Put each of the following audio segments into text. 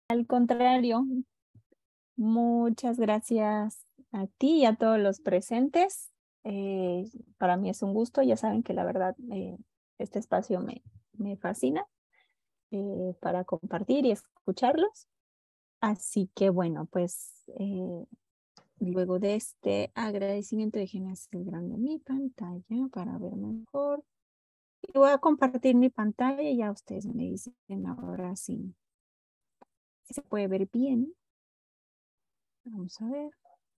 Al contrario, muchas gracias a ti y a todos los presentes. Eh, para mí es un gusto, ya saben que la verdad este espacio me fascina para compartir y escucharlos. Así que bueno, pues luego de este agradecimiento, déjenme hacer grande mi pantalla para ver mejor. Y voy a compartir mi pantalla y ya ustedes me dicen ahora si se puede ver bien. Vamos a ver.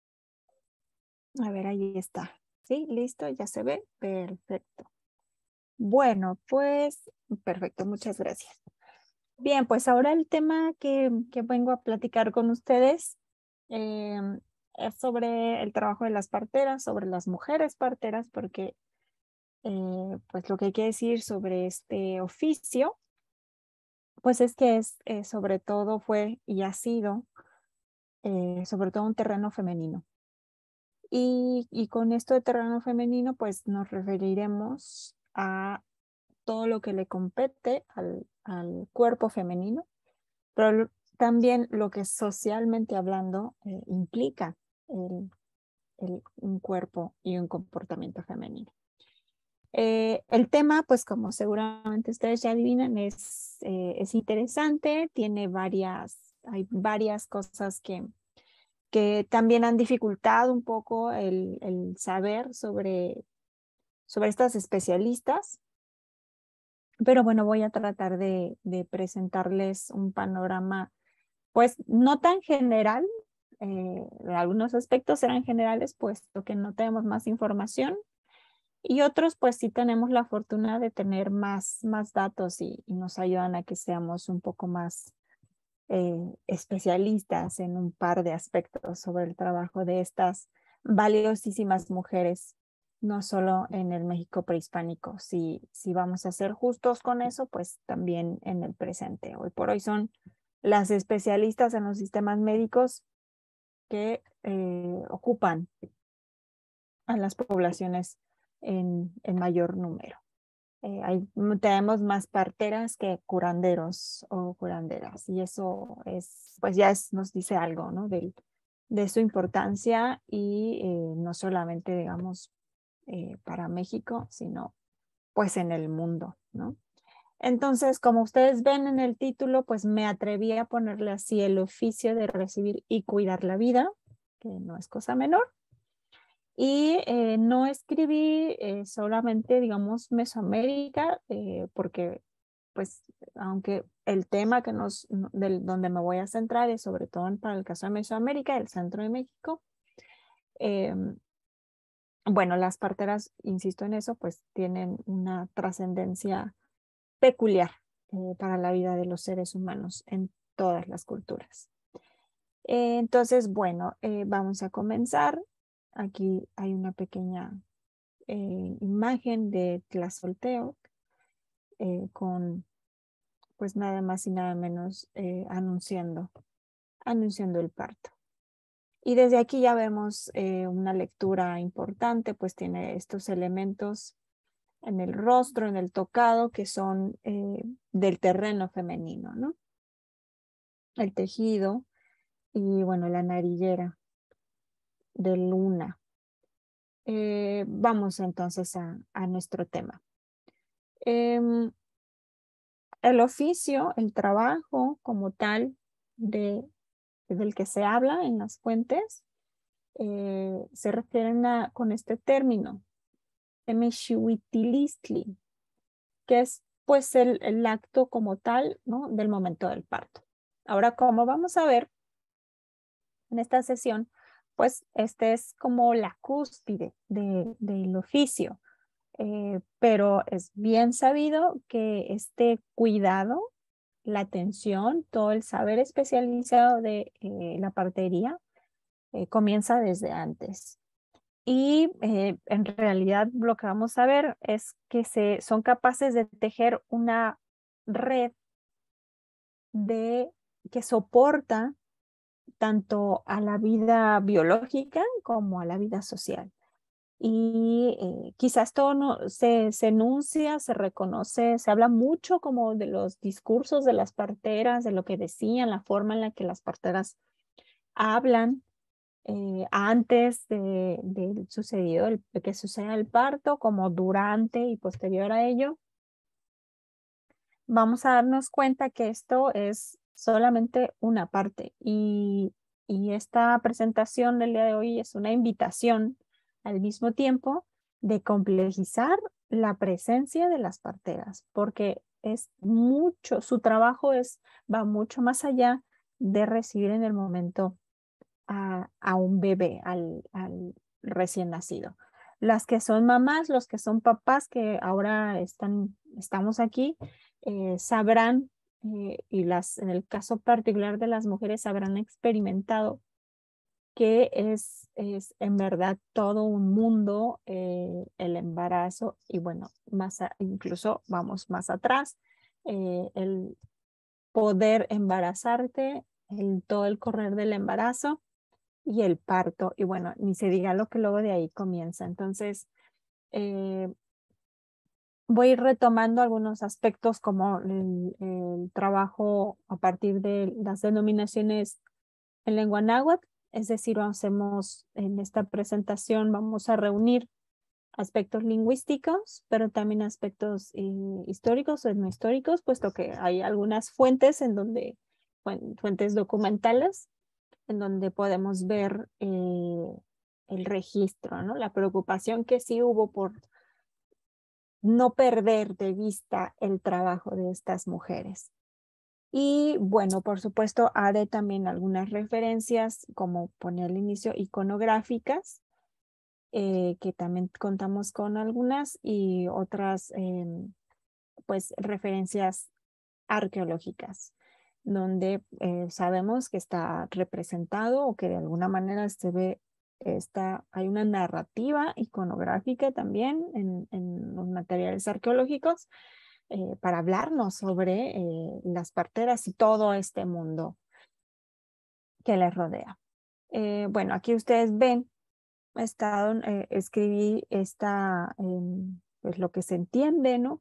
A ver, ahí está. ¿Sí? ¿Listo? ¿Ya se ve? Perfecto. Bueno, pues, perfecto. Muchas gracias. Bien, pues ahora el tema que vengo a platicar con ustedes eh, es sobre el trabajo de las parteras, sobre las mujeres parteras, porque pues lo que hay que decir sobre este oficio, pues es que es sobre todo fue y ha sido sobre todo un terreno femenino. Y con esto de terreno femenino, pues nos referiremos a todo lo que le compete al cuerpo femenino, pero también lo que socialmente hablando implica el, un cuerpo y un comportamiento femenino. El tema, pues como seguramente ustedes ya adivinan, es interesante, hay varias cosas que también han dificultado un poco el saber sobre estas especialistas. Pero bueno, voy a tratar de presentarles un panorama, pues no tan general, algunos aspectos serán generales, puesto que no tenemos más información, y otros pues sí tenemos la fortuna de tener más datos y nos ayudan a que seamos un poco más especialistas en un par de aspectos sobre el trabajo de estas valiosísimas mujeres, no solo en el México prehispánico. Si vamos a ser justos con eso, pues también en el presente. Hoy por hoy son las especialistas en los sistemas médicos que ocupan a las poblaciones en mayor número. Tenemos más parteras que curanderos o curanderas y eso es, pues ya nos dice algo, ¿no? De su importancia y no solamente, digamos, para México, sino pues en el mundo, ¿no? Entonces, como ustedes ven en el título, pues me atreví a ponerle así el oficio de recibir y cuidar la vida, que no es cosa menor. Y no escribí solamente, digamos, Mesoamérica, porque, pues, aunque el tema donde me voy a centrar es sobre todo para el caso de Mesoamérica, el centro de México. eh, bueno, las parteras, insisto en eso, pues tienen una trascendencia peculiar para la vida de los seres humanos en todas las culturas. Entonces, bueno, vamos a comenzar. Aquí hay una pequeña imagen de Tlazolteotl con pues nada más y nada menos anunciando el parto. Y desde aquí ya vemos una lectura importante, pues tiene estos elementos en el rostro, en el tocado, que son del terreno femenino, ¿no? El tejido y bueno, la nariguera de luna. Vamos entonces a nuestro tema. Em, el oficio, el trabajo como tal del que se habla en las fuentes, se refieren con este término, Temeshiwitilistli, que es pues el acto como tal, ¿no? Del momento del parto. Ahora, como vamos a ver en esta sesión, pues este es como la cúspide del oficio. Pero es bien sabido que este cuidado, la atención, todo el saber especializado de la partería comienza desde antes. Y en realidad lo que vamos a ver es que son capaces de tejer una red que soporta tanto a la vida biológica como a la vida social. y quizás todo no, se enuncia, se reconoce, se habla mucho como de los discursos de las parteras, de lo que decían, la forma en la que las parteras hablan antes de sucedido de que suceda el parto, como durante y posterior a ello. Vamos a darnos cuenta que esto es solamente una parte y esta presentación del día de hoy es una invitación al mismo tiempo de complejizar la presencia de las parteras, porque es mucho, su trabajo va mucho más allá de recibir en el momento a un bebé, al recién nacido. Las que son mamás, los que son papás que ahora estamos aquí, sabrán, y en el caso particular de las mujeres, habrán experimentado que es en verdad todo un mundo el embarazo y bueno, incluso vamos más atrás, el poder embarazarte, todo el correr del embarazo y el parto, y bueno, ni se diga lo que luego de ahí comienza. Entonces, eh, voy a ir retomando algunos aspectos como el trabajo a partir de las denominaciones en lengua náhuatl, es decir, hacemos en esta presentación, vamos a reunir aspectos lingüísticos, pero también aspectos históricos o no históricos, puesto que hay algunas fuentes fuentes documentales en donde podemos ver el registro, ¿no? La preocupación que sí hubo por no perder de vista el trabajo de estas mujeres. Y bueno, por supuesto, haré también algunas referencias, como poner al inicio, iconográficas, que también contamos con algunas, y otras, pues, referencias arqueológicas, donde sabemos que está representado o que de alguna manera se ve, hay una narrativa iconográfica también en los materiales arqueológicos para hablarnos sobre las parteras y todo este mundo que les rodea. Bueno, aquí ustedes ven, escribí pues lo que se entiende, ¿no?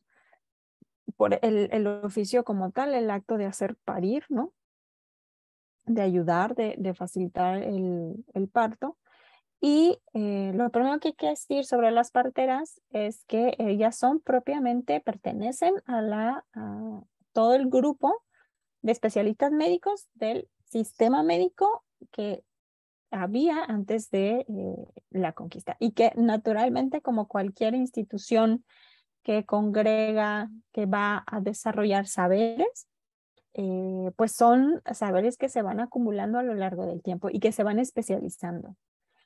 Por el oficio como tal, el acto de hacer parir, ¿no? De ayudar, de facilitar el parto. Y lo primero que hay que decir sobre las parteras es que ellas pertenecen a todo el grupo de especialistas médicos del sistema médico que había antes de la conquista y que naturalmente, como cualquier institución que congrega, que va a desarrollar saberes, pues son saberes que se van acumulando a lo largo del tiempo y que se van especializando.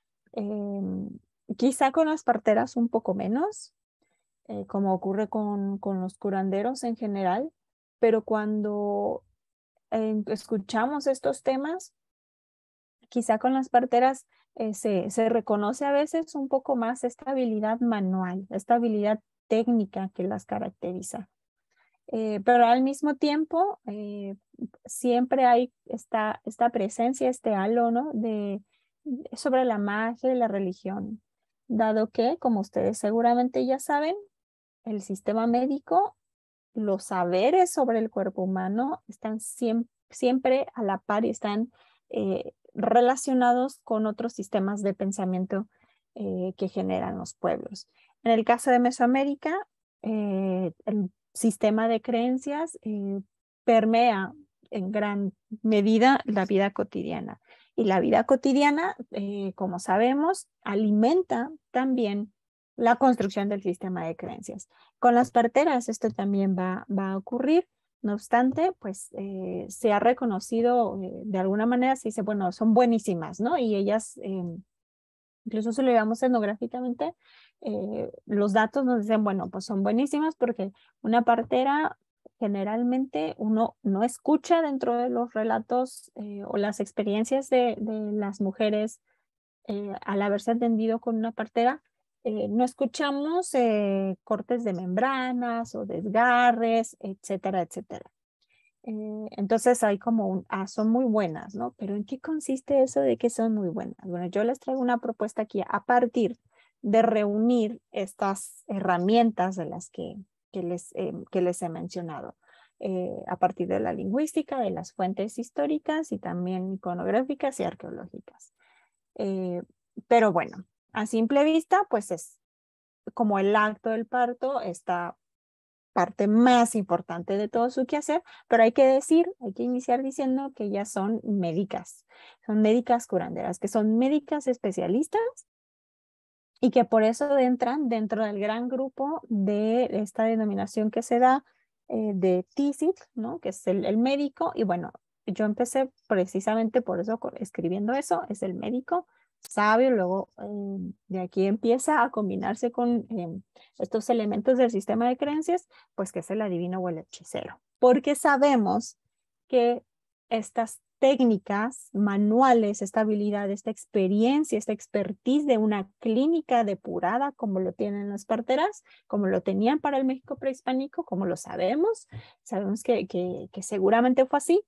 Quizá con las parteras un poco menos, como ocurre con los curanderos en general, pero cuando escuchamos estos temas, quizá con las parteras se reconoce a veces un poco más esta habilidad manual, esta habilidad técnica que las caracteriza. Pero al mismo tiempo, siempre hay esta presencia, este halo, ¿no? Sobre la magia y la religión, dado que, como ustedes seguramente ya saben, el sistema médico, los saberes sobre el cuerpo humano están siempre a la par y están relacionados con otros sistemas de pensamiento que generan los pueblos. En el caso de Mesoamérica, el sistema de creencias permea en gran medida la vida cotidiana. Y la vida cotidiana, como sabemos, alimenta también la construcción del sistema de creencias. Con las parteras esto también va a ocurrir. No obstante, pues se ha reconocido de alguna manera, se dice, bueno, son buenísimas, ¿no? Y ellas, incluso si lo llevamos etnográficamente, los datos nos dicen, bueno, pues son buenísimas porque una partera generalmente uno no escucha dentro de los relatos o las experiencias de las mujeres al haberse atendido con una partera, no escuchamos cortes de membranas o desgarres, etcétera, etcétera. Entonces hay como son muy buenas, ¿no? Pero ¿en qué consiste eso de que son muy buenas? Bueno, yo les traigo una propuesta aquí a partir de reunir estas herramientas de las que les he mencionado, a partir de la lingüística, de las fuentes históricas y también iconográficas y arqueológicas. Pero bueno, a simple vista, pues es como el acto del parto, esta parte más importante de todo su quehacer, pero hay que iniciar diciendo que ellas son médicas curanderas, que son médicas especialistas y que por eso entran dentro del gran grupo de esta denominación que se da de TISIT, ¿no? Que es el médico. Y bueno, yo empecé precisamente por eso escribiendo eso, es el médico sabio, luego de aquí empieza a combinarse con estos elementos del sistema de creencias, pues que es el adivino o el hechicero, porque sabemos que estas técnicas manuales, esta habilidad, esta experiencia, esta expertise de una clínica depurada como lo tienen las parteras, como lo tenían para el México prehispánico, como lo sabemos que seguramente fue así.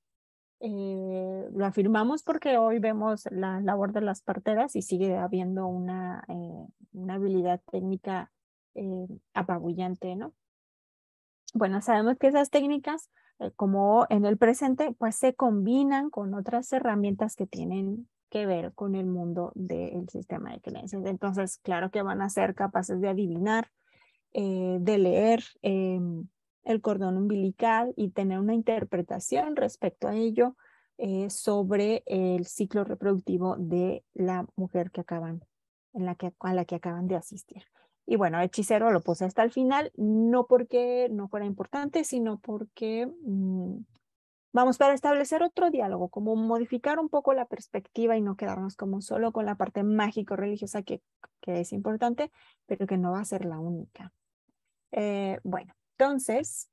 Lo afirmamos porque hoy vemos la labor de las parteras y sigue habiendo una habilidad técnica apabullante, ¿no? Bueno, sabemos que esas técnicas, como en el presente, pues se combinan con otras herramientas que tienen que ver con el mundo del sistema de creencias. Entonces, claro que van a ser capaces de adivinar, de leer el cordón umbilical y tener una interpretación respecto a ello sobre el ciclo reproductivo de la mujer que a la que acaban de asistir. Y bueno, hechicero lo puse hasta el final, no porque no fuera importante, sino porque vamos para establecer otro diálogo, como modificar un poco la perspectiva y no quedarnos como solo con la parte mágico-religiosa que es importante, pero que no va a ser la única. Bueno, entonces,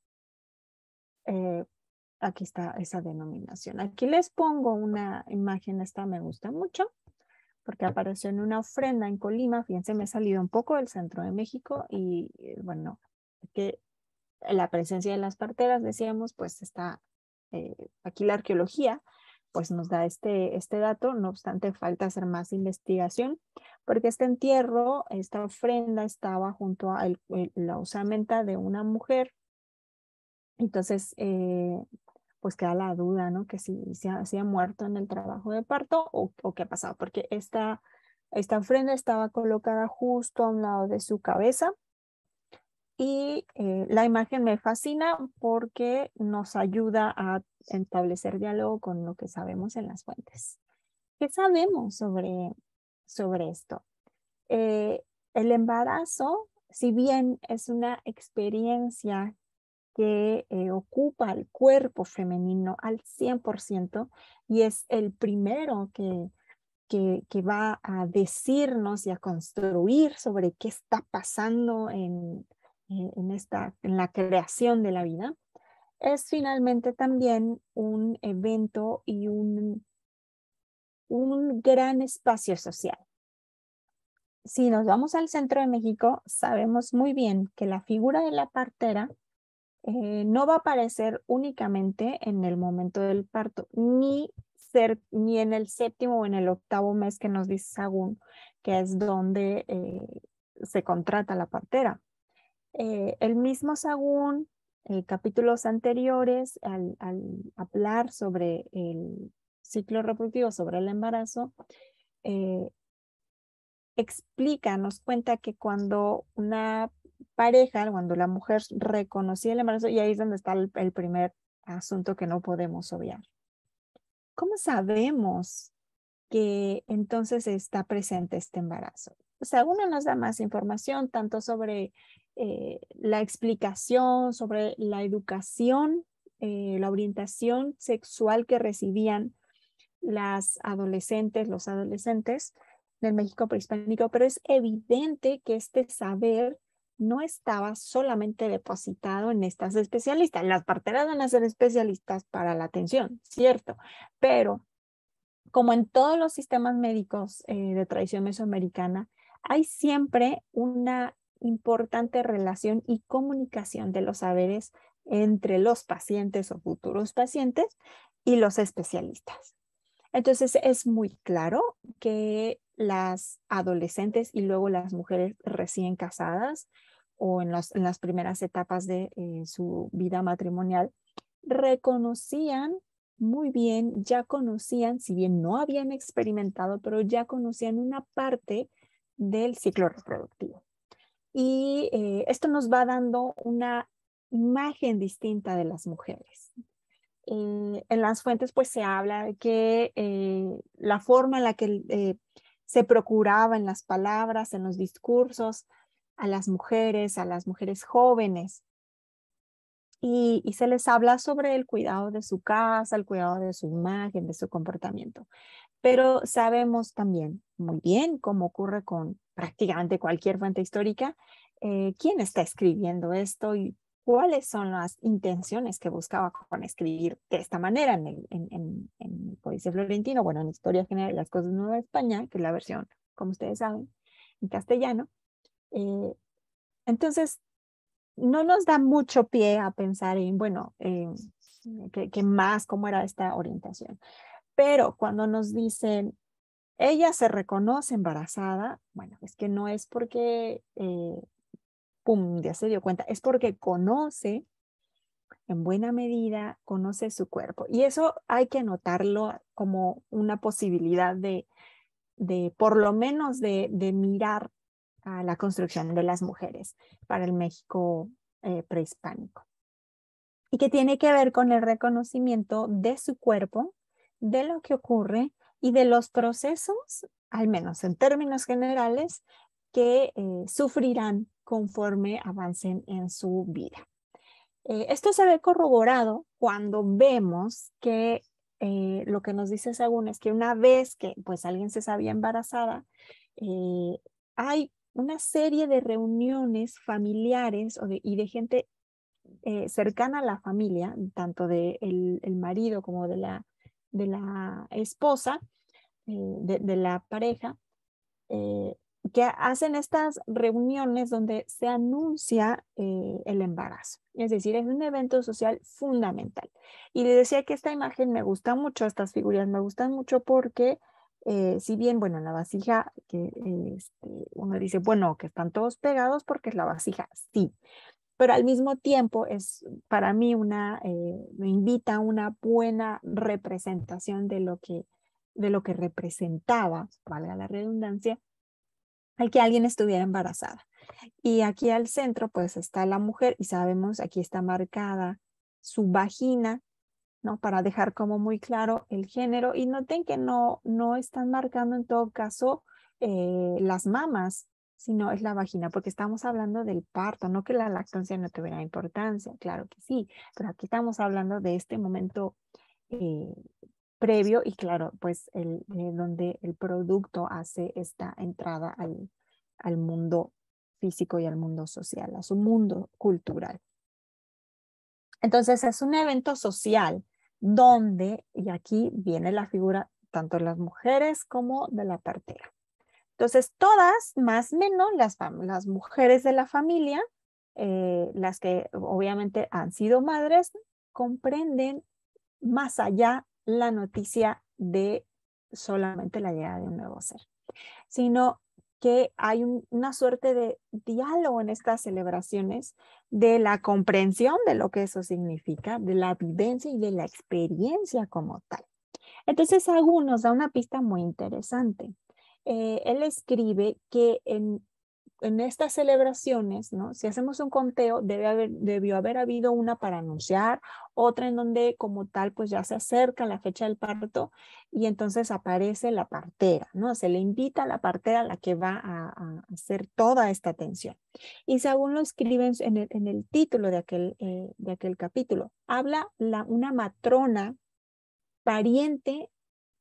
aquí está esa denominación. Aquí les pongo una imagen, esta me gusta mucho, porque apareció en una ofrenda en Colima. Fíjense, me he salido un poco del centro de México y bueno, que la presencia de las parteras, decíamos, pues está aquí la arqueología, pues nos da este dato, no obstante falta hacer más investigación, porque este entierro, esta ofrenda estaba junto a la osamenta de una mujer. Entonces, pues queda la duda, ¿no? Que si ha muerto en el trabajo de parto o qué ha pasado, porque esta ofrenda estaba colocada justo a un lado de su cabeza. Y la imagen me fascina porque nos ayuda a establecer diálogo con lo que sabemos en las fuentes. ¿Qué sabemos sobre esto? El embarazo, si bien es una experiencia que ocupa el cuerpo femenino al 100% y es el primero que va a decirnos y a construir sobre qué está pasando en la creación de la vida, es finalmente también un evento y un gran espacio social. Si nos vamos al centro de México, sabemos muy bien que la figura de la partera no va a aparecer únicamente en el momento del parto, ni en el 7º o en el 8º mes que nos dice Sagún, que es donde se contrata la partera. El mismo Sagún, capítulos anteriores, al hablar sobre el ciclo reproductivo, sobre el embarazo, nos cuenta que cuando una pareja, cuando la mujer reconocía el embarazo, y ahí es donde está el primer asunto que no podemos obviar. ¿Cómo sabemos que entonces está presente este embarazo? O sea, uno nos da más información, tanto sobre la explicación, sobre la educación, la orientación sexual que recibían los adolescentes del México prehispánico, pero es evidente que este saber no estaba solamente depositado en estas especialistas. Las parteras van a ser especialistas para la atención, cierto, pero como en todos los sistemas médicos de tradición mesoamericana, hay siempre una importante relación y comunicación de los saberes entre los pacientes o futuros pacientes y los especialistas. Entonces es muy claro que las adolescentes y luego las mujeres recién casadas o en las primeras etapas de su vida matrimonial, reconocían muy bien, ya conocían, si bien no habían experimentado, pero ya conocían una parte del ciclo reproductivo. Y esto nos va dando una imagen distinta de las mujeres. En las fuentes pues se habla de que la forma en la que se procuraba en las palabras, en los discursos, a las mujeres jóvenes, y se les habla sobre el cuidado de su casa, el cuidado de su imagen, de su comportamiento. Pero sabemos también muy bien, como ocurre con prácticamente cualquier fuente histórica, quién está escribiendo esto y cuáles son las intenciones que buscaba con escribir de esta manera en el Códice Florentino, bueno, en Historia General de las Cosas de Nueva España, que es la versión, como ustedes saben, en castellano. Entonces, no nos da mucho pie a pensar en, bueno, ¿qué más, cómo era esta orientación? Pero cuando nos dicen, ella se reconoce embarazada, bueno, es que no es porque, pum, ya se dio cuenta, es porque conoce, en buena medida, conoce su cuerpo. Y eso hay que notarlo como una posibilidad de por lo menos de mirar a la construcción de las mujeres para el México prehispánico. Y que tiene que ver con el reconocimiento de su cuerpo, de lo que ocurre y de los procesos, al menos en términos generales, que sufrirán conforme avancen en su vida. Esto se ve corroborado cuando vemos que lo que nos dice Sagún es que una vez que pues alguien se sabía embarazada, hay una serie de reuniones familiares y de gente cercana a la familia, tanto del el marido como de la esposa, de la pareja, eh, que hacen estas reuniones donde se anuncia el embarazo. Es decir, es un evento social fundamental. Y le decía que esta imagen me gusta mucho, estas figuras me gustan mucho porque si bien, bueno, en la vasija, que uno dice, bueno, que están todos pegados porque es la vasija, sí, pero al mismo tiempo es para mí me invita a una buena representación de lo que representaba, valga la redundancia, al que alguien estuviera embarazada. Y aquí al centro pues está la mujer y sabemos, aquí está marcada su vagina, ¿no? Para dejar como muy claro el género. Y noten que no están marcando en todo caso las mamas, sino es la vagina, porque estamos hablando del parto, no que la lactancia no tuviera importancia, claro que sí, pero aquí estamos hablando de este momento eh, previo y claro, pues donde el producto hace esta entrada al mundo físico y al mundo social, a su mundo cultural. Entonces es un evento social donde, y aquí viene la figura tanto de las mujeres como de la partera. Entonces todas, más o menos, las mujeres de la familia, las que obviamente han sido madres, comprenden más allá la noticia de solamente la llegada de un nuevo ser, sino que hay una suerte de diálogo en estas celebraciones de la comprensión de lo que eso significa, de la vivencia y de la experiencia como tal. Entonces, Agú nos da una pista muy interesante. Él escribe que en estas celebraciones, ¿no? Si hacemos un conteo, debió haber habido una para anunciar, otra en donde como tal pues ya se acerca la fecha del parto y entonces aparece la partera, ¿no? Se le invita a la partera a la que va a hacer toda esta atención. Y según lo escriben en el título de aquel capítulo, habla una matrona pariente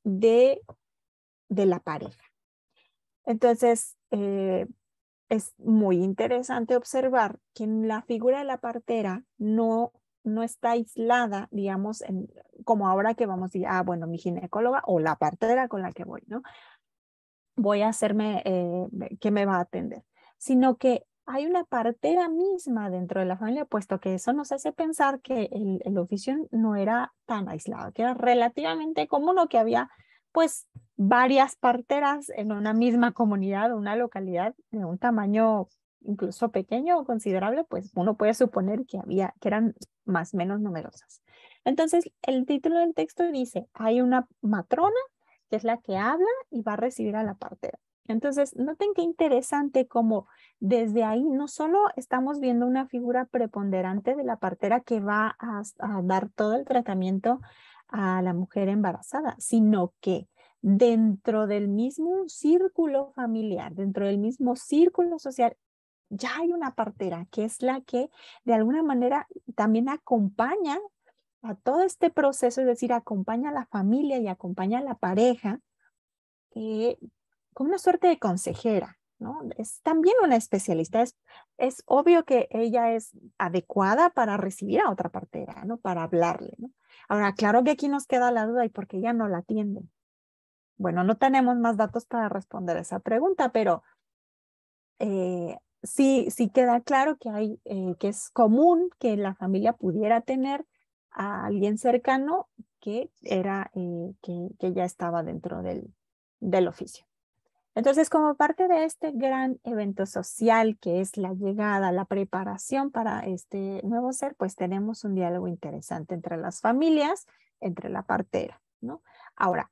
de la pareja. Entonces, es muy interesante observar que la figura de la partera no está aislada, digamos, como ahora que vamos a decir, bueno, mi ginecóloga o la partera con la que voy, ¿no? Voy a hacerme, ¿qué me va a atender? Sino que hay una partera misma dentro de la familia, puesto que eso nos hace pensar que el oficio no era tan aislado, que era relativamente común o que había pues varias parteras en una misma comunidad, una localidad de un tamaño incluso pequeño o considerable, pues uno puede suponer que eran más o menos numerosas. Entonces, el título del texto dice, hay una matrona que es la que habla y va a recibir a la partera. Entonces, noten qué interesante como desde ahí no solo estamos viendo una figura preponderante de la partera que va a dar todo el tratamiento a la mujer embarazada, sino que dentro del mismo círculo familiar, dentro del mismo círculo social, ya hay una partera que es la que de alguna manera también acompaña a todo este proceso, es decir, acompaña a la familia y acompaña a la pareja como una suerte de consejera, ¿no? Es también una especialista. Es obvio que ella es adecuada para recibir a otra partera, ¿no? Para hablarle, ¿no? Ahora, claro que aquí nos queda la duda y por qué ella no la atiende. Bueno, no tenemos más datos para responder esa pregunta, pero sí queda claro que que es común que la familia pudiera tener a alguien cercano que que ya estaba dentro del oficio. Entonces, como parte de este gran evento social que es la llegada, la preparación para este nuevo ser, pues tenemos un diálogo interesante entre las familias, entre la partera, ¿no? Ahora,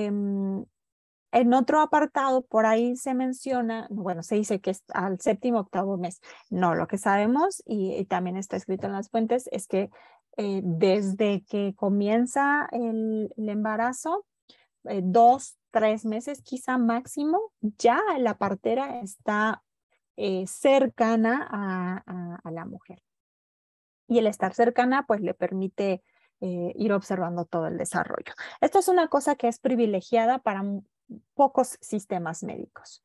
en otro apartado, por ahí se menciona, bueno, se dice que es al séptimo, octavo mes. No, lo que sabemos, y también está escrito en las fuentes, es que desde que comienza el embarazo, 2, 3 meses quizá máximo, ya la partera está cercana a la mujer. Y el estar cercana, pues le permite ir observando todo el desarrollo. Esto es una cosa que es privilegiada para pocos sistemas médicos.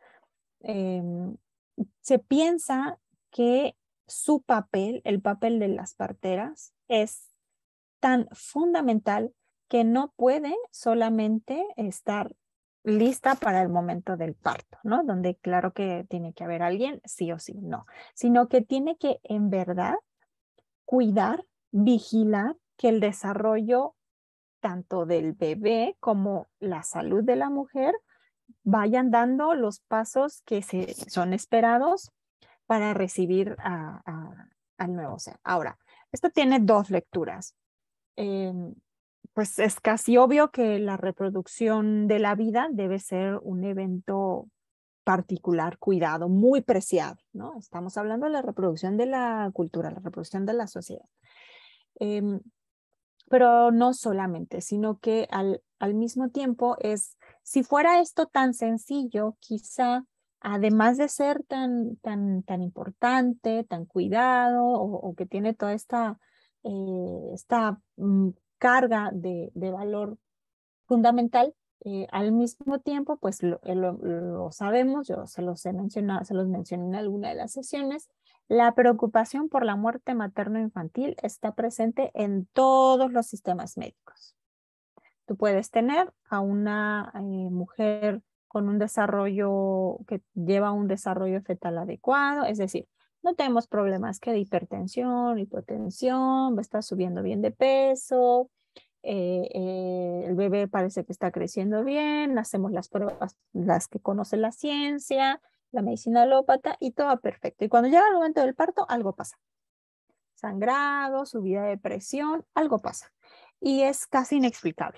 Se piensa que su papel, el papel de las parteras, es tan fundamental que no puede solamente estar lista para el momento del parto, ¿no? Donde claro que tiene que haber alguien, sí o sí, no, sino que tiene que en verdad cuidar, vigilar que el desarrollo tanto del bebé como la salud de la mujer vayan dando los pasos que son esperados para recibir al nuevo ser. Ahora, esto tiene dos lecturas. Eh, pues es casi obvio que la reproducción de la vida debe ser un evento particular, cuidado, muy preciado, ¿no? Estamos hablando de la reproducción de la cultura, la reproducción de la sociedad. Em, pero no solamente, sino que al mismo tiempo si fuera esto tan sencillo, quizá, además de ser tan importante, tan cuidado, o que tiene toda esta carga de valor fundamental, al mismo tiempo, pues lo sabemos, yo se los he mencionado, se los mencioné en alguna de las sesiones, la preocupación por la muerte materno-infantil está presente en todos los sistemas médicos. Tú puedes tener a una mujer con un desarrollo que lleva un desarrollo fetal adecuado, es decir, no tenemos problemas que de hipertensión, hipotensión, va a estar subiendo bien de peso, el bebé parece que está creciendo bien, hacemos las pruebas, las que conoce la ciencia, la medicina alópata y todo perfecto. Y cuando llega el momento del parto, algo pasa. Sangrado, subida de presión, algo pasa. Y es casi inexplicable.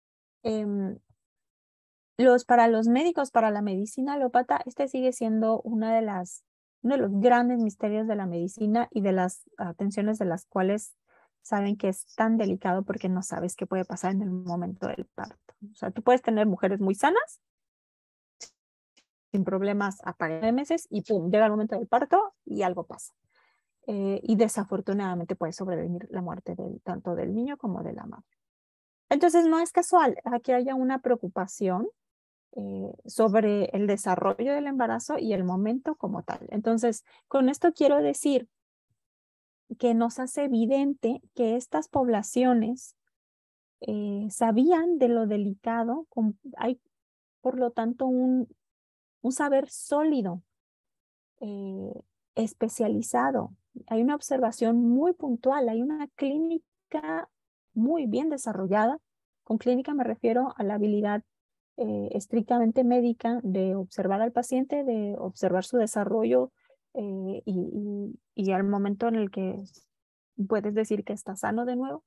Para los médicos, para la medicina alópata, este sigue siendo uno de los grandes misterios de la medicina y de las atenciones de las cuales saben que es tan delicado porque no sabes qué puede pasar en el momento del parto. O sea, tú puedes tener mujeres muy sanas, sin problemas a par de meses, y pum, llega el momento del parto y algo pasa. Y desafortunadamente puede sobrevenir la muerte tanto del niño como de la madre. Entonces, no es casual que haya una preocupación sobre el desarrollo del embarazo y el momento como tal. Entonces, con esto quiero decir que nos hace evidente que estas poblaciones sabían de lo delicado, hay por lo tanto un saber sólido, eh, especializado, hay una observación muy puntual, hay una clínica muy bien desarrollada. Con clínica me refiero a la habilidad estrictamente médica de observar al paciente, de observar su desarrollo y al momento en el que puedes decir que está sano de nuevo.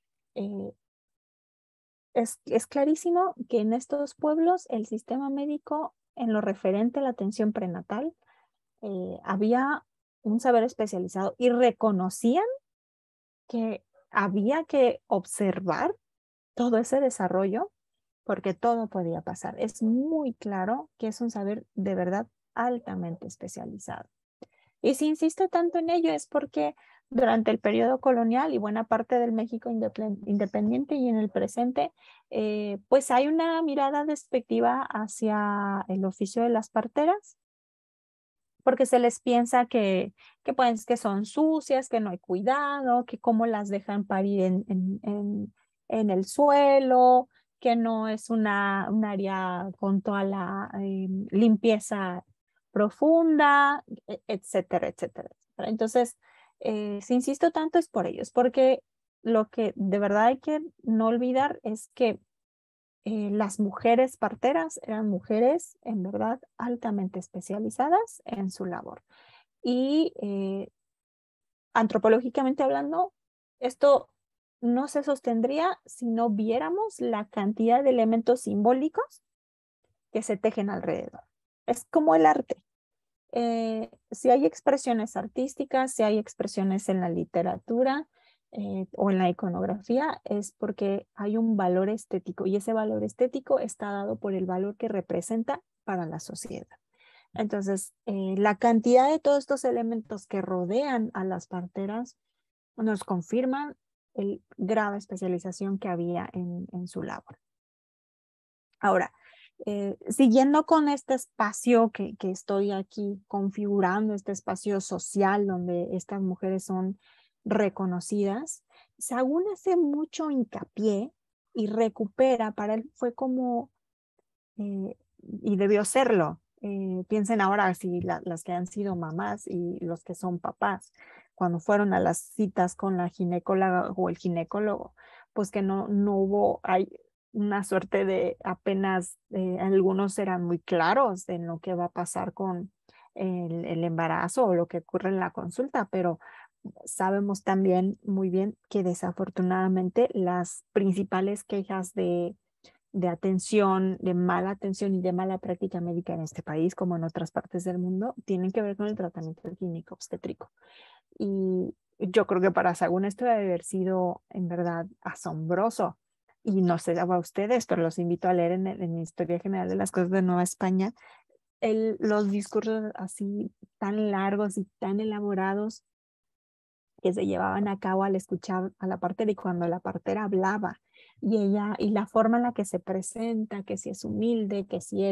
Es clarísimo que en estos pueblos el sistema médico, en lo referente a la atención prenatal, había un saber especializado y reconocían que había que observar todo ese desarrollo porque todo podía pasar. Es muy claro que es un saber de verdad altamente especializado. Y si insisto tanto en ello es porque durante el periodo colonial y buena parte del México independiente y en el presente, pues hay una mirada despectiva hacia el oficio de las parteras, porque se les piensa pues, que son sucias, que no hay cuidado, que cómo las dejan parir en el suelo, que no es un área con toda la limpieza profunda, etcétera, etcétera, etcétera. Entonces, si insisto tanto es por ellos, porque lo que de verdad hay que no olvidar es que las mujeres parteras eran mujeres en verdad altamente especializadas en su labor. Y antropológicamente hablando, esto no se sostendría si no viéramos la cantidad de elementos simbólicos que se tejen alrededor. Es como el arte. Si hay expresiones artísticas, si hay expresiones en la literatura o en la iconografía, es porque hay un valor estético y ese valor estético está dado por el valor que representa para la sociedad. Entonces, la cantidad de todos estos elementos que rodean a las parteras nos confirman el grave especialización que había en su labor. Ahora, siguiendo con este espacio que estoy aquí configurando, este espacio social donde estas mujeres son reconocidas, Sahagún hace mucho hincapié y recupera, para él fue como, y debió serlo, piensen ahora si las que han sido mamás y los que son papás, cuando fueron a las citas con la ginecóloga o el ginecólogo, pues que no hubo, hay una suerte de apenas, algunos eran muy claros en lo que va a pasar con el embarazo o lo que ocurre en la consulta, pero sabemos también muy bien que desafortunadamente las principales quejas de atención, de mala atención y de mala práctica médica en este país, como en otras partes del mundo, tienen que ver con el tratamiento clínico obstétrico. Y yo creo que para Sahagún esto debe haber sido en verdad asombroso. Y no sé a ustedes, pero los invito a leer en Historia General de las Cosas de Nueva España los discursos así tan largos y tan elaborados que se llevaban a cabo al escuchar a la partera y cuando la partera hablaba y ella y la forma en la que se presenta, que si es humilde,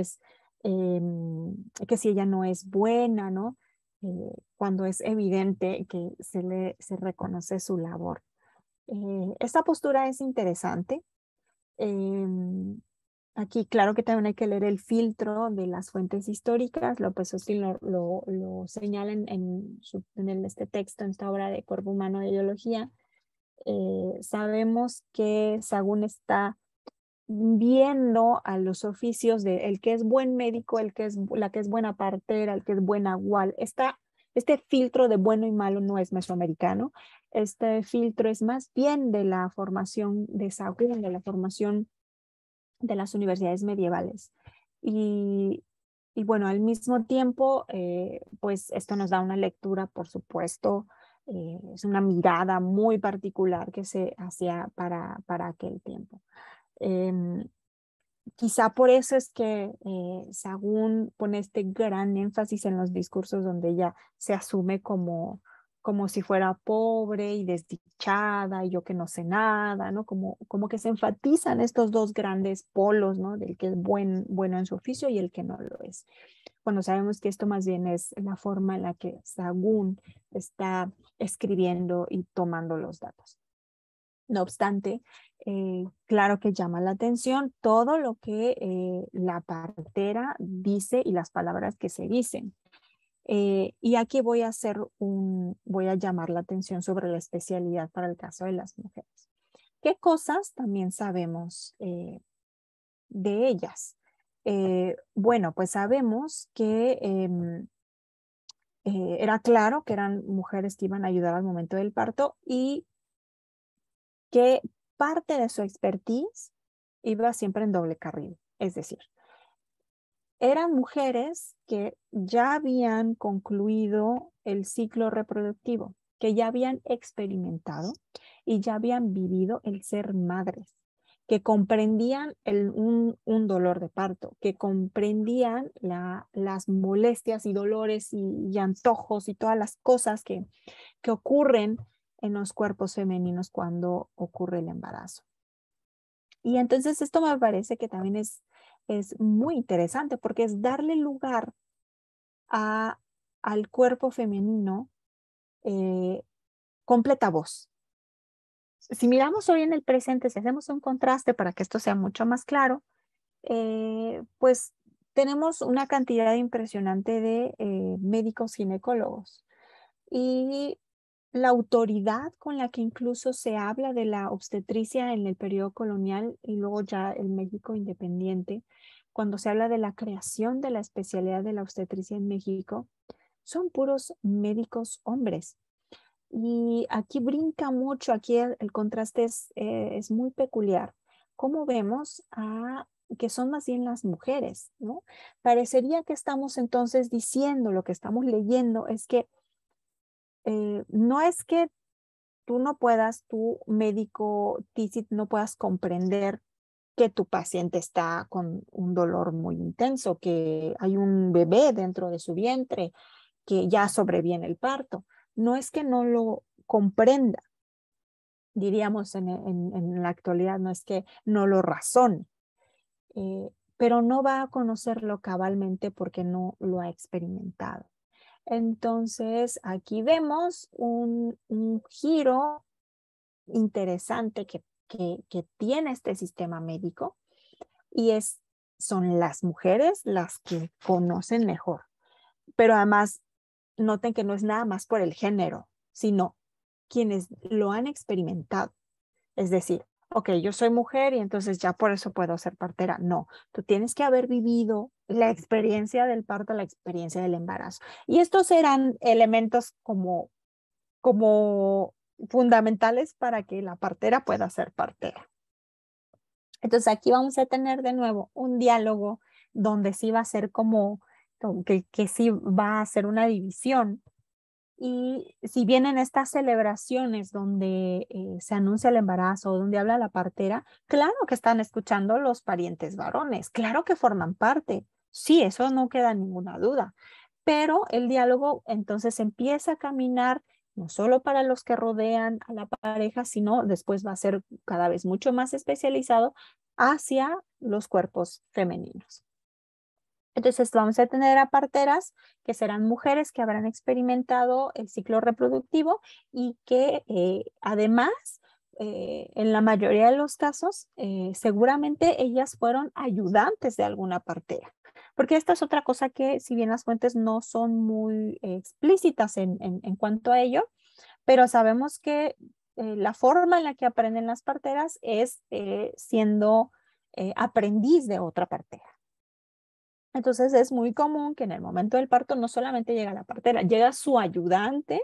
que si ella no es buena, ¿no? Cuando es evidente que se reconoce su labor. Esta postura es interesante. Em, Aquí, claro que también hay que leer el filtro de las fuentes históricas. López Austin lo señala en este texto, en esta obra de Cuerpo Humano de Ideología. Sabemos que Sahagún está viendo a los oficios de el que es buen médico, la que es buena partera, el que es buena gual. Este filtro de bueno y malo no es mesoamericano. Este filtro es más bien de la formación de Sahagún, de la formación de las universidades medievales. Y, y bueno, al mismo tiempo, pues esto nos da una lectura, por supuesto, es una mirada muy particular que se hacía para aquel tiempo. Em, Quizá por eso es que Sahagún pone este gran énfasis en los discursos donde ella se asume como si fuera pobre y desdichada y yo que no sé nada, ¿no? Como que se enfatizan estos dos grandes polos, ¿no? Del que es bueno en su oficio y el que no lo es. Cuando sabemos que esto más bien es la forma en la que Sahagún está escribiendo y tomando los datos. No obstante, claro que llama la atención todo lo que la partera dice y las palabras que se dicen. Y aquí voy a llamar la atención sobre la especialidad para el caso de las mujeres. ¿Qué cosas también sabemos de ellas? bueno, pues sabemos que era claro que eran mujeres que iban a ayudar al momento del parto y que parte de su expertise iba siempre en doble carril. Es decir, eran mujeres que ya habían concluido el ciclo reproductivo, que ya habían experimentado y ya habían vivido el ser madres, que comprendían un dolor de parto, que comprendían las molestias y dolores y antojos y todas las cosas que ocurren en los cuerpos femeninos cuando ocurre el embarazo. Y entonces esto me parece que también es muy interesante porque es darle lugar al cuerpo femenino eh, completa voz. Si miramos hoy en el presente, si hacemos un contraste para que esto sea mucho más claro, pues tenemos una cantidad impresionante de médicos ginecólogos y la autoridad con la que incluso se habla de la obstetricia en el periodo colonial y luego ya el México independiente, cuando se habla de la creación de la especialidad de la obstetricia en México, son puros médicos hombres. Y aquí brinca mucho, aquí el contraste es muy peculiar. ¿Cómo vemos que son más bien las mujeres, ¿no? Parecería que estamos entonces diciendo, lo que estamos leyendo es que no es que tú no puedas, tu médico TICIT no puedas comprender que tu paciente está con un dolor muy intenso, que hay un bebé dentro de su vientre, que ya sobreviene el parto. No es que no lo comprenda, diríamos en la actualidad, no es que no lo razone, pero no va a conocerlo cabalmente porque no lo ha experimentado. Entonces, aquí vemos un giro interesante que tiene este sistema médico y son las mujeres las que conocen mejor. Pero además, noten que no es nada más por el género, sino quienes lo han experimentado. Es decir, ok, yo soy mujer y entonces ya por eso puedo ser partera. No, tú tienes que haber vivido la experiencia del parto, la experiencia del embarazo. Y estos eran elementos como fundamentales para que la partera pueda ser partera. Entonces aquí vamos a tener de nuevo un diálogo donde sí va a ser como que sí va a ser una división. Y si bien en estas celebraciones donde se anuncia el embarazo, donde habla la partera, claro que están escuchando los parientes varones, claro que forman parte. Sí, eso no queda ninguna duda. Pero el diálogo entonces empieza a caminar no solo para los que rodean a la pareja, sino después va a ser cada vez mucho más especializado hacia los cuerpos femeninos. Entonces vamos a tener a parteras que serán mujeres que habrán experimentado el ciclo reproductivo y que además, en la mayoría de los casos, seguramente ellas fueron ayudantes de alguna partera. Porque esta es otra cosa que, si bien las fuentes no son muy explícitas en cuanto a ello, pero sabemos que la forma en la que aprenden las parteras es siendo aprendiz de otra partera. Entonces es muy común que en el momento del parto no solamente llega la partera, llega su ayudante,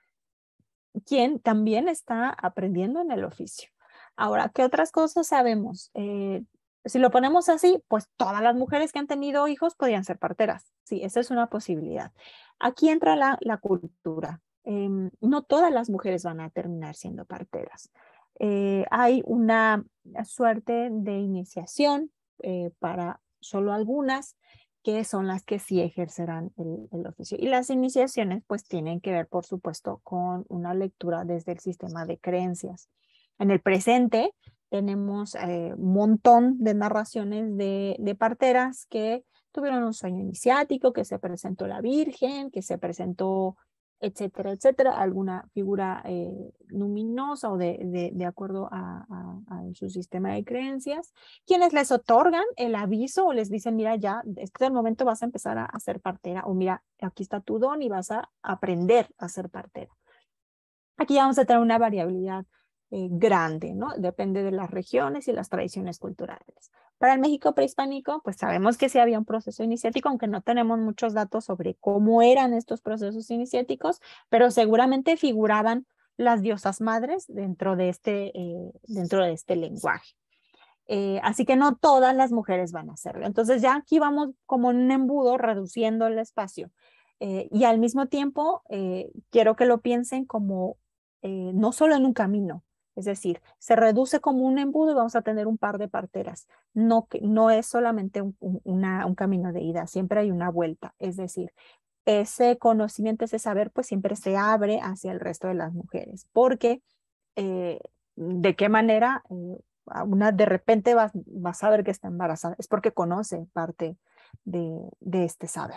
quien también está aprendiendo en el oficio. Ahora, ¿qué otras cosas sabemos? Si lo ponemos así, pues todas las mujeres que han tenido hijos podrían ser parteras. Sí, esa es una posibilidad. Aquí entra la cultura. No todas las mujeres van a terminar siendo parteras. Hay una suerte de iniciación para solo algunas que son las que sí ejercerán el oficio. Y las iniciaciones pues tienen que ver, por supuesto, con una lectura desde el sistema de creencias. En el presente tenemos un montón de narraciones de parteras que tuvieron un sueño iniciático, que se presentó la Virgen, que se presentó etcétera, etcétera, alguna figura luminosa o de acuerdo a su sistema de creencias, quienes les otorgan el aviso o les dicen, mira, ya, este es el momento, vas a empezar a ser partera, o mira, aquí está tu don y vas a aprender a ser partera. Aquí ya vamos a tener una variabilidad grande, ¿no? Depende de las regiones y las tradiciones culturales. Para el México prehispánico, pues sabemos que sí había un proceso iniciático, aunque no tenemos muchos datos sobre cómo eran estos procesos iniciáticos, pero seguramente figuraban las diosas madres dentro de este lenguaje. Así que no todas las mujeres van a hacerlo. Entonces ya aquí vamos como en un embudo reduciendo el espacio. Y al mismo tiempo quiero que lo piensen como no solo en un camino, es decir, se reduce como un embudo y vamos a tener un par de parteras. No, no es solamente un camino de ida, siempre hay una vuelta. Es decir, ese conocimiento, ese saber, pues siempre se abre hacia el resto de las mujeres, porque de qué manera una de repente va a saber que está embarazada, es porque conoce parte de este saber.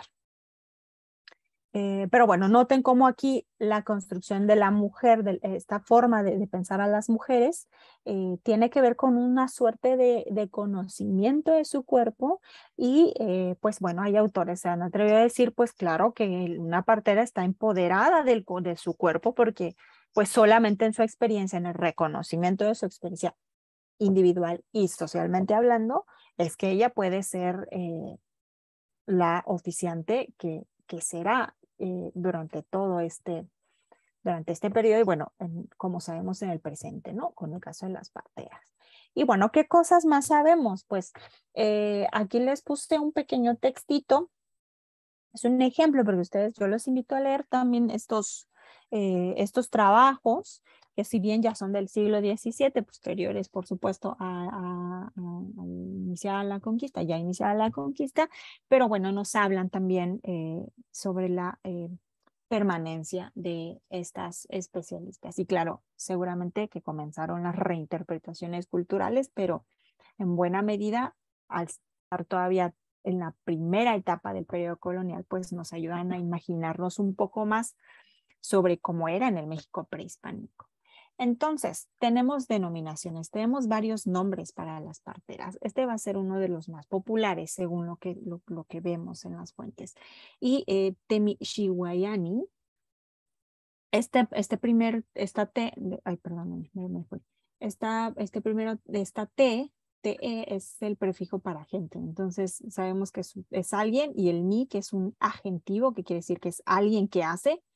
Pero bueno, noten cómo aquí la construcción de la mujer, de esta forma de pensar a las mujeres, tiene que ver con una suerte de conocimiento de su cuerpo y pues bueno, hay autores, se han atrevido a decir, pues claro que una partera está empoderada de su cuerpo porque pues solamente en su experiencia, en el reconocimiento de su experiencia individual y socialmente hablando, es que ella puede ser la oficiante que será durante este periodo y bueno, como sabemos en el presente, ¿no? Con el caso de las parteras. Y bueno, ¿qué cosas más sabemos? Pues aquí les puse un pequeño textito. Es un ejemplo, porque ustedes, yo los invito a leer también estos trabajos, que si bien ya son del siglo XVII, posteriores, por supuesto, a iniciar la conquista, ya iniciada la conquista, pero bueno, nos hablan también sobre la permanencia de estas especialistas. Y claro, seguramente que comenzaron las reinterpretaciones culturales, pero en buena medida, al estar todavía en la primera etapa del periodo colonial, pues nos ayudan a imaginarnos un poco más sobre cómo era en el México prehispánico. Entonces, tenemos denominaciones, tenemos varios nombres para las parteras. Este va a ser uno de los más populares según lo que vemos en las fuentes. Y Temishiwayani, ay, perdón, me fui. Esta TE es el prefijo para gente. Entonces, sabemos que es alguien y el ni, que es un agentivo, que quiere decir que es alguien que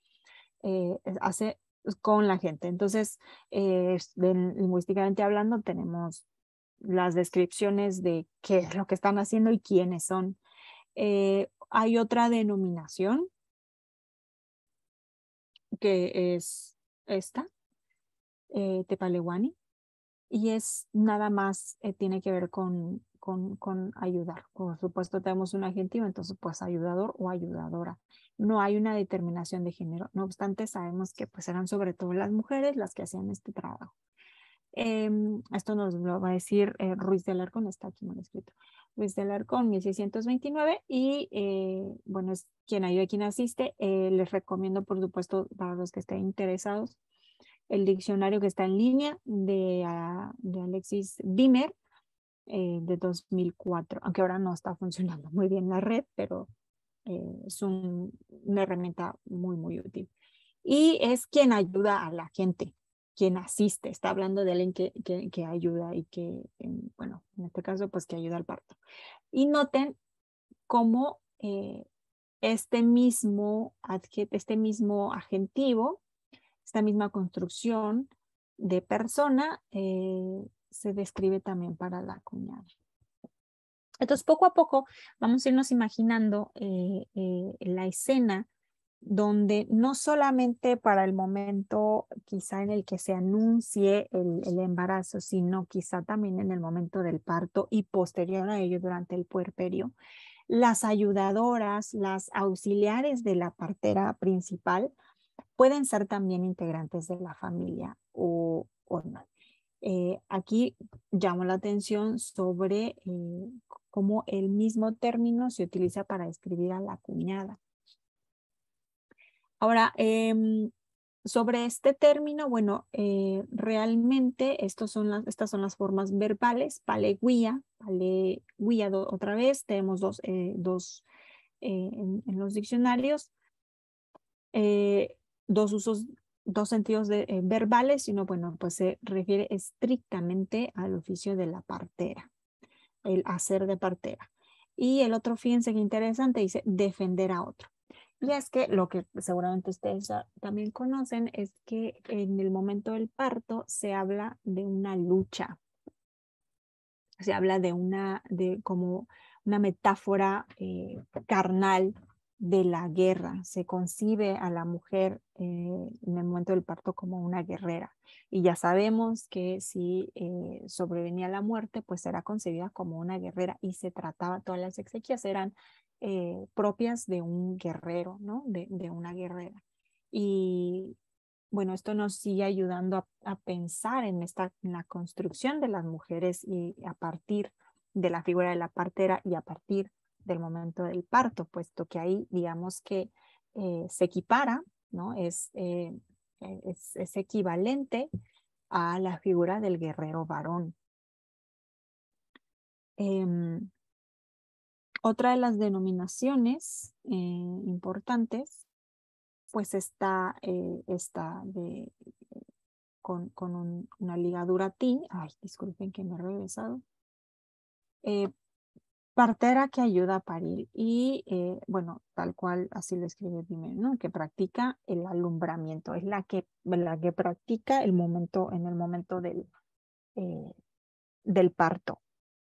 hace con la gente. Entonces, lingüísticamente hablando, tenemos las descripciones de qué es lo que están haciendo y quiénes son. Hay otra denominación que es esta, Tepalewani, y es nada más, tiene que ver con ayudar. Por supuesto, tenemos un adjetivo, entonces pues ayudador o ayudadora. No hay una determinación de género. No obstante, sabemos que pues eran sobre todo las mujeres las que hacían este trabajo. Esto nos lo va a decir Ruiz de Alarcón, está aquí mal escrito. Ruiz de Alarcón, 1629, y bueno, es quien ayuda, quien asiste. Les recomiendo, por supuesto, para los que estén interesados, el diccionario que está en línea de Alexis Bimer de 2004, aunque ahora no está funcionando muy bien la red, pero es una herramienta muy, muy útil. Y es quien ayuda a la gente, quien asiste, está hablando de alguien que ayuda y que, bueno, en este caso, pues que ayuda al parto. Y noten cómo este mismo adjetivo, esta misma construcción de persona se describe también para la cuñada. Entonces, poco a poco vamos a irnos imaginando la escena donde no solamente para el momento quizá en el que se anuncie el embarazo, sino quizá también en el momento del parto y posterior a ello durante el puerperio, las ayudadoras, las auxiliares de la partera principal pueden ser también integrantes de la familia o no. Aquí llamo la atención sobre cómo el mismo término se utiliza para describir a la cuñada. Ahora, sobre este término, bueno, realmente estas son las formas verbales, paleguía, otra vez, tenemos dos en los diccionarios, dos usos dos sentidos verbales, sino bueno, pues se refiere estrictamente al oficio de la partera, el hacer de partera. Y el otro, fíjense qué interesante, dice defender a otro. Y es que lo que seguramente ustedes también conocen es que en el momento del parto se habla de una lucha, se habla de como una metáfora carnal de la guerra. Se concibe a la mujer en el momento del parto como una guerrera. Y ya sabemos que si sobrevenía la muerte, pues era concebida como una guerrera y se trataba, todas las exequias eran propias de un guerrero, ¿no? De una guerrera. Y bueno, esto nos sigue ayudando a pensar en la construcción de las mujeres y a partir de la figura de la partera y a partir del momento del parto, puesto que ahí digamos que se equipara, ¿no? Es equivalente a la figura del guerrero varón. Otra de las denominaciones importantes, pues está esta con una ligadura TIN. Ay, disculpen que me he regresado. Partera que ayuda a parir y, bueno, tal cual así lo escribe primero, ¿no? Que practica el alumbramiento, es la que practica en el momento del parto.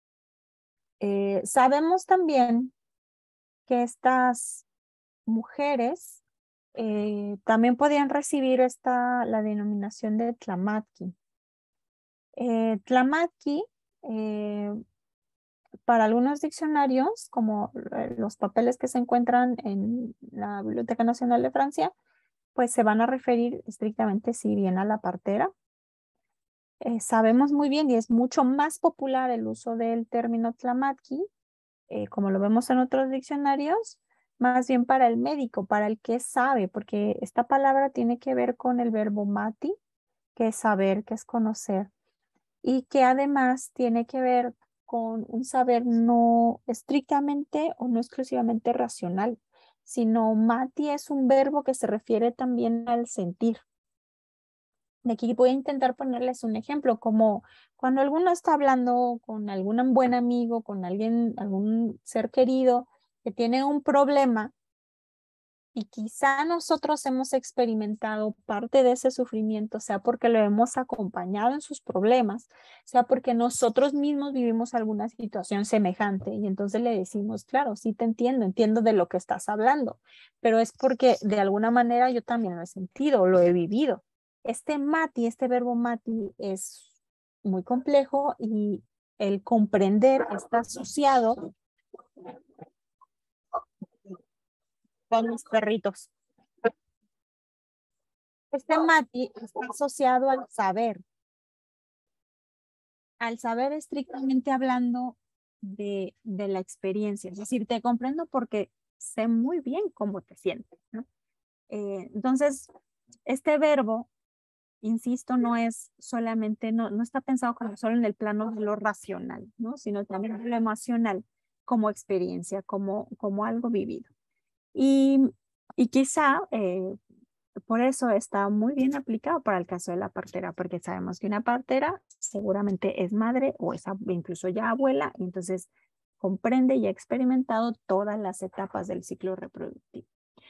Sabemos también que estas mujeres también podían recibir la denominación de Tlamatki. Tlamatki, para algunos diccionarios, como los papeles que se encuentran en la Biblioteca Nacional de Francia, pues se van a referir estrictamente, si bien a la partera. Sabemos muy bien y es mucho más popular el uso del término Tlamatki, como lo vemos en otros diccionarios, más bien para el médico, para el que sabe, porque esta palabra tiene que ver con el verbo mati, que es saber, que es conocer, y que además tiene que ver con un saber no estrictamente o no exclusivamente racional, sino mati es un verbo que se refiere también al sentir. De aquí voy a intentar ponerles un ejemplo, como cuando alguno está hablando con algún buen amigo, con alguien, algún ser querido que tiene un problema y quizá nosotros hemos experimentado parte de ese sufrimiento, sea porque lo hemos acompañado en sus problemas, sea porque nosotros mismos vivimos alguna situación semejante y entonces le decimos, claro, sí te entiendo, entiendo de lo que estás hablando, pero es porque de alguna manera yo también lo he sentido, lo he vivido. Este verbo mati es muy complejo y el comprender está asociado con mis perritos. Este mati está asociado al saber estrictamente hablando de la experiencia. Es decir, te comprendo porque sé muy bien cómo te sientes, ¿no? Entonces, este verbo, insisto, no es solamente, no está pensado como solo en el plano de lo racional, ¿no? Sino también de lo emocional, como experiencia, como algo vivido. Y, y quizá por eso está muy bien aplicado para el caso de la partera, porque sabemos que una partera seguramente es madre o es incluso ya abuela, y entonces comprende y ha experimentado todas las etapas del ciclo reproductivo.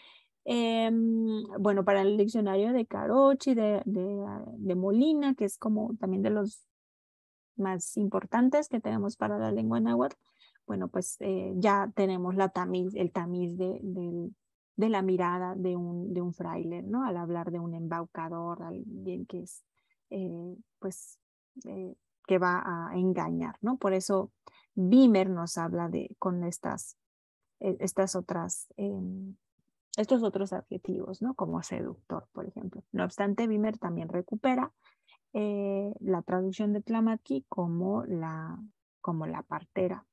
Bueno, para el diccionario de Carochi, de Molina, que es como también de los más importantes que tenemos para la lengua náhuatl, bueno, pues ya tenemos el tamiz de la mirada de un fraile, ¿no? Al hablar de un embaucador, alguien que es, pues, que va a engañar, ¿no? Por eso Wimmer nos habla con estas otras, estos otros adjetivos, ¿no? Como seductor, por ejemplo. No obstante, Wimmer también recupera la traducción de Tlamatki como la partera.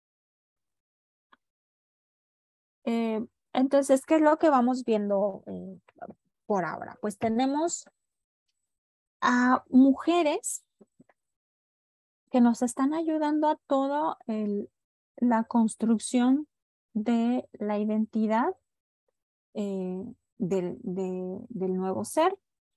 Entonces, ¿qué es lo que vamos viendo por ahora? Pues tenemos a mujeres que nos están ayudando a toda la construcción de la identidad del nuevo ser.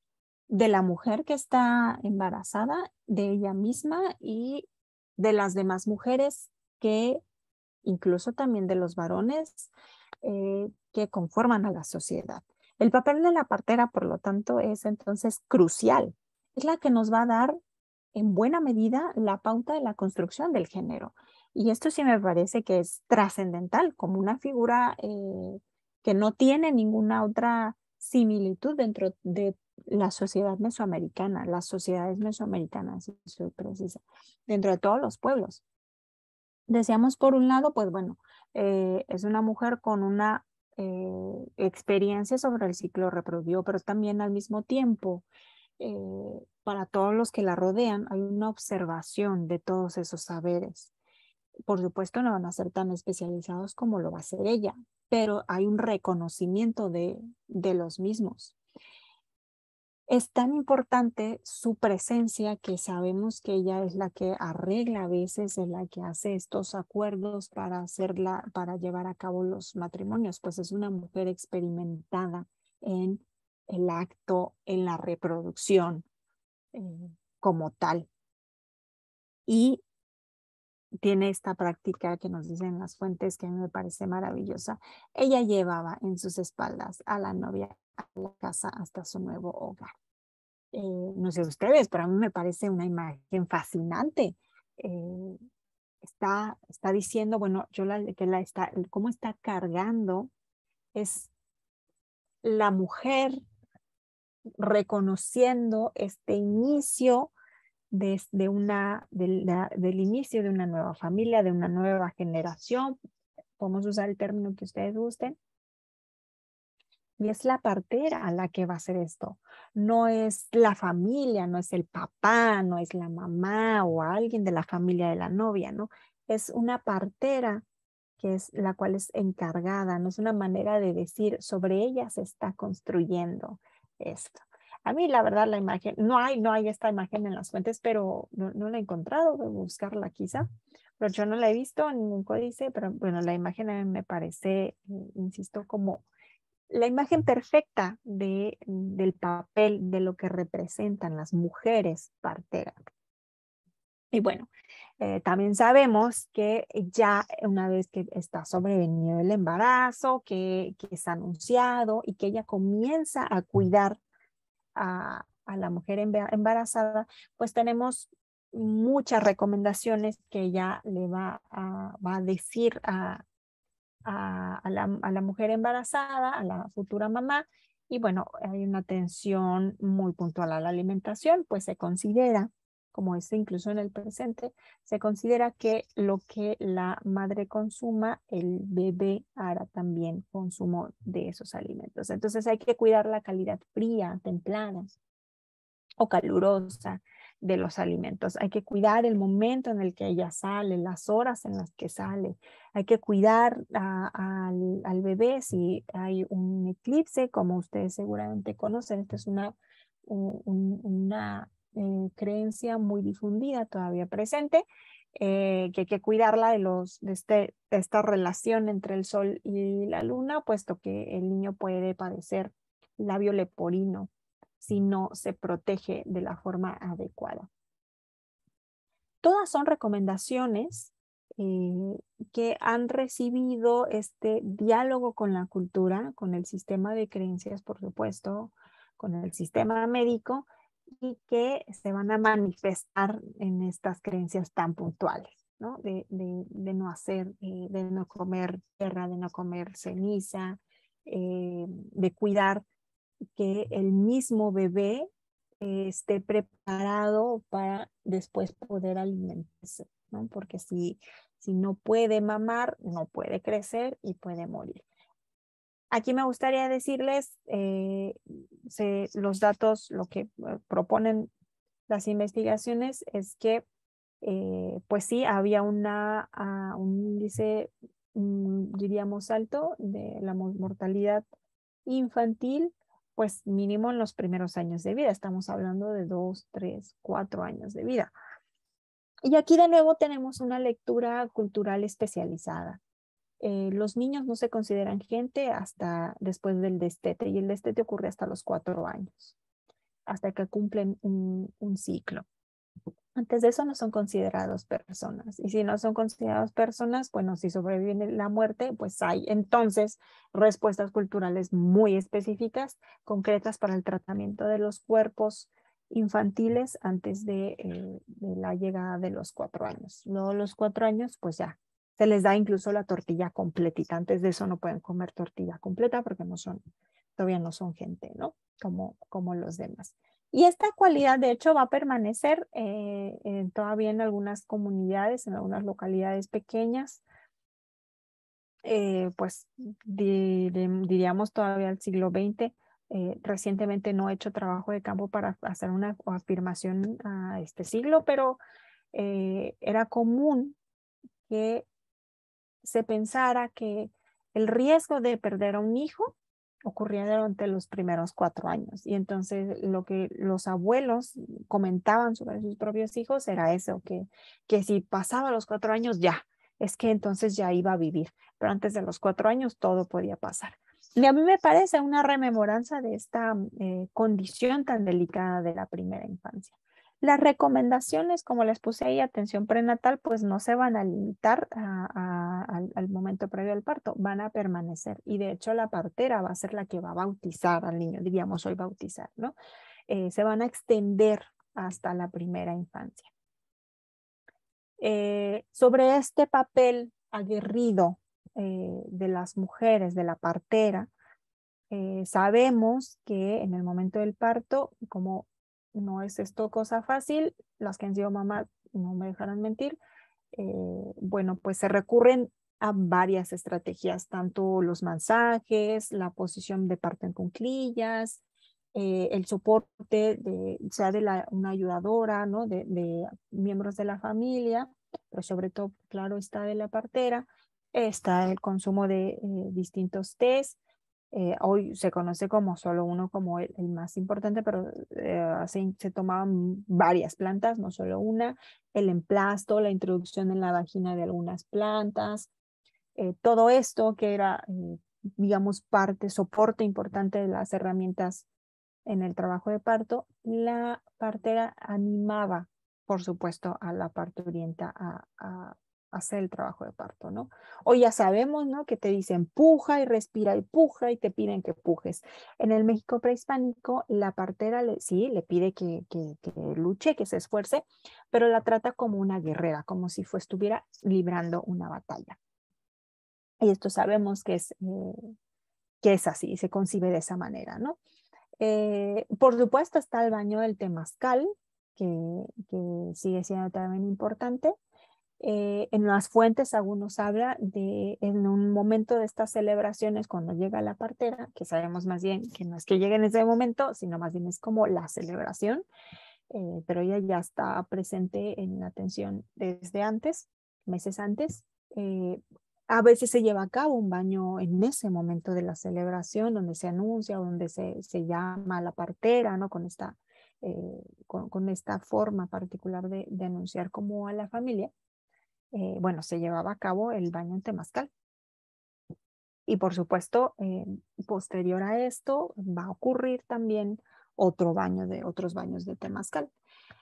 de la mujer que está embarazada, de ella misma y de las demás mujeres que, incluso también de los varones que conforman a la sociedad. El papel de la partera, por lo tanto, es entonces crucial. Es la que nos va a dar en buena medida la pauta de la construcción del género. Y esto sí me parece que es trascendental, como una figura que no tiene ninguna otra similitud dentro de la sociedad mesoamericana, las sociedades mesoamericanas, si soy precisa, dentro de todos los pueblos. Decíamos por un lado, pues bueno, es una mujer con una experiencia sobre el ciclo reproductivo, pero también al mismo tiempo, para todos los que la rodean, hay una observación de todos esos saberes. Por supuesto, no van a ser tan especializados como lo va a ser ella, pero hay un reconocimiento de los mismos. Es tan importante su presencia que sabemos que ella es la que arregla a veces, es la que hace estos acuerdos para llevar a cabo los matrimonios, pues es una mujer experimentada en el acto, en la reproducción como tal. Y tiene esta práctica que nos dicen las fuentes que a mí me parece maravillosa. Ella llevaba en sus espaldas a la novia a la casa hasta su nuevo hogar. No sé ustedes, pero a mí me parece una imagen fascinante. Eh, está diciendo, bueno, cómo está cargando, es la mujer reconociendo este inicio del inicio de una nueva familia, de una nueva generación. Podemos usar el término que ustedes gusten. Y es la partera la que va a hacer esto. No es la familia, no es el papá, no es la mamá o alguien de la familia de la novia, ¿no? Es una partera que es la cual es encargada, no es una manera de decir sobre ella se está construyendo esto. A mí la verdad la imagen, no hay esta imagen en las fuentes, pero no la he encontrado, voy a buscarla quizá, pero yo no la he visto en ningún códice, pero bueno, la imagen a mí me parece, insisto, como la imagen perfecta del papel, de lo que representan las mujeres parteras. Y bueno, también sabemos que ya una vez que está sobrevenido el embarazo, que es anunciado y que ella comienza a cuidar a la mujer embarazada, pues tenemos muchas recomendaciones que ella le va a decir a la mujer embarazada, a la futura mamá. Y bueno, hay una atención muy puntual a la alimentación, pues se considera, como es incluso en el presente, se considera que lo que la madre consuma, el bebé hará también consumo de esos alimentos. Entonces hay que cuidar la calidad fría, templada o calurosa de los alimentos. Hay que cuidar el momento en el que ella sale, las horas en las que sale. Hay que cuidar al bebé si hay un eclipse, como ustedes seguramente conocen. Esta es una creencia muy difundida, todavía presente, que hay que cuidarla de esta relación entre el sol y la luna, puesto que el niño puede padecer labio leporino si no se protege de la forma adecuada. Todas son recomendaciones que han recibido este diálogo con la cultura, con el sistema de creencias, por supuesto, con el sistema médico, y que se van a manifestar en estas creencias tan puntuales, ¿no? De no hacer, de no comer tierra, de no comer ceniza, de cuidar que el mismo bebé esté preparado para después poder alimentarse, ¿no? Porque si no puede mamar, no puede crecer y puede morir. Aquí me gustaría decirles los datos, lo que proponen las investigaciones es que pues sí, había un índice, diríamos, alto de la mortalidad infantil, pues mínimo en los primeros años de vida. Estamos hablando de 2, 3, 4 años de vida. Y aquí de nuevo tenemos una lectura cultural especializada. Los niños no se consideran gente hasta después del destete y el destete ocurre hasta los 4 años. hasta que cumplen un ciclo. Antes de eso no son considerados personas. Y si no son considerados personas, bueno, si sobrevive la muerte, pues hay entonces respuestas culturales muy específicas, concretas para el tratamiento de los cuerpos infantiles antes de la llegada de los 4 años. Luego los 4 años, pues ya se les da incluso la tortilla completita. Antes de eso no pueden comer tortilla completa porque todavía no son gente, ¿no? Como los demás. Y esta cualidad, de hecho, va a permanecer todavía en algunas comunidades, en algunas localidades pequeñas, pues diríamos todavía el siglo XX. Recientemente no he hecho trabajo de campo para hacer una afirmación a este siglo, pero era común que se pensara que el riesgo de perder a un hijo ocurría durante los primeros 4 años. Y entonces lo que los abuelos comentaban sobre sus propios hijos era eso, que si pasaba los 4 años ya, es que entonces ya iba a vivir. Pero antes de los 4 años todo podía pasar. Y a mí me parece una rememoranza de esta condición tan delicada de la primera infancia. Las recomendaciones, como les puse ahí, atención prenatal, pues no se van a limitar al momento previo al parto, van a permanecer. Y de hecho la partera va a ser la que va a bautizar al niño, diríamos hoy bautizar, ¿no? Se van a extender hasta la primera infancia. Sobre este papel aguerrido de las mujeres, de la partera, sabemos que en el momento del parto, como no es esto cosa fácil, las que han sido mamás no me dejarán mentir, bueno, pues se recurren a varias estrategias, tanto los masajes, la posición de parto en cuclillas, el soporte, sea de una ayudadora, ¿no? de miembros de la familia, pero sobre todo, claro, está de la partera, está el consumo de distintos tés. Hoy se conoce como solo uno, como el más importante, pero se tomaban varias plantas, no solo una, el emplasto, la introducción en la vagina de algunas plantas, todo esto que era, digamos, soporte importante de las herramientas en el trabajo de parto. La partera animaba, por supuesto, a la parturienta a hacer el trabajo de parto, ¿no? Hoy ya sabemos, ¿no? Que te dicen puja y puja y te piden que pujes. En el México prehispánico, la partera sí le pide que luche, que se esfuerce, pero la trata como una guerrera, como si estuviera librando una batalla. Y esto sabemos que es así, se concibe de esa manera, ¿no? Por supuesto está el baño del temazcal, que sigue siendo también importante. En las fuentes algunos habla de en un momento de estas celebraciones cuando llega la partera, que sabemos más bien que no es que llegue en ese momento, sino más bien es como la celebración, pero ella ya está presente en la atención desde antes, meses antes. A veces se lleva a cabo un baño en ese momento de la celebración donde se anuncia, donde se llama a la partera, ¿no? Con esta forma particular de anunciar como a la familia. Bueno, se llevaba a cabo el baño en temazcal. Y por supuesto, posterior a esto va a ocurrir también otros baños de temazcal.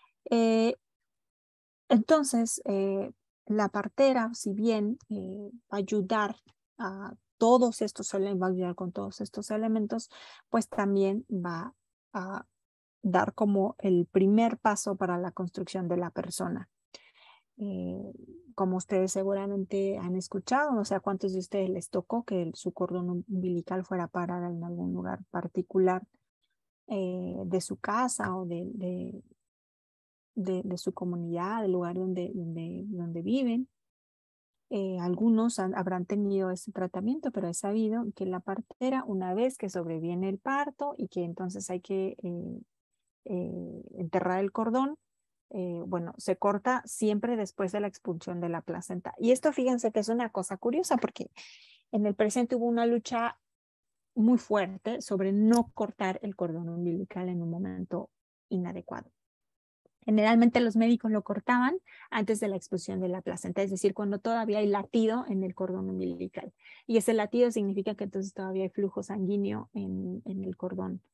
Entonces, la partera, si bien va a ayudar a todos estos elementos, va a ayudar con todos estos elementos, pues también va a dar como el primer paso para la construcción de la persona. Como ustedes seguramente han escuchado, no sé a cuántos de ustedes les tocó que su cordón umbilical fuera a parar en algún lugar particular de su casa o de su comunidad, del lugar donde viven. Algunos habrán tenido ese tratamiento, pero he sabido que la partera, una vez que sobreviene el parto y que entonces hay que enterrar el cordón, bueno, se corta siempre después de la expulsión de la placenta. Y esto fíjense que es una cosa curiosa porque en el presente hubo una lucha muy fuerte sobre no cortar el cordón umbilical en un momento inadecuado. Generalmente los médicos lo cortaban antes de la expulsión de la placenta, es decir, cuando todavía hay latido en el cordón umbilical. Y ese latido significa que entonces todavía hay flujo sanguíneo en el cordón.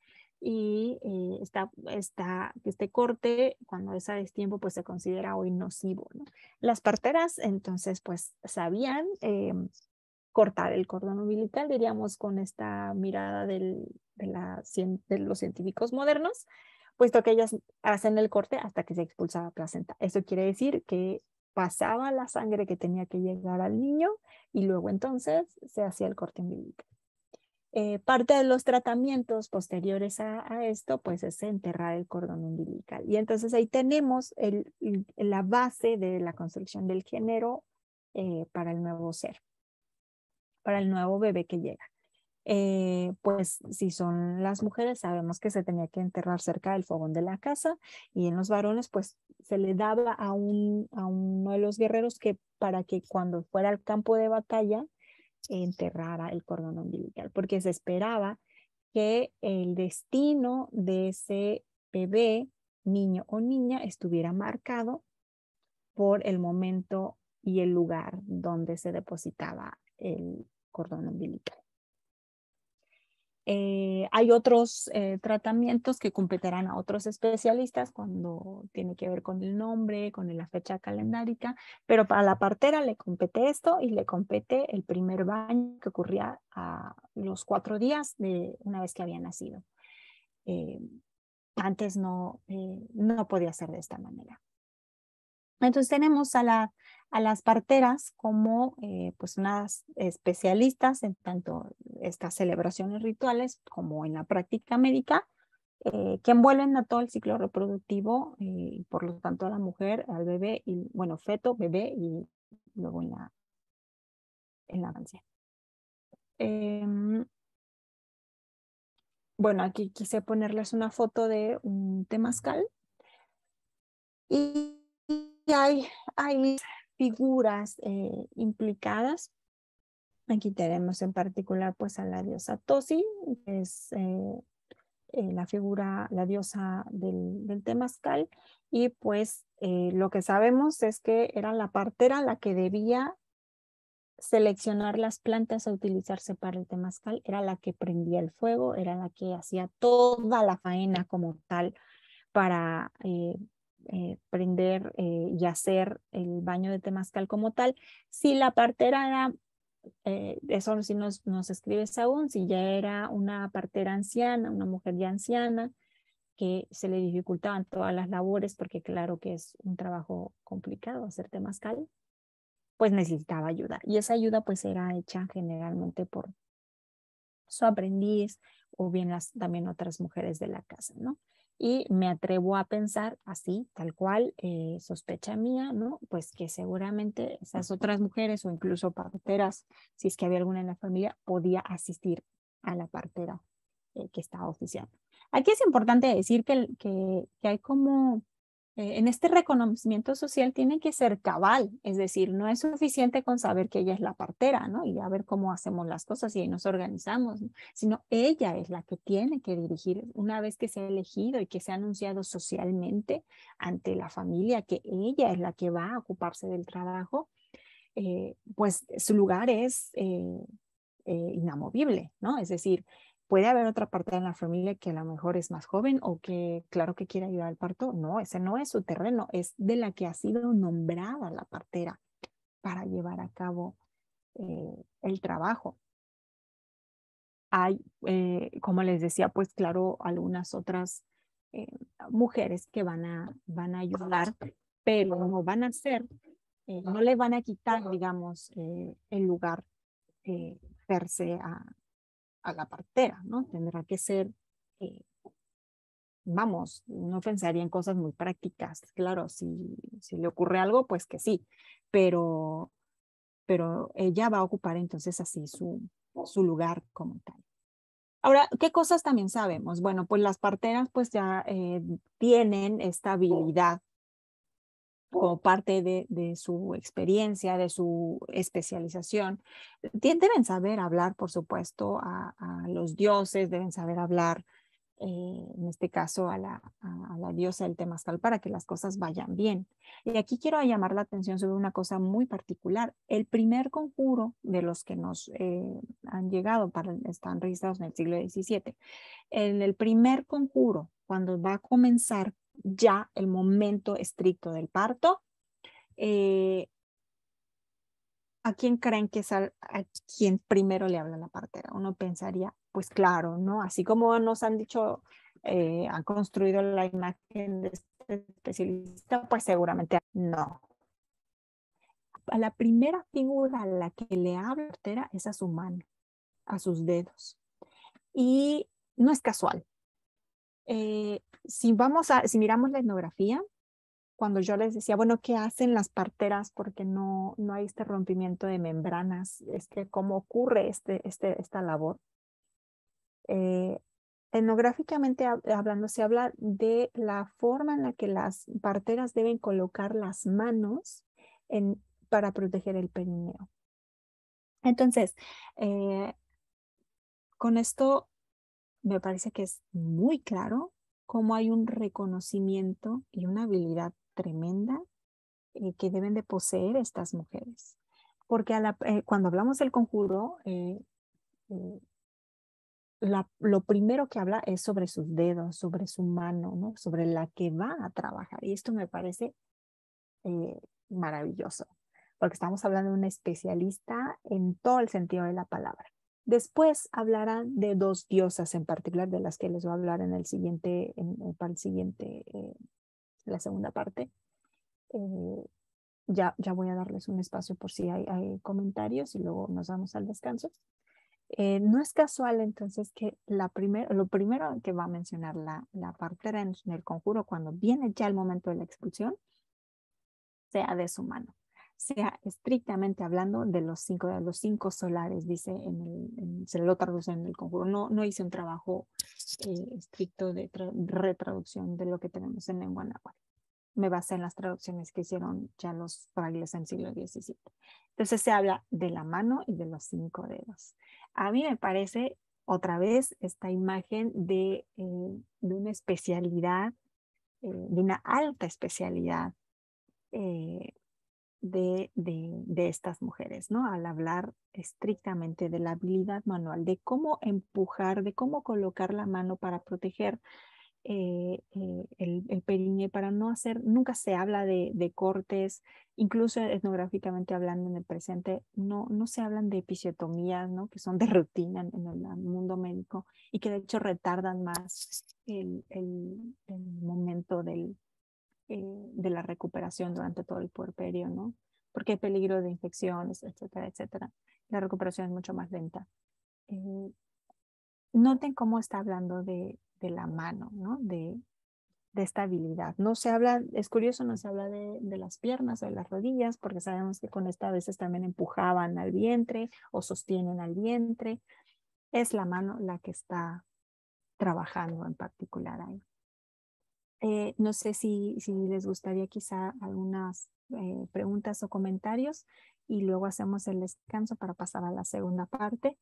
y este corte, cuando es a destiempo, pues se considera hoy nocivo, ¿no? Las parteras entonces pues sabían cortar el cordón umbilical, diríamos con esta mirada de los científicos modernos, puesto que ellas hacen el corte hasta que se expulsa la placenta. Eso quiere decir que pasaba la sangre que tenía que llegar al niño y luego entonces se hacía el corte umbilical. Parte de los tratamientos posteriores a esto, pues es enterrar el cordón umbilical. Y entonces ahí tenemos la base de la construcción del género para el nuevo ser, para el nuevo bebé que llega. Pues si son las mujeres, sabemos que se tenía que enterrar cerca del fogón de la casa, y en los varones, pues se le daba a uno de los guerreros que para que cuando fuera al campo de batalla enterrara el cordón umbilical, porque se esperaba que el destino de ese bebé, niño o niña, estuviera marcado por el momento y el lugar donde se depositaba el cordón umbilical. Hay otros tratamientos que competirán a otros especialistas cuando tiene que ver con el nombre, con la fecha calendárica, pero para la partera le compete esto y le compete el primer baño que ocurría a los 4 días de una vez que había nacido. Antes no podía ser de esta manera. Entonces tenemos a las parteras como pues unas especialistas en tanto estas celebraciones rituales como en la práctica médica, que envuelven a todo el ciclo reproductivo y por lo tanto a la mujer, al bebé, y bueno, feto, bebé y luego en la infancia. Bueno, aquí quise ponerles una foto de un temazcal y hay figuras implicadas. Aquí tenemos en particular pues a la diosa Tosi, que es la figura, la diosa del temazcal, y pues lo que sabemos es que era la partera la que debía seleccionar las plantas a utilizarse para el temazcal, era la que prendía el fuego, era la que hacía toda la faena como tal para prender y hacer el baño de temazcal como tal. Si la partera era eso sí nos escribes aún, si ya era una partera anciana, una mujer ya anciana, que se le dificultaban todas las labores, porque claro que es un trabajo complicado hacer temazcal, pues necesitaba ayuda. Y esa ayuda pues era hecha generalmente por su aprendiz o bien también otras mujeres de la casa, ¿no? Y me atrevo a pensar así, tal cual, sospecha mía, ¿no? Pues que seguramente esas otras mujeres o incluso parteras, si es que había alguna en la familia, podía asistir a la partera que estaba oficiando. Aquí es importante decir que hay como en este reconocimiento social tiene que ser cabal, es decir, no es suficiente con saber que ella es la partera, ¿no? Y a ver cómo hacemos las cosas y ahí nos organizamos, ¿no? Sino ella es la que tiene que dirigir una vez que se ha elegido y que se ha anunciado socialmente ante la familia que ella es la que va a ocuparse del trabajo, pues su lugar es inamovible, ¿no? Es decir, puede haber otra parte de la familia que a lo mejor es más joven o que claro que quiere ayudar al parto. No, ese no es su terreno, es de la que ha sido nombrada la partera para llevar a cabo el trabajo. Hay, como les decía, pues claro, algunas otras eh, mujeres que van a ayudar, pero no van a ser, no le van a quitar, digamos, el lugar per se a la partera, ¿no? Tendrá que ser, eh, vamos, no pensaría en cosas muy prácticas. Claro, si le ocurre algo, pues que sí, pero, pero ella va a ocupar entonces así su lugar como tal. Ahora, ¿qué cosas también sabemos? Bueno, pues las parteras pues ya tienen esta habilidad como parte de su experiencia, de su especialización. Deben saber hablar, por supuesto, a los dioses, deben saber hablar en este caso a la diosa del temazcal, para que las cosas vayan bien. Y aquí quiero llamar la atención sobre una cosa muy particular. El primer conjuro de los que nos han llegado, están registrados en el siglo XVII, en el primer conjuro, cuando va a comenzar ya el momento estricto del parto, ¿a quién creen que es a quien primero le habla la partera? Uno pensaría, pues claro, ¿no? Así como nos han dicho, han construido la imagen de este especialista, pues seguramente no. A la primera figura a la que le habla la partera es a su mano, a sus dedos. Y no es casual. Si miramos la etnografía, cuando yo les decía, bueno, ¿qué hacen las parteras? Porque no hay este rompimiento de membranas, ¿cómo ocurre esta labor? Etnográficamente hablando, se habla de la forma en la que las parteras deben colocar las manos para proteger el perineo. Entonces, con esto me parece que es muy claro cómo hay un reconocimiento y una habilidad tremenda que deben de poseer estas mujeres. Porque cuando hablamos del conjuro, lo primero que habla es sobre sus dedos, sobre su mano, ¿no? Sobre la que va a trabajar. Y esto me parece maravilloso, porque estamos hablando de un especialista en todo el sentido de la palabra. Después hablarán de dos diosas en particular, de las que les voy a hablar en el siguiente, para el siguiente, la segunda parte. Ya voy a darles un espacio por si hay comentarios y luego nos vamos al descanso. No es casual entonces que lo primero que va a mencionar la partera en el conjuro cuando viene ya el momento de la expulsión sea de su mano, sea estrictamente hablando de los cinco solares, dice se lo traduce en el conjuro. No hice un trabajo estricto de retraducción de lo que tenemos en lengua náhuatl. Me basé en las traducciones que hicieron ya los frailes en el siglo XVII. Entonces se habla de la mano y de los 5 dedos. A mí me parece otra vez esta imagen de una especialidad, de una alta especialidad de estas mujeres, ¿no? Al hablar estrictamente de la habilidad manual, de cómo empujar, de cómo colocar la mano para proteger el periné, para no hacer, nunca se habla de cortes, incluso etnográficamente hablando en el presente, no se hablan de episiotomías, ¿no? Que son de rutina en el mundo médico y que de hecho retardan más el momento de la recuperación durante todo el puerperio, ¿no? Porque hay peligro de infecciones, etcétera, etcétera. La recuperación es mucho más lenta. Noten cómo está hablando de la mano, ¿no? De esta habilidad. No se habla, es curioso, no se habla de las piernas o de las rodillas, porque sabemos que con esta a veces también empujaban al vientre o sostienen al vientre. Es la mano la que está trabajando en particular ahí. No sé si les gustaría quizá algunas preguntas o comentarios y luego hacemos el descanso para pasar a la segunda parte.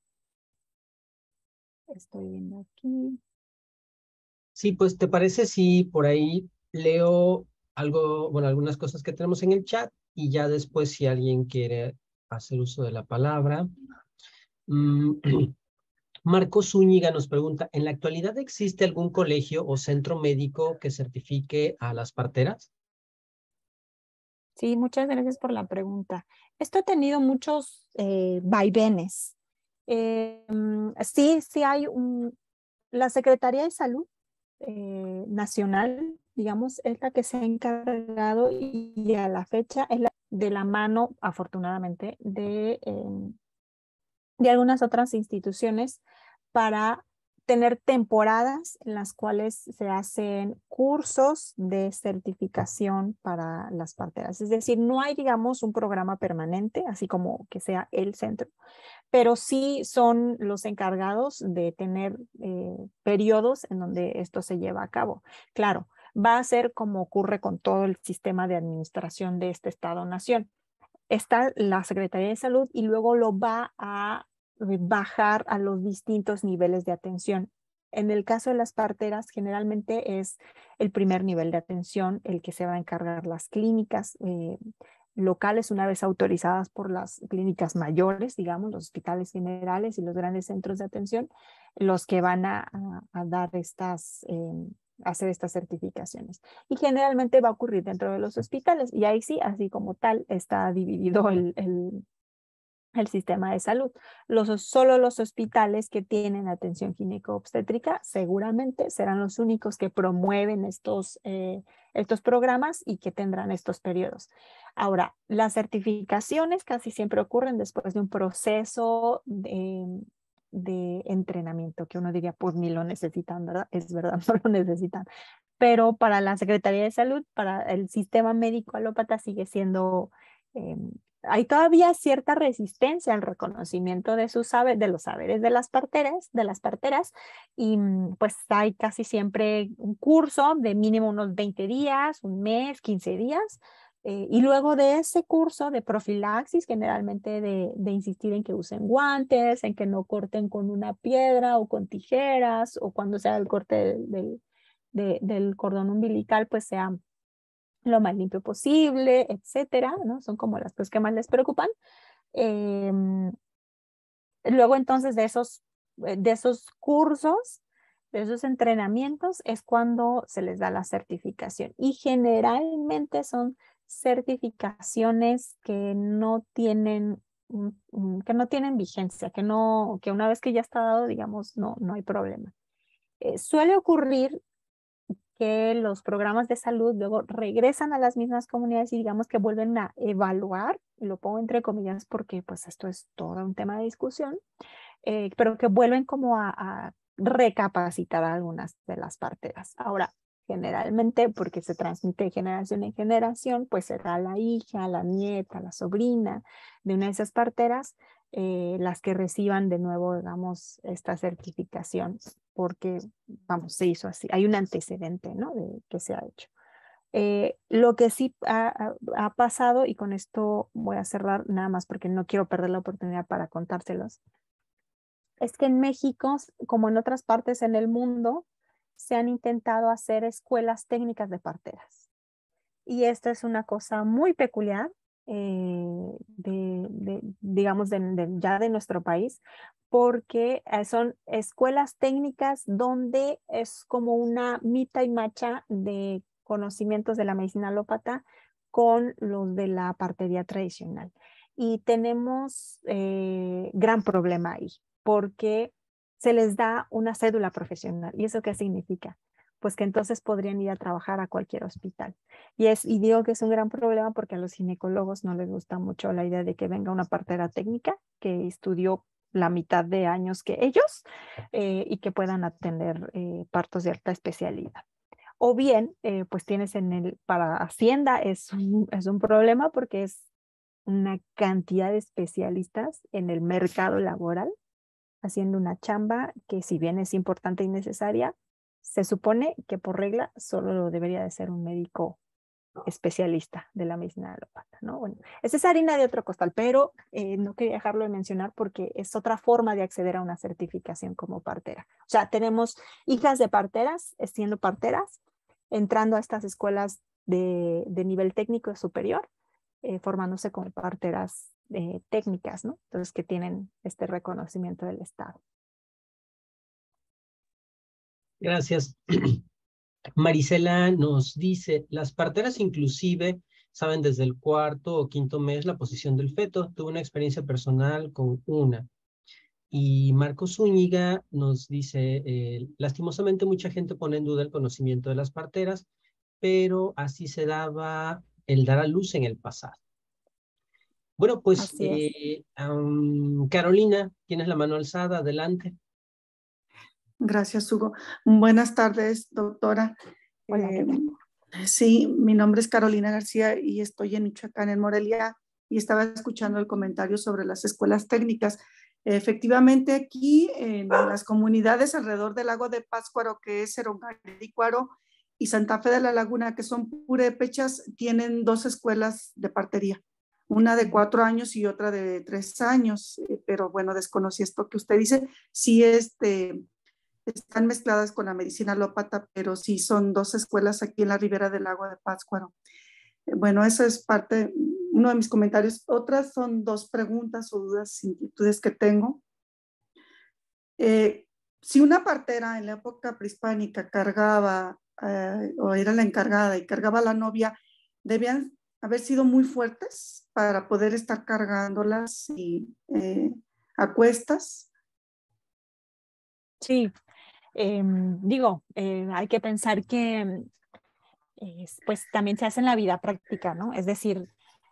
Estoy viendo aquí. Sí, pues ¿te parece si por ahí leo algo, bueno, algunas cosas que tenemos en el chat y ya después si alguien quiere hacer uso de la palabra? Marco Zúñiga nos pregunta, ¿en la actualidad existe algún colegio o centro médico que certifique a las parteras? Sí, muchas gracias por la pregunta. Esto ha tenido muchos vaivenes. Sí hay la Secretaría de Salud Nacional, digamos, es la que se ha encargado y a la fecha es de la mano, afortunadamente, de algunas otras instituciones para tener temporadas en las cuales se hacen cursos de certificación para las parteras. Es decir, no hay, digamos, un programa permanente, así como que sea el centro, pero sí son los encargados de tener periodos en donde esto se lleva a cabo. Claro, va a ser como ocurre con todo el sistema de administración de este Estado-nación. Está la Secretaría de Salud y luego lo va a bajar a los distintos niveles de atención. En el caso de las parteras, generalmente es el primer nivel de atención el que se va a encargar las clínicas locales, una vez autorizadas por las clínicas mayores, digamos, los hospitales generales y los grandes centros de atención, los que van a dar hacer estas certificaciones. Y generalmente va a ocurrir dentro de los hospitales. Y ahí sí, así como tal, está dividido el sistema de salud. Solo los hospitales que tienen atención gineco-obstétrica seguramente serán los únicos que promueven estos programas y que tendrán estos periodos. Ahora, las certificaciones casi siempre ocurren después de un proceso de entrenamiento, que uno diría, pues ni lo necesitan, ¿verdad? Es verdad, no lo necesitan. Pero para la Secretaría de Salud, para el sistema médico alópata sigue siendo hay todavía cierta resistencia al reconocimiento de de los saberes de las parteras, y pues hay casi siempre un curso de mínimo unos 20 días, un mes, 15 días, y luego de ese curso de profilaxis, generalmente de insistir en que usen guantes, en que no corten con una piedra o con tijeras, o cuando sea el corte del cordón umbilical, pues sea lo más limpio posible, etcétera, ¿no? Son como las cosas que más les preocupan. Luego entonces de esos cursos, de esos entrenamientos, es cuando se les da la certificación. Y generalmente son certificaciones que no tienen vigencia, que una vez que ya está dado, digamos, no hay problema. Suele ocurrir que los programas de salud luego regresan a las mismas comunidades y digamos que vuelven a evaluar, y lo pongo entre comillas porque pues esto es todo un tema de discusión, pero que vuelven como a recapacitar a algunas de las parteras. Ahora, generalmente, porque se transmite de generación en generación, pues será la hija, la nieta, la sobrina de una de esas parteras las que reciban de nuevo, digamos, esta certificación, porque, vamos, se hizo así. Hay un antecedente, ¿no? De que se ha hecho. Lo que sí ha pasado, y con esto voy a cerrar nada más porque no quiero perder la oportunidad para contárselos, es que en México, como en otras partes en el mundo, se han intentado hacer escuelas técnicas de parteras. Y esta es una cosa muy peculiar, digamos, ya de nuestro país, porque son escuelas técnicas donde es como una mitad y macha de conocimientos de la medicina alópata con los de la partería tradicional. Y tenemos gran problema ahí, porque se les da una cédula profesional. ¿Y eso qué significa? Pues que entonces podrían ir a trabajar a cualquier hospital. Y digo que es un gran problema porque a los ginecólogos no les gusta mucho la idea de que venga una partera técnica que estudió la mitad de años que ellos y que puedan atender partos de alta especialidad. O bien, pues tienes para Hacienda es un problema porque es una cantidad de especialistas en el mercado laboral haciendo una chamba que si bien es importante y necesaria, se supone que por regla solo lo debería de ser un médico especialista de la medicina alópata, ¿no? Bueno, esa es harina de otro costal, pero no quería dejarlo de mencionar porque es otra forma de acceder a una certificación como partera. O sea, tenemos hijas de parteras, siendo parteras, entrando a estas escuelas de nivel técnico superior, formándose como parteras técnicas, ¿no? Entonces, que tienen este reconocimiento del Estado. Gracias. Marisela nos dice, las parteras inclusive saben desde el cuarto o quinto mes la posición del feto. Tuve una experiencia personal con una. Y Marcos Zúñiga nos dice, lastimosamente mucha gente pone en duda el conocimiento de las parteras, pero así se daba el dar a luz en el pasado. Bueno, pues Así es. Carolina, tienes la mano alzada, adelante. Gracias, Hugo. Buenas tardes, doctora. Hola, ¿qué tal? Sí, mi nombre es Carolina García y estoy en Michoacán, en Morelia, y estaba escuchando el comentario sobre las escuelas técnicas. Efectivamente, aquí en las comunidades alrededor del lago de Pátzcuaro, que es Cerongarícuaro, y Santa Fe de la Laguna, que son purépechas, tienen dos escuelas de partería, una de 4 años y otra de 3 años, pero bueno, desconocí esto que usted dice. Sí, están mezcladas con la medicina alópata, pero sí son dos escuelas aquí en la Ribera del Lago de Pátzcuaro. Bueno, eso es parte, uno de mis comentarios. Otras son dos preguntas o dudas, inquietudes que tengo. Si una partera en la época prehispánica cargaba o era la encargada y cargaba a la novia, debían haber sido muy fuertes para poder estar cargándolas y a cuestas. Sí, digo, hay que pensar que pues también se hace en la vida práctica, ¿no? Es decir,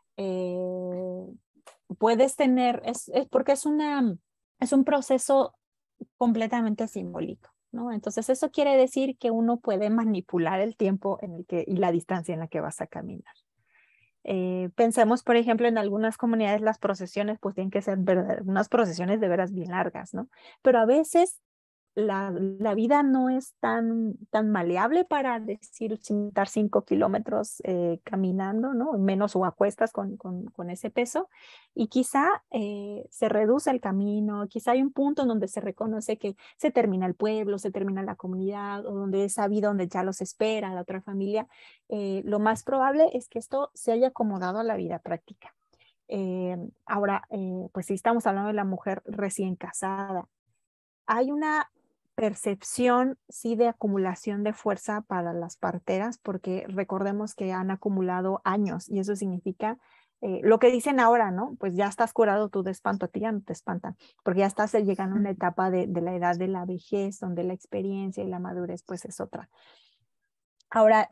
puedes tener, porque es un proceso completamente simbólico, ¿no? Entonces eso quiere decir que uno puede manipular el tiempo y la distancia en la que vas a caminar. Pensemos, por ejemplo, en algunas comunidades las procesiones pues tienen que ser unas procesiones de veras bien largas, ¿no? Pero a veces la vida no es tan maleable para decir estar 5 kilómetros caminando, ¿no? Menos o a cuestas con ese peso. Y quizá se reduce el camino, quizá hay un punto en donde se reconoce que se termina el pueblo, se termina la comunidad, o donde es sabido, donde ya los espera la otra familia. Lo más probable es que esto se haya acomodado a la vida práctica. Ahora, pues si estamos hablando de la mujer recién casada, hay una percepción, sí, de acumulación de fuerza para las parteras, porque recordemos que han acumulado años y eso significa lo que dicen ahora, ¿no? Pues ya estás curado tú de espanto, a ti ya no te espantan, porque ya estás llegando a una etapa de la edad de la vejez, donde la experiencia y la madurez pues es otra. Ahora,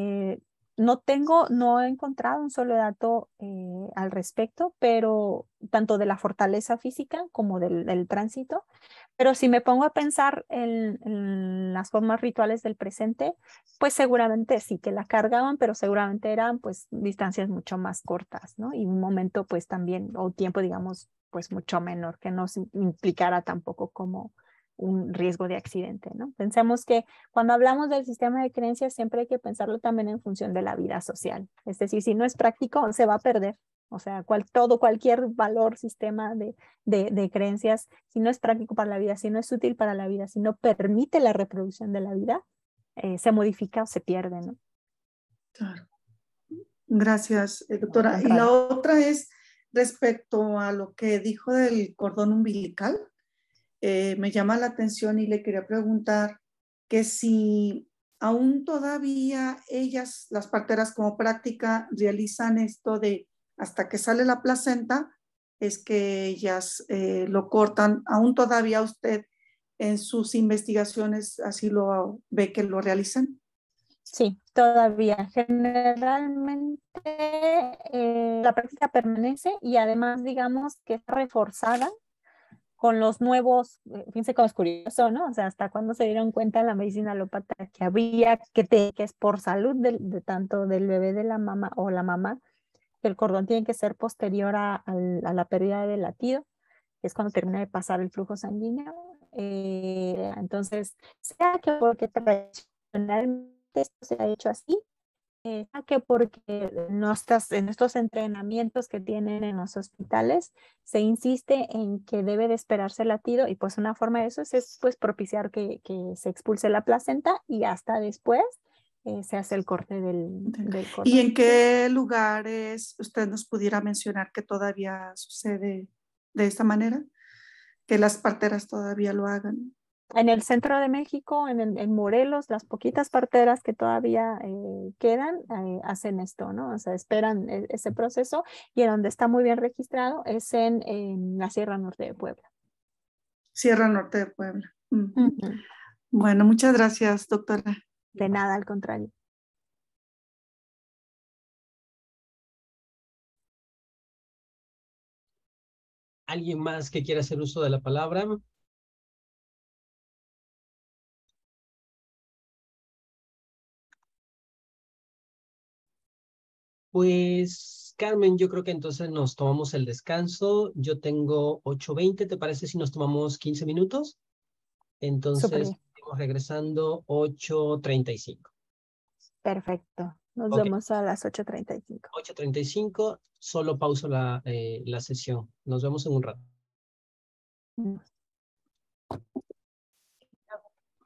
no he encontrado un solo dato al respecto, pero tanto de la fortaleza física como del tránsito. Pero si me pongo a pensar en las formas rituales del presente, pues seguramente sí que la cargaban, pero seguramente eran pues distancias mucho más cortas, ¿no? Y un momento pues también, o tiempo digamos, pues mucho menor, que no implicara tampoco como un riesgo de accidente, ¿no? Pensemos que cuando hablamos del sistema de creencias siempre hay que pensarlo también en función de la vida social. Es decir, si no es práctico, se va a perder. O sea, cualquier valor, sistema de creencias, si no es práctico para la vida, si no es útil para la vida, si no permite la reproducción de la vida, se modifica o se pierde, ¿no? Claro. Gracias, doctora. Y la otra es respecto a lo que dijo del cordón umbilical. Me llama la atención y le quería preguntar que si aún todavía ellas, las parteras como práctica, realizan esto de hasta que sale la placenta, es que ellas lo cortan. Aún todavía usted en sus investigaciones así lo ve que lo realizan. Sí, todavía. Generalmente la práctica permanece y además digamos que está reforzada con los nuevos, fíjense cómo es curioso, ¿no? O sea, hasta cuando se dieron cuenta en la medicina alópata que había, que es por salud de tanto del bebé de la mamá o la mamá, que el cordón tiene que ser posterior a la pérdida del latido, que es cuando termina de pasar el flujo sanguíneo. Entonces, sea que porque tradicionalmente esto se ha hecho así, que porque en estos entrenamientos que tienen en los hospitales se insiste en que debe de esperarse el latido y pues una forma de eso es pues propiciar que se expulse la placenta y hasta después se hace el corte del cordón. ¿Y en qué lugares usted nos pudiera mencionar que todavía sucede de esta manera? Que las parteras todavía lo hagan. En el centro de México, en Morelos, las poquitas parteras que todavía quedan hacen esto, ¿no? O sea, esperan ese proceso y en donde está muy bien registrado es en la Sierra Norte de Puebla. Sierra Norte de Puebla. Bueno, muchas gracias, doctora. De nada, al contrario. ¿Alguien más que quiera hacer uso de la palabra? Pues, Carmen, yo creo que entonces nos tomamos el descanso. Yo tengo 8:20, ¿te parece si nos tomamos 15 minutos? Entonces, estamos regresando 8:35. Perfecto. Nos Okay. vemos a las 8:35. 8:35, solo pauso la sesión. Nos vemos en un rato.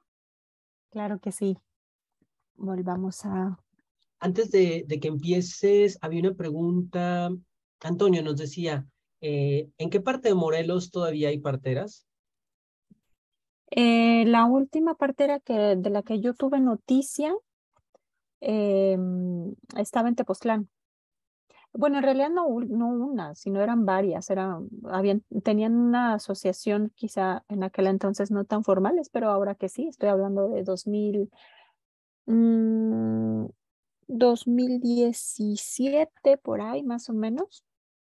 claro que sí. Volvamos a... Antes de que empieces, había una pregunta. Antonio nos decía, ¿en qué parte de Morelos todavía hay parteras? La última partera de la que yo tuve noticia estaba en Tepoztlán. Bueno, en realidad no una, sino eran varias. Tenían una asociación quizá en aquel entonces no tan formales, pero ahora que sí, estoy hablando de 2017, por ahí más o menos.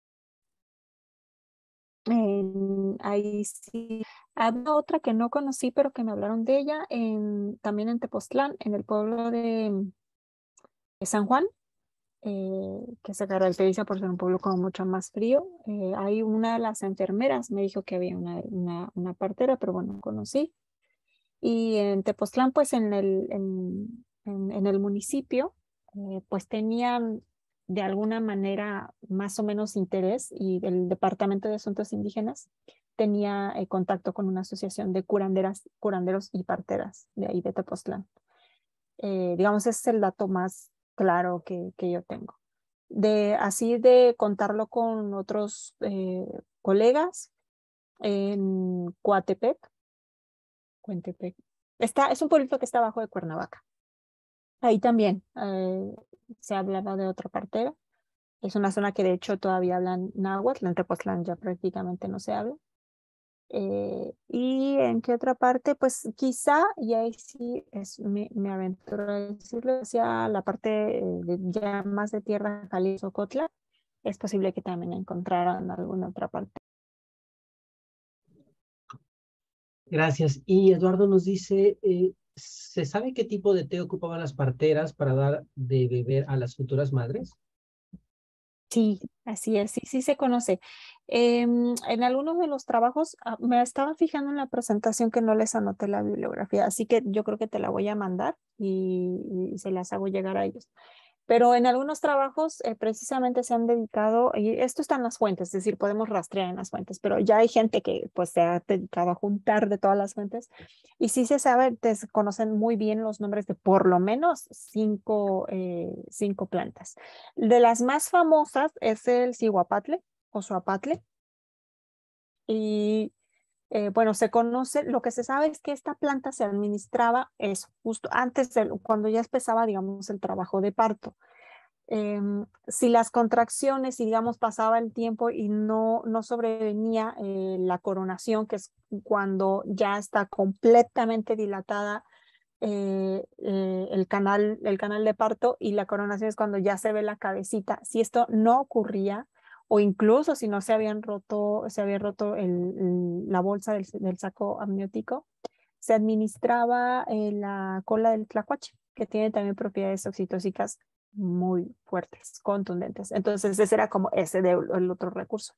Ahí sí. Había otra que no conocí, pero que me hablaron de ella también en Tepoztlán, en el pueblo de San Juan, que se caracteriza por ser un pueblo como mucho más frío. Hay una de las enfermeras, me dijo que había una partera, pero bueno, no conocí. Y en Tepoztlán, pues en el municipio, pues tenían de alguna manera más o menos interés y el Departamento de Asuntos Indígenas tenía contacto con una asociación de curanderos y parteras de ahí de Tepoztlán. Digamos, ese es el dato más claro que yo tengo. Así de contarlo con otros colegas en Cuentepec. Es un pueblito que está abajo de Cuernavaca. Ahí también se hablaba de otra partera. Es una zona que de hecho todavía hablan náhuatl, en Tepoztlán ya prácticamente no se habla. ¿Y en qué otra parte? Pues quizá, y ahí sí me aventuro a decirlo, hacia la parte ya más de tierra Jalisco, Cotla, es posible que también encontraran alguna otra parte. Gracias. Y Eduardo nos dice, ¿se sabe qué tipo de té ocupaban las parteras para dar de beber a las futuras madres? Sí, así es, sí se conoce. En algunos de los trabajos, me estaba fijando en la presentación que no les anoté la bibliografía, así que yo creo que te la voy a mandar y se las hago llegar a ellos. Pero en algunos trabajos precisamente se han dedicado, y esto está en las fuentes, es decir, podemos rastrear en las fuentes, pero ya hay gente que pues se ha dedicado a juntar de todas las fuentes y sí se sabe, se conocen muy bien los nombres de por lo menos cinco plantas. De las más famosas es el cihuapatle o suapatle y bueno, se conoce, lo que se sabe es que esta planta se administraba eso, justo antes cuando ya empezaba, digamos, el trabajo de parto. Si las contracciones y digamos pasaba el tiempo y no sobrevenía la coronación, que es cuando ya está completamente dilatada el canal de parto, y la coronación es cuando ya se ve la cabecita. Si esto no ocurría, o incluso si no se se había roto la bolsa del saco amniótico, se administraba la cola del tlacuache, que tiene también propiedades oxitóxicas muy fuertes, contundentes. Entonces, ese era como el otro recurso.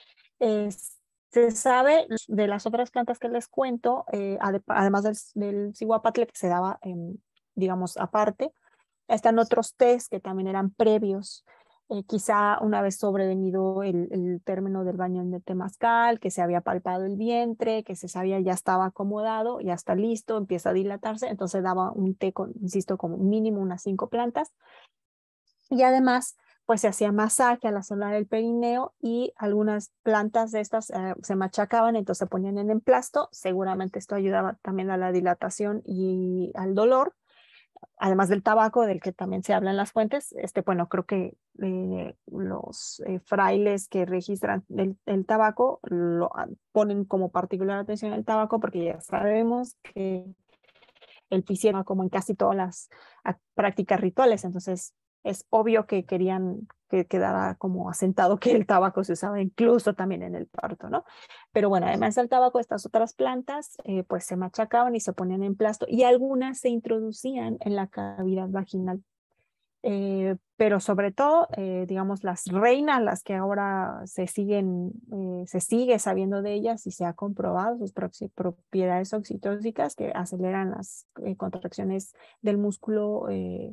Se sabe de las otras plantas que les cuento, además del cihuapatle que se daba, digamos, aparte, están otros tés que también eran previos. Quizá una vez sobrevenido el término del baño de temazcal, que se había palpado el vientre, que se sabía ya estaba acomodado, ya está listo, empieza a dilatarse, entonces daba un té, insisto, como mínimo unas 5 plantas. Y además, pues se hacía masaje a la zona del perineo y algunas plantas de estas se machacaban, entonces se ponían en emplasto. Seguramente esto ayudaba también a la dilatación y al dolor, además del tabaco, del que también se habla en las fuentes. Bueno, creo que los frailes que registran el tabaco ponen como particular atención al tabaco porque ya sabemos que el pisciano como en casi todas las prácticas rituales, entonces es obvio que querían que quedara como asentado que el tabaco se usaba incluso también en el parto, ¿no? Pero bueno, además del tabaco, estas otras plantas pues se machacaban y se ponían en plasto y algunas se introducían en la cavidad vaginal. Pero sobre todo, digamos, las reinas, las que ahora se sigue sabiendo de ellas y se ha comprobado sus propiedades oxitóxicas que aceleran las contracciones del músculo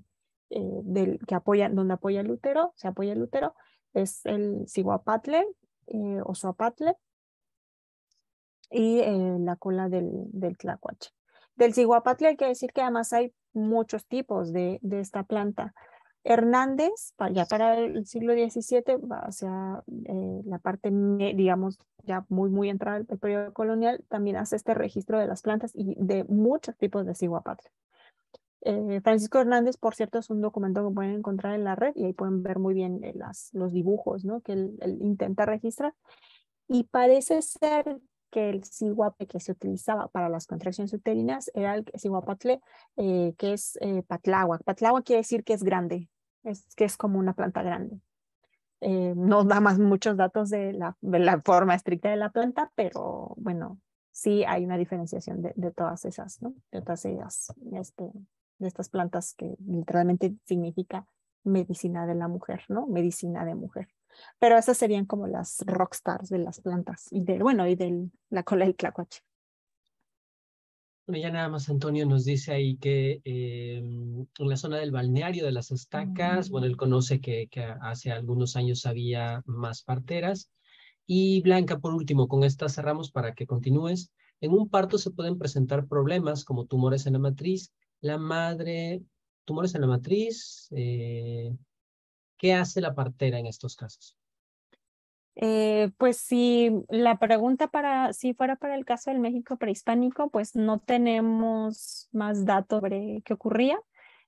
donde apoya el útero, se apoya el útero, es el cihuapatle o suapatle y la cola del tlacuache. Del ciguapatle hay que decir que además hay muchos tipos de esta planta. Hernández, ya para el siglo XVII, o sea, la parte, digamos, ya muy entrada el periodo colonial, también hace este registro de las plantas y de muchos tipos de ciguapatle. Francisco Hernández, por cierto, es un documento que pueden encontrar en la red y ahí pueden ver muy bien los dibujos, ¿no? Que él intenta registrar. Y parece ser que el ciguape que se utilizaba para las contracciones uterinas era el ciguapatle que es patláhuac. Patláhuac quiere decir que es grande, que es como una planta grande. No da más muchos datos de la forma estricta de la planta, pero bueno, sí hay una diferenciación de todas esas, ¿no? De todas ellas, de estas plantas que literalmente significa medicina de la mujer, ¿no? Medicina de mujer. Pero esas serían como las rockstars de las plantas y de la cola del tlacuache. Bueno, ya nada más Antonio nos dice ahí que en la zona del balneario de las Estacas, bueno, él conoce que hace algunos años había más parteras. Y Blanca, por último, con esta cerramos para que continúes. En un parto se pueden presentar problemas como tumores en la matriz. La madre, tumores en la matriz, ¿qué hace la partera en estos casos? Pues si la pregunta si fuera para el caso del México prehispánico, pues no tenemos más datos sobre qué ocurría.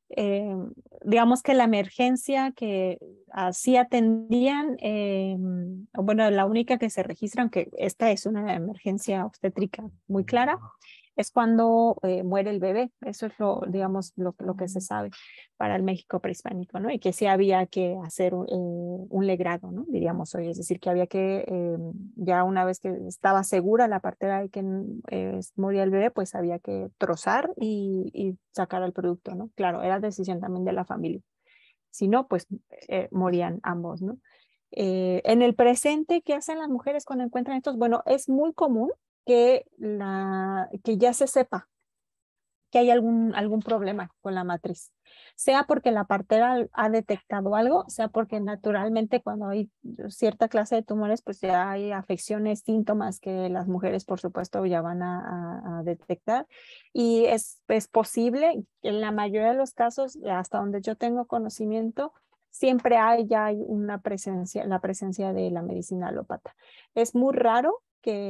Digamos que la emergencia que así atendían, bueno, la única que se registra, aunque esta es una emergencia obstétrica muy clara, es cuando muere el bebé. Eso es digamos, lo que se sabe para el México prehispánico, ¿no? Y que sí había que hacer un legrado, ¿no? Diríamos hoy, es decir, que había que, ya una vez que estaba segura la partera de que moría el bebé, pues había que trozar y sacar el producto, ¿no? Claro, era decisión también de la familia. Si no, pues morían ambos, ¿no? En el presente, ¿qué hacen las mujeres cuando encuentran estos? Bueno, es muy común que ya se sepa que hay algún problema con la matriz, sea porque la partera ha detectado algo, sea porque naturalmente cuando hay cierta clase de tumores, pues ya hay afecciones, síntomas que las mujeres, por supuesto, ya van a detectar. Y es posible, en la mayoría de los casos, hasta donde yo tengo conocimiento, siempre hay una presencia, la presencia de la medicina alópata. Es muy raro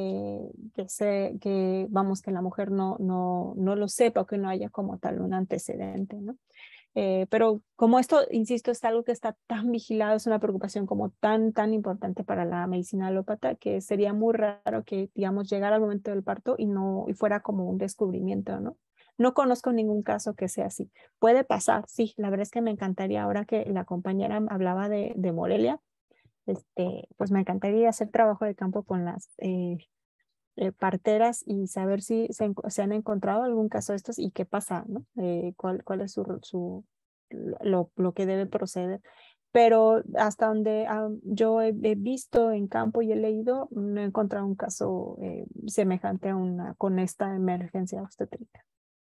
vamos, que la mujer no lo sepa o que no haya como tal un antecedente, ¿no? Pero como esto, insisto, es algo que está tan vigilado, es una preocupación como tan importante para la medicina alópata, que sería muy raro que, digamos, llegara al momento del parto y fuera como un descubrimiento, ¿no? No conozco ningún caso que sea así. Puede pasar, sí, la verdad es que me encantaría, ahora que la compañera hablaba de Morelia, pues me encantaría hacer trabajo de campo con las parteras y saber si se han encontrado algún caso de estos y qué pasa, ¿no? Cuál es lo que debe proceder. Pero hasta donde yo he visto en campo y he leído, no he encontrado un caso semejante con esta emergencia obstétrica.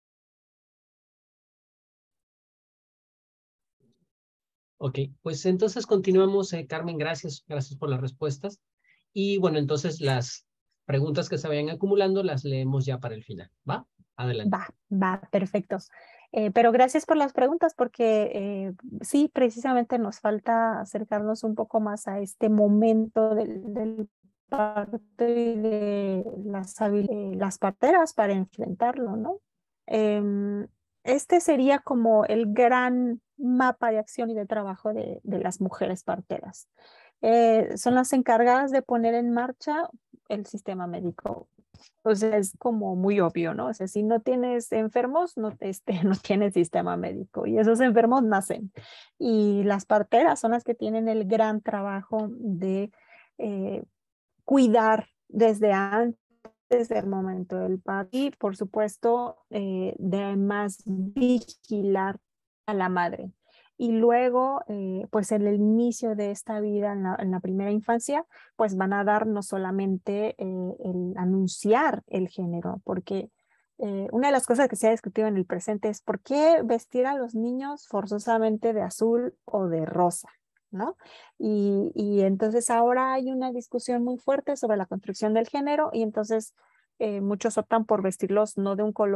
Ok, pues entonces continuamos, Carmen, gracias por las respuestas. Y bueno, entonces las preguntas que se vayan acumulando las leemos ya para el final, ¿va? Adelante. Va, perfecto. Pero gracias por las preguntas porque sí, precisamente nos falta acercarnos un poco más a este momento del parto y de las parteras para enfrentarlo, ¿no? Este sería como el gran mapa de acción y de trabajo de las mujeres parteras. Son las encargadas de poner en marcha el sistema médico. O sea, es como muy obvio, ¿no? O sea, si no tienes enfermos, no no tienes sistema médico y esos enfermos nacen. Y las parteras son las que tienen el gran trabajo de cuidar desde antes del momento del parto y, por supuesto, de más vigilar a la madre. Y luego, pues en el inicio de esta vida, en la primera infancia, pues van a dar no solamente el anunciar el género, porque una de las cosas que se ha discutido en el presente es por qué vestir a los niños forzosamente de azul o de rosa, ¿no? Y entonces ahora hay una discusión muy fuerte sobre la construcción del género y entonces muchos optan por vestirlos no de un color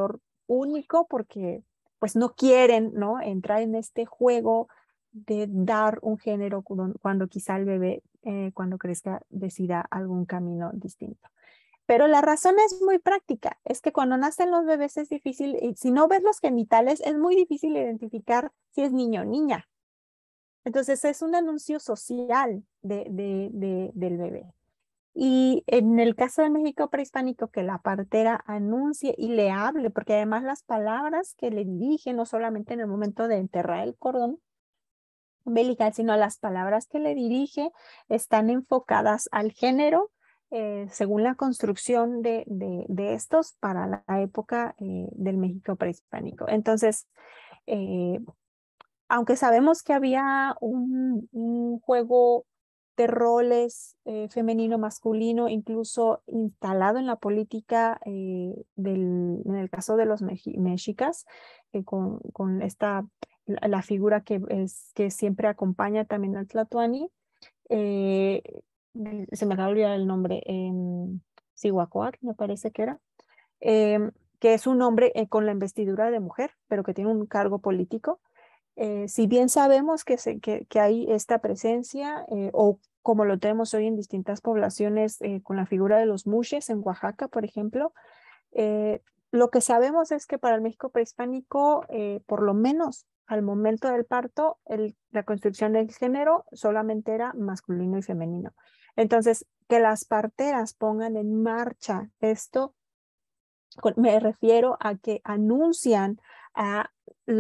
único porque pues no quieren, ¿no?, entrar en este juego de dar un género cuando quizá el bebé, cuando crezca, decida algún camino distinto. Pero la razón es muy práctica, es que cuando nacen los bebés es difícil, y si no ves los genitales, es muy difícil identificar si es niño o niña. Entonces es un anuncio social del bebé. Y en el caso de México prehispánico, que la partera anuncie y le hable, porque además las palabras que le dirigen, no solamente en el momento de enterrar el cordón umbilical, sino las palabras que le dirige están enfocadas al género, según la construcción de estos para la época del México prehispánico. Entonces, aunque sabemos que había un juego de roles femenino-masculino, incluso instalado en la política en el caso de los mexicas, con la figura que siempre acompaña también al Tlatoani, eh, se me acaba de olvidar el nombre, Cihuacóatl, me parece que era, que es un hombre con la investidura de mujer, pero que tiene un cargo político. Si bien sabemos que hay esta presencia, o como lo tenemos hoy en distintas poblaciones, con la figura de los muxes en Oaxaca, por ejemplo, lo que sabemos es que para el México prehispánico, por lo menos al momento del parto, la construcción del género solamente era masculino y femenino. Entonces, que las parteras pongan en marcha esto, me refiero a que anuncian a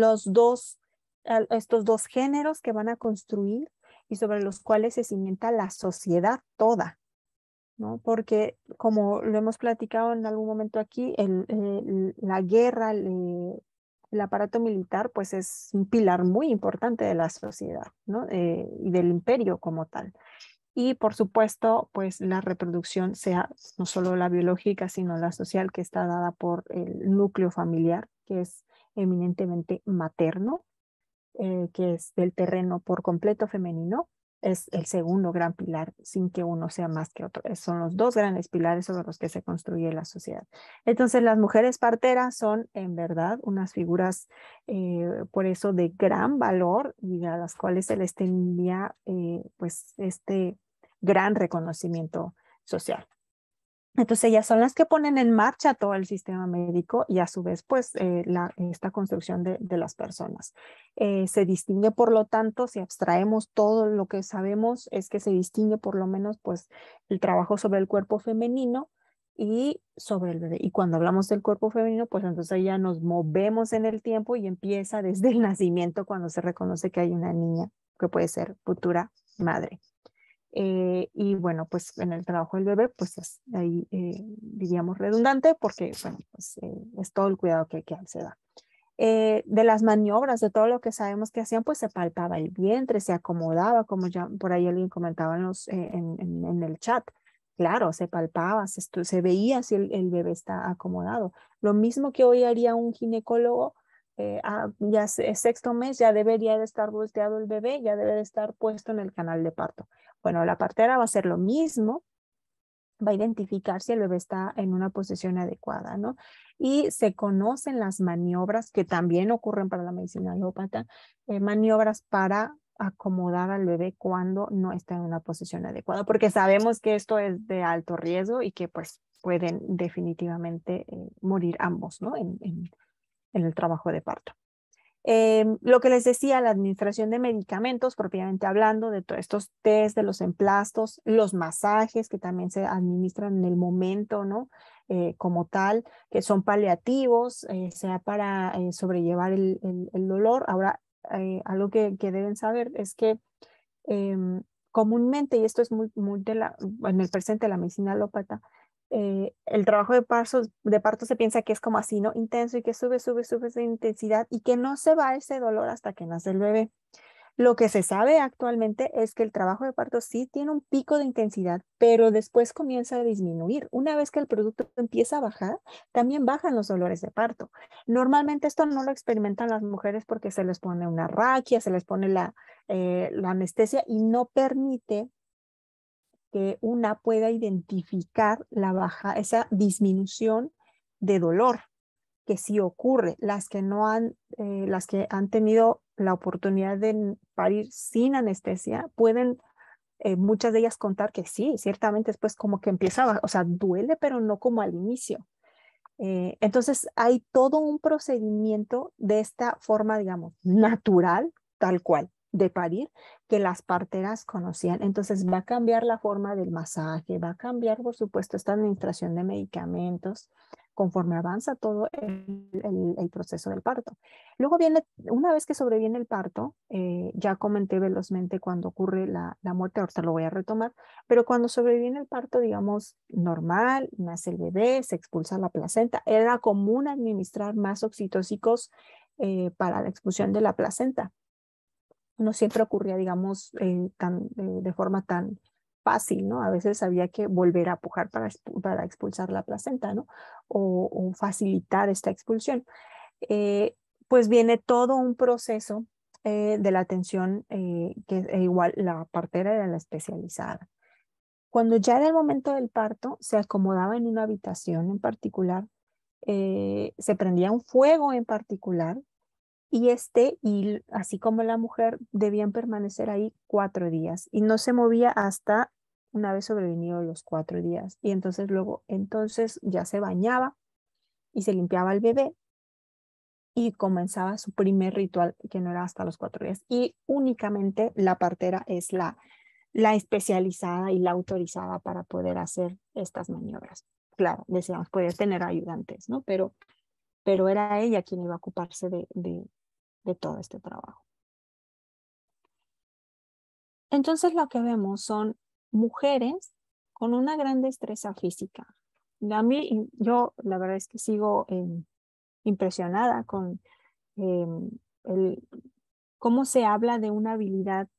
estos dos géneros que van a construir y sobre los cuales se cimienta la sociedad toda, ¿no? Porque como lo hemos platicado en algún momento aquí, la guerra, el aparato militar, pues es un pilar muy importante de la sociedad, ¿no? Y del imperio como tal. Y por supuesto, pues la reproducción, sea no solo la biológica, sino la social, que está dada por el núcleo familiar, que es eminentemente materno, que es del terreno por completo femenino, es el segundo gran pilar, sin que uno sea más que otro. Son los dos grandes pilares sobre los que se construye la sociedad. Entonces, las mujeres parteras son en verdad unas figuras, por eso, de gran valor, y a las cuales se les tendría pues este gran reconocimiento social. Entonces ellas son las que ponen en marcha todo el sistema médico y a su vez pues esta construcción de las personas. Se distingue, por lo tanto, si abstraemos todo lo que sabemos, es que se distingue por lo menos pues el trabajo sobre el cuerpo femenino y sobre el bebé. Y cuando hablamos del cuerpo femenino, pues entonces ya nos movemos en el tiempo y empieza desde el nacimiento, cuando se reconoce que hay una niña que puede ser futura madre. Y bueno, pues en el trabajo del bebé, pues es ahí, diríamos, redundante, porque bueno, pues, es todo el cuidado que se da. De las maniobras, de todo lo que sabemos que hacían, pues se palpaba el vientre, se acomodaba, como ya por ahí alguien comentaba en el chat. Claro, se palpaba, se veía si el bebé está acomodado. Lo mismo que hoy haría un ginecólogo, ya es sexto mes, ya debería de estar volteado el bebé, ya debe de estar puesto en el canal de parto. Bueno, la partera va a hacer lo mismo, va a identificar si el bebé está en una posición adecuada, ¿no? Y se conocen las maniobras que también ocurren para la medicina alópata, maniobras para acomodar al bebé cuando no está en una posición adecuada, porque sabemos que esto es de alto riesgo y que pues pueden definitivamente morir ambos, ¿no? En el trabajo de parto. Lo que les decía, la administración de medicamentos, propiamente hablando, de todos estos test, de los emplastos, los masajes que también se administran en el momento, ¿no? Como tal, que son paliativos, sea para sobrellevar el dolor. Ahora, algo que deben saber es que comúnmente, y esto es muy en el presente de la medicina alópata, el trabajo de parto se piensa que es como así, ¿no? Intenso, y que sube esa intensidad y que no se va ese dolor hasta que nace el bebé. Lo que se sabe actualmente es que el trabajo de parto sí tiene un pico de intensidad, pero después comienza a disminuir. Una vez que el producto empieza a bajar, también bajan los dolores de parto. Normalmente esto no lo experimentan las mujeres porque se les pone una raquia, se les pone la anestesia y no permite que una pueda identificar esa disminución de dolor. que sí ocurre. Las que no han, las que han tenido la oportunidad de parir sin anestesia, pueden muchas de ellas contar que sí, ciertamente después como que empieza, o sea, duele, pero no como al inicio. Entonces hay todo un procedimiento de esta forma, digamos, natural, tal cual, de parir, que las parteras conocían. Entonces va a cambiar la forma del masaje, va a cambiar, por supuesto, esta administración de medicamentos conforme avanza todo el proceso del parto. Luego viene, una vez que sobreviene el parto, ya comenté velozmente cuando ocurre la muerte, ahorita lo voy a retomar, pero cuando sobreviene el parto, digamos, normal, nace el bebé, se expulsa la placenta, era común administrar más oxitóxicos para la expulsión de la placenta. No siempre ocurría, digamos, de forma tan fácil, ¿no? A veces había que volver a pujar para expulsar la placenta, ¿no? O facilitar esta expulsión. Eh, pues viene todo un proceso de la atención que igual la partera era la especializada. Cuando ya era el momento del parto, se acomodaba en una habitación en particular, se prendía un fuego en particular y y así como la mujer, debían permanecer ahí 4 días y no se movía hasta una vez sobrevenido los 4 días. Y entonces luego, entonces ya se bañaba y se limpiaba el bebé y comenzaba su primer ritual, que no era hasta los 4 días. Y únicamente la partera es la especializada y la autorizada para poder hacer estas maniobras. Claro, decíamos, puede tener ayudantes, ¿no? Pero era ella quien iba a ocuparse de todo este trabajo. Entonces lo que vemos son mujeres con una gran destreza física. A mí, yo la verdad es que sigo impresionada con cómo se habla de una habilidad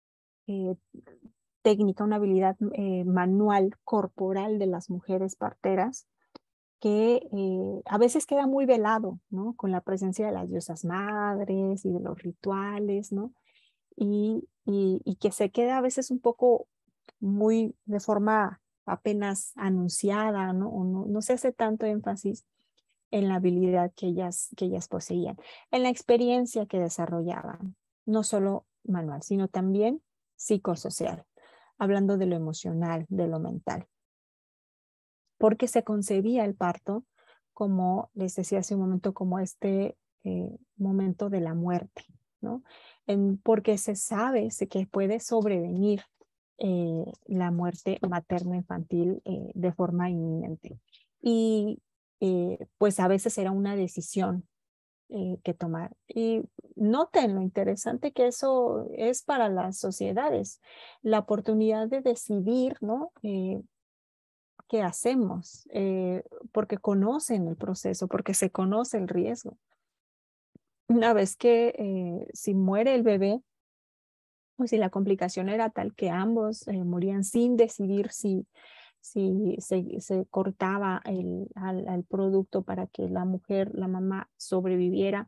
técnica, una habilidad manual, corporal de las mujeres parteras, que a veces queda muy velado, ¿no? Con la presencia de las diosas madres y de los rituales, ¿no? Y que se queda a veces un poco muy de forma apenas anunciada, ¿no? O no se hace tanto énfasis en la habilidad que ellas poseían, en la experiencia que desarrollaban, no solo manual, sino también psicosocial, hablando de lo emocional, de lo mental, porque se concebía el parto como, les decía hace un momento, como este momento de la muerte, ¿no? Porque se sabe que puede sobrevenir la muerte materno-infantil de forma inminente. Y pues a veces era una decisión que tomar. Y noten lo interesante que eso es para las sociedades, la oportunidad de decidir, ¿no? ¿Qué hacemos? Porque conocen el proceso, porque se conoce el riesgo. Una vez que si muere el bebé, o si la complicación era tal que ambos morían sin decidir si se cortaba al producto para que la mujer, la mamá, sobreviviera,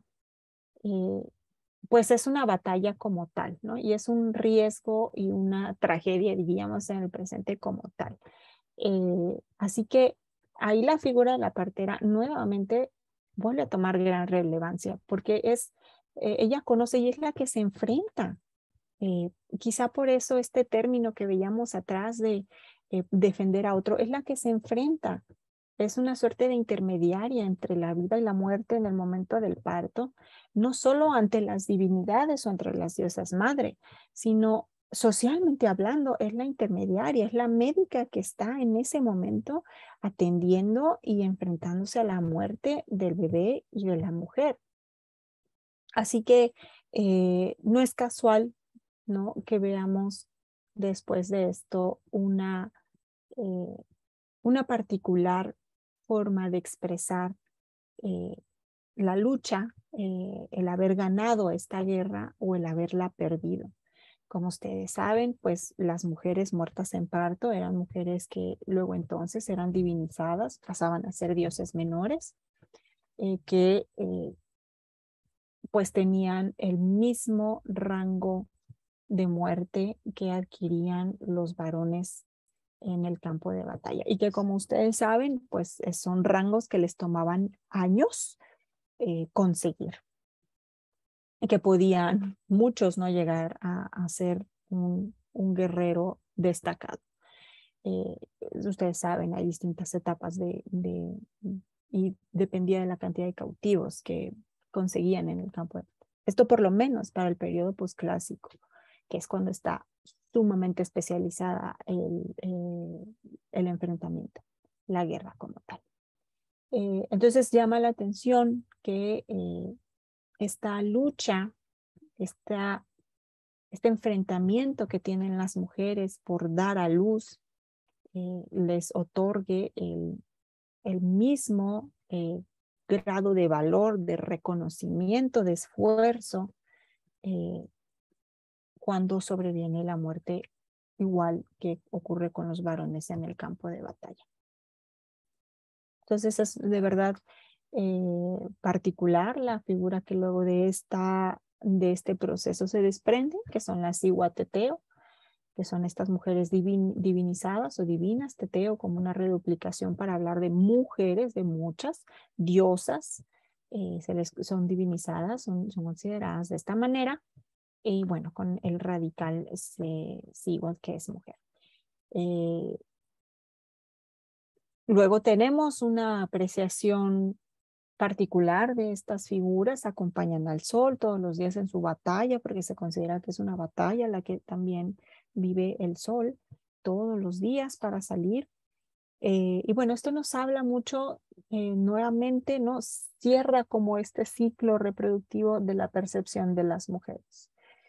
pues es una batalla como tal, ¿no? Y es un riesgo y una tragedia, diríamos, en el presente como tal. Así que ahí la figura de la partera nuevamente vuelve a tomar gran relevancia porque ella conoce y es la que se enfrenta. Quizá por eso este término que veíamos atrás de defender a otro es la que se enfrenta. Es una suerte de intermediaria entre la vida y la muerte en el momento del parto, no solo ante las divinidades o entre las diosas madre, sino socialmente hablando, es la intermediaria, es la médica que está en ese momento atendiendo y enfrentándose a la muerte del bebé y de la mujer. Así que no es casual, ¿no?, que veamos después de esto una particular forma de expresar la lucha, el haber ganado esta guerra o el haberla perdido. Como ustedes saben, pues las mujeres muertas en parto eran mujeres que luego entonces eran divinizadas, pasaban a ser dioses menores, que pues tenían el mismo rango de muerte que adquirían los varones en el campo de batalla y que, como ustedes saben, pues son rangos que les tomaban años conseguir. Y que podían muchos no llegar a ser un guerrero destacado. Ustedes saben, hay distintas etapas y dependía de la cantidad de cautivos que conseguían en el campo. Esto por lo menos para el periodo posclásico, que es cuando está sumamente especializada el enfrentamiento, la guerra como tal. Entonces llama la atención que esta lucha, este enfrentamiento que tienen las mujeres por dar a luz, les otorgue el mismo grado de valor, de reconocimiento, de esfuerzo, cuando sobreviene la muerte, igual que ocurre con los varones en el campo de batalla. Entonces es de verdad particular la figura que luego de este proceso se desprende, que son las Iguateteo, que son estas mujeres divinizadas o divinas, teteo como una reduplicación para hablar de mujeres, de muchas diosas, son divinizadas, son consideradas de esta manera, y bueno, con el radical igual que es mujer. Luego tenemos una apreciación particular de estas figuras, acompañan al sol todos los días en su batalla, porque se considera que es una batalla la que también vive el sol todos los días para salir. Y bueno, esto nos habla mucho, nuevamente, ¿no? Cierra como este ciclo reproductivo de la percepción de las mujeres.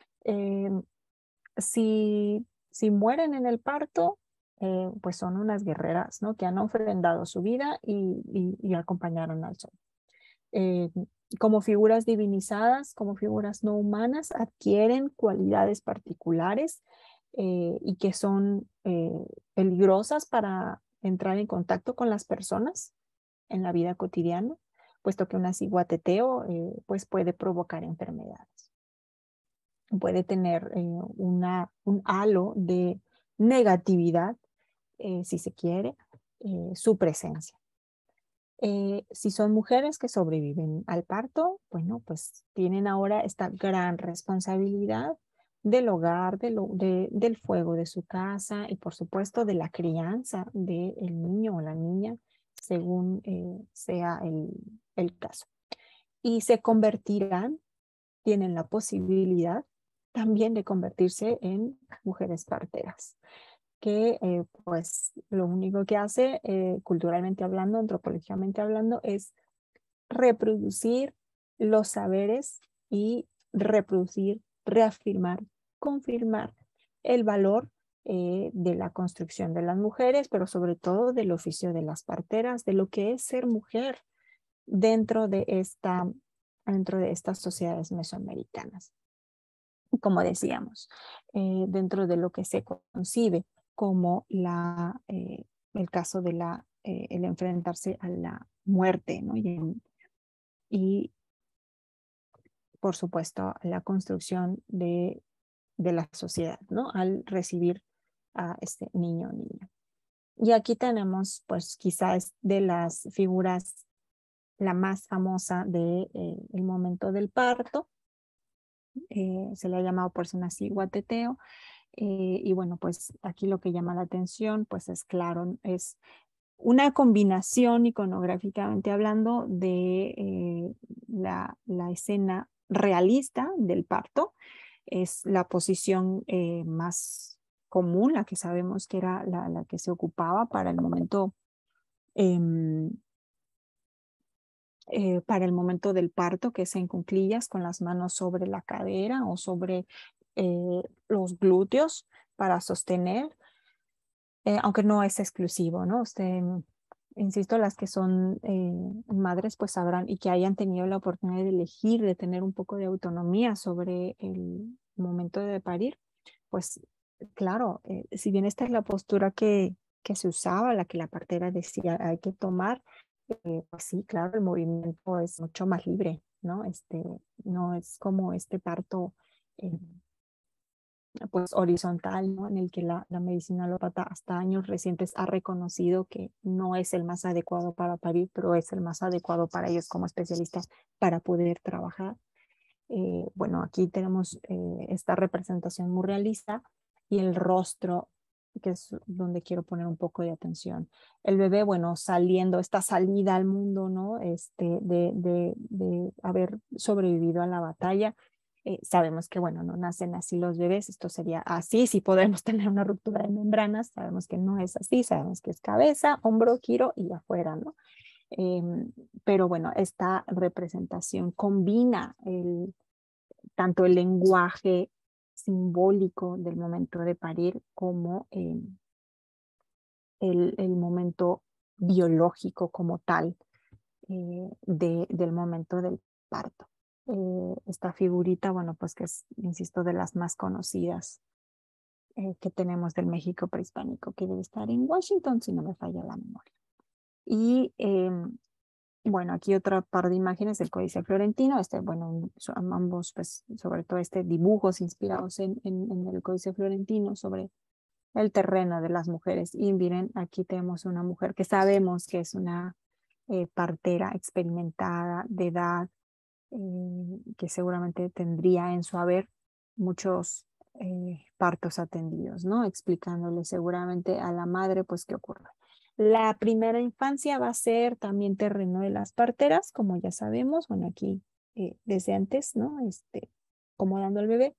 Si mueren en el parto, pues son unas guerreras, ¿no? Que han ofrendado su vida y acompañaron al sol. Como figuras divinizadas, como figuras no humanas, adquieren cualidades particulares y que son peligrosas para entrar en contacto con las personas en la vida cotidiana, puesto que una ciguateteo pues puede provocar enfermedades. Puede tener un halo de negatividad, si se quiere, su presencia. Si son mujeres que sobreviven al parto, bueno, pues tienen ahora esta gran responsabilidad del hogar, del fuego de su casa y por supuesto de la crianza del niño o la niña, según sea el caso. Y se convertirán, tienen la posibilidad también de convertirse en mujeres parteras, que pues lo único que hace culturalmente hablando, antropológicamente hablando, es reproducir los saberes y reproducir, reafirmar, confirmar el valor de la construcción de las mujeres, pero sobre todo del oficio de las parteras, de lo que es ser mujer dentro de estas sociedades mesoamericanas. Como decíamos, dentro de lo que se concibe como el caso de el enfrentarse a la muerte, ¿no? Y por supuesto, la construcción de la sociedad, ¿no? Al recibir a este niño o niña. Y aquí tenemos, pues, quizás de las figuras la más famosa del momento del parto. Se le ha llamado por ser así guateteo. Y bueno, pues aquí lo que llama la atención, pues es claro, es una combinación iconográficamente hablando de la escena realista del parto. Es la posición más común, la que sabemos que era la que se ocupaba para el momento del parto, que es en cuclillas con las manos sobre la cadera o sobre los glúteos para sostener, aunque no es exclusivo, ¿no? Insisto, las que son madres pues sabrán y que hayan tenido la oportunidad de elegir, de tener un poco de autonomía sobre el momento de parir, pues claro, si bien esta es la postura que se usaba, la que la partera decía hay que tomar, pues sí, claro, el movimiento es mucho más libre, ¿no? No es como este parto pues horizontal, ¿no? En el que la medicina alópata hasta años recientes ha reconocido que no es el más adecuado para parir, pero es el más adecuado para ellos como especialistas para poder trabajar. Bueno, aquí tenemos esta representación muy realista y el rostro, que es donde quiero poner un poco de atención. El bebé, bueno, saliendo, esta salida al mundo, ¿no? De haber sobrevivido a la batalla. Sabemos que, bueno, no nacen así los bebés, esto sería así, si podemos tener una ruptura de membranas, sabemos que no es así, sabemos que es cabeza, hombro, giro y afuera, ¿no? Pero bueno, esta representación combina tanto el lenguaje simbólico del momento de parir como el momento biológico como tal del momento del parto. Esta figurita, bueno, pues que es, insisto, de las más conocidas que tenemos del México prehispánico, que debe estar en Washington, si no me falla la memoria. Y bueno, aquí otra par de imágenes del Códice Florentino, bueno, ambos, pues, sobre todo dibujos inspirados en el Códice Florentino sobre el terreno de las mujeres. Y miren, aquí tenemos una mujer que sabemos que es una partera experimentada de edad, que seguramente tendría en su haber muchos partos atendidos, ¿no? Explicándole seguramente a la madre, pues, qué ocurre. La primera infancia va a ser también terreno de las parteras, como ya sabemos, bueno, aquí desde antes, ¿no? Acomodando al bebé.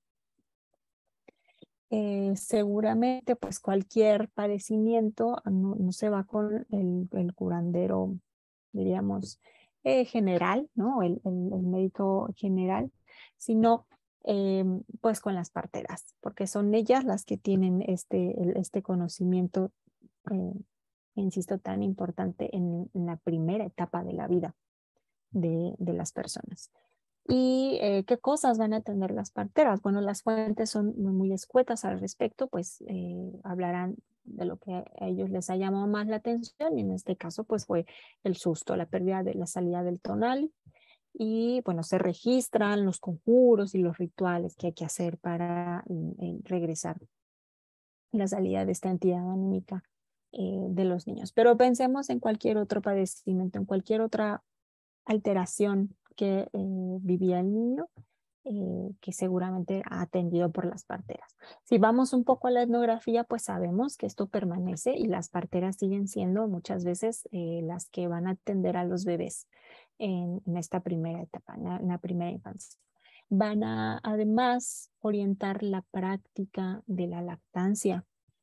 Seguramente, pues, cualquier padecimiento no se va con el curandero, diríamos, general, ¿no? El médico general, sino pues con las parteras, porque son ellas las que tienen este conocimiento, insisto, tan importante en la primera etapa de la vida de las personas. ¿Y qué cosas van a tener las parteras? Bueno, las fuentes son muy escuetas al respecto, pues hablarán de lo que a ellos les ha llamado más la atención, y en este caso pues fue el susto, la pérdida de la salida del tonal, y bueno, se registran los conjuros y los rituales que hay que hacer para regresar la salida de esta entidad anímica de los niños. Pero pensemos en cualquier otro padecimiento, en cualquier otra alteración que vivía el niño, que seguramente ha atendido por las parteras. Si vamos un poco a la etnografía, pues sabemos que esto permanece y las parteras siguen siendo muchas veces las que van a atender a los bebés en esta primera etapa, en la primera infancia. Van a además orientar la práctica de la lactancia.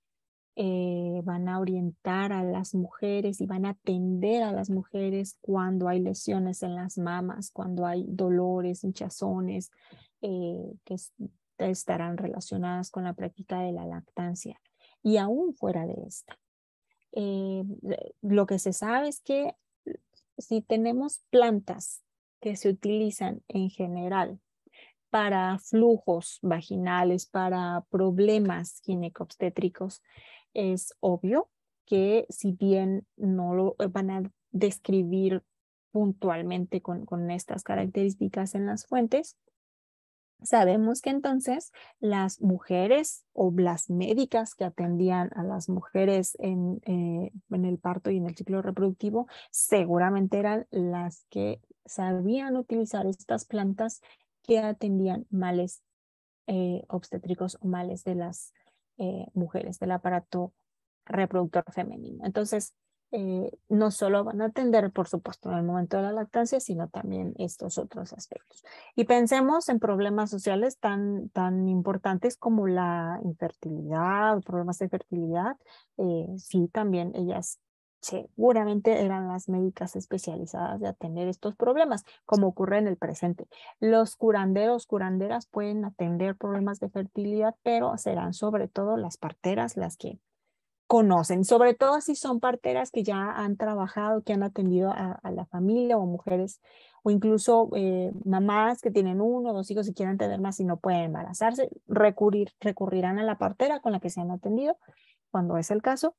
Van a orientar a las mujeres y van a atender a las mujeres cuando hay lesiones en las mamas, cuando hay dolores, hinchazones, que estarán relacionadas con la práctica de la lactancia. Y aún fuera de esta, lo que se sabe es que si tenemos plantas que se utilizan en general para flujos vaginales, para problemas ginecobstétricos, es obvio que si bien no lo van a describir puntualmente con estas características en las fuentes, sabemos que entonces las mujeres o las médicas que atendían a las mujeres en el parto y en el ciclo reproductivo seguramente eran las que sabían utilizar estas plantas que atendían males obstétricos o males de las mujeres, del aparato reproductor femenino. Entonces, no solo van a atender, por supuesto, en el momento de la lactancia, sino también estos otros aspectos. Y pensemos en problemas sociales tan importantes como la infertilidad, problemas de fertilidad. Sí, también ellas seguramente eran las médicas especializadas de atender estos problemas, como ocurre en el presente. Los curanderos, curanderas pueden atender problemas de fertilidad, pero serán sobre todo las parteras las que conocen, sobre todo si son parteras que ya han trabajado, que han atendido a la familia o mujeres, o incluso mamás que tienen 1 o 2 hijos y quieren tener más y no pueden embarazarse, recurrirán a la partera con la que se han atendido, cuando es el caso,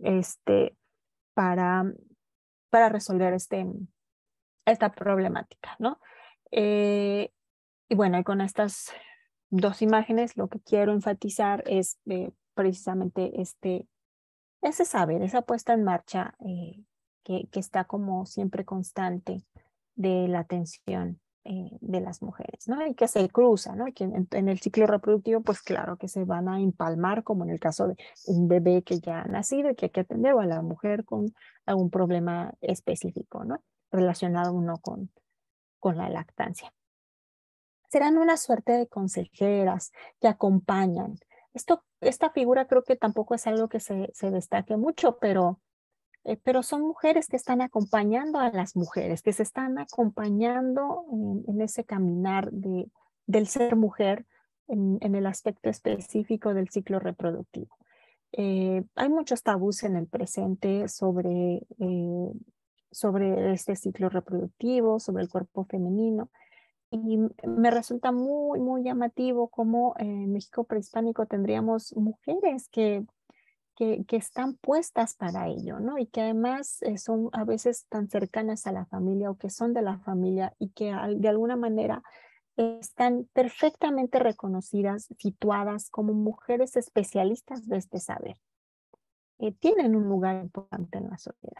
para, para resolver esta problemática, ¿no? Y bueno, y con estas dos imágenes, lo que quiero enfatizar es precisamente ese saber, esa puesta en marcha que está como siempre constante de la atención de las mujeres, ¿no? Y que se cruza, ¿no? Que en el ciclo reproductivo, pues claro que se van a empalmar, como en el caso de un bebé que ya ha nacido y que hay que atender, o a la mujer con algún problema específico, ¿no? Relacionado uno con la lactancia. Serán una suerte de consejeras que acompañan. Esta figura creo que tampoco es algo que se destaque mucho, pero son mujeres que están acompañando a las mujeres, que se están acompañando en ese caminar del ser mujer en el aspecto específico del ciclo reproductivo. Hay muchos tabús en el presente sobre este ciclo reproductivo, sobre el cuerpo femenino. Y me resulta muy, muy llamativo cómo en México prehispánico tendríamos mujeres que están puestas para ello, ¿no? Y que además son a veces tan cercanas a la familia o que son de la familia y que de alguna manera están perfectamente reconocidas, situadas como mujeres especialistas de este saber. Tienen un lugar importante en la sociedad.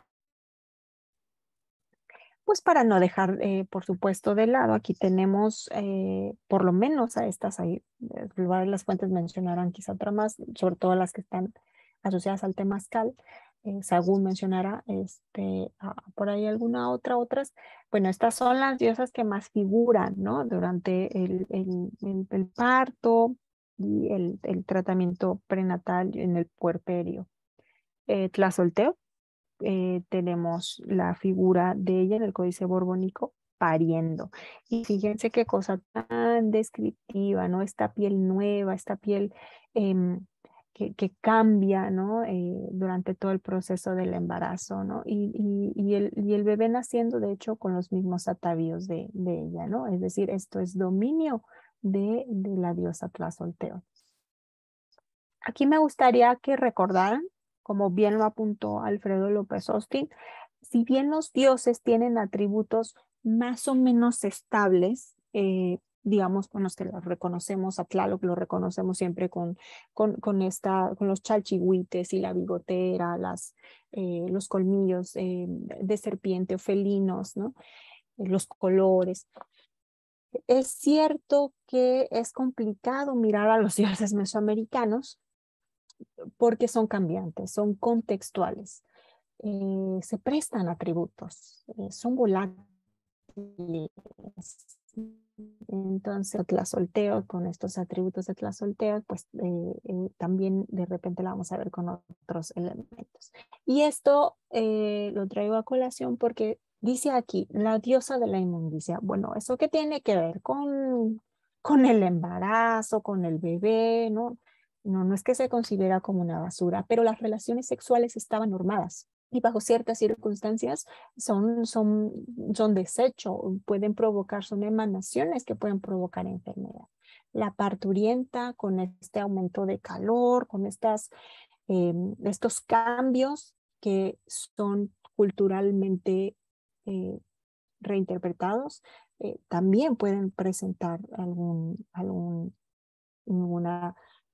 Pues para no dejar, por supuesto, de lado, aquí tenemos por lo menos a estas, ahí, las fuentes mencionarán quizá otra más, sobre todo las que están asociadas al temazcal. Sagún mencionará por ahí otras. Bueno, estas son las diosas que más figuran, ¿no? Durante el parto y el tratamiento prenatal en el puerperio. Tlazolteo, tenemos la figura de ella en el Códice Borbónico pariendo. Y fíjense qué cosa tan descriptiva, ¿no? Esta piel nueva, esta piel que cambia, ¿no? Durante todo el proceso del embarazo, ¿no? Y el bebé naciendo, de hecho, con los mismos atavíos de ella, ¿no? Es decir, esto es dominio de la diosa Tlazolteo. Aquí me gustaría que recordaran, como bien lo apuntó Alfredo López Austin, si bien los dioses tienen atributos más o menos estables, digamos con los que los reconocemos, a Tlaloc lo reconocemos siempre con los chalchihuites y la bigotera, los colmillos de serpiente o felinos, ¿no? Los colores. Es cierto que es complicado mirar a los dioses mesoamericanos porque son cambiantes, son contextuales, se prestan atributos, son volátiles. Entonces, Tlazolteo, con estos atributos de Tlazolteo, pues también de repente la vamos a ver con otros elementos. Y esto lo traigo a colación porque dice aquí, la diosa de la inmundicia. Bueno, ¿eso qué tiene que ver con el embarazo, con el bebé? ¿No? No es que se considera como una basura, pero las relaciones sexuales estaban normadas y bajo ciertas circunstancias son desecho, pueden provocar, son emanaciones que pueden provocar enfermedad. La parturienta con este aumento de calor, con estos cambios que son culturalmente reinterpretados, también pueden presentar alguna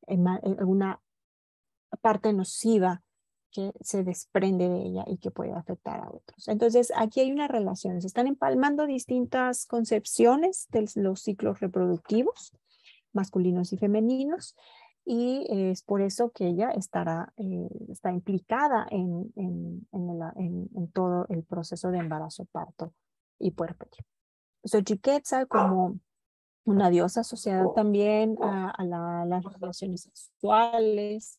parte nociva que se desprende de ella y que puede afectar a otros. Entonces, aquí hay una relación. Se están empalmando distintas concepciones de los ciclos reproductivos, masculinos y femeninos, y es por eso que ella está implicada en todo el proceso de embarazo, parto y puerperio. Xochiquetzal como una diosa asociada también a las relaciones sexuales.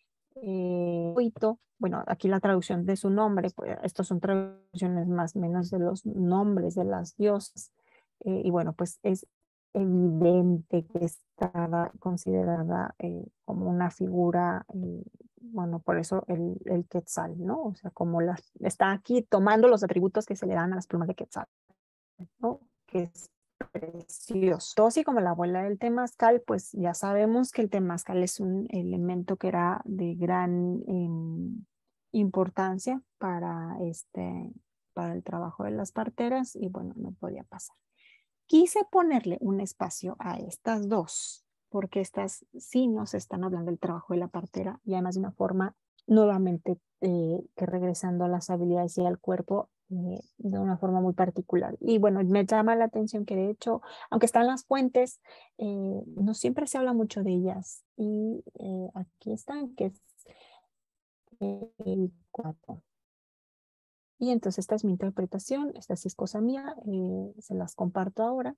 Bueno, aquí la traducción de su nombre, pues estos son traducciones más o menos de los nombres de las diosas. Y bueno, pues es evidente que estaba considerada como una figura, bueno, por eso el Quetzal, ¿no? O sea, como está aquí tomando los atributos que se le dan a las plumas de Quetzal, ¿no? Que es precioso. Tosi, como la abuela del temazcal, pues ya sabemos que el temazcal es un elemento que era de gran importancia para el trabajo de las parteras y bueno, no podía pasar. Quise ponerle un espacio a estas dos porque estas sí nos están hablando del trabajo de la partera y además de una forma nuevamente que regresando a las habilidades y al cuerpo de una forma muy particular. Y bueno, me llama la atención que de hecho, aunque están las fuentes, no siempre se habla mucho de ellas. Y aquí están, que es el 4. Y entonces esta es mi interpretación, esta sí es cosa mía, se las comparto ahora.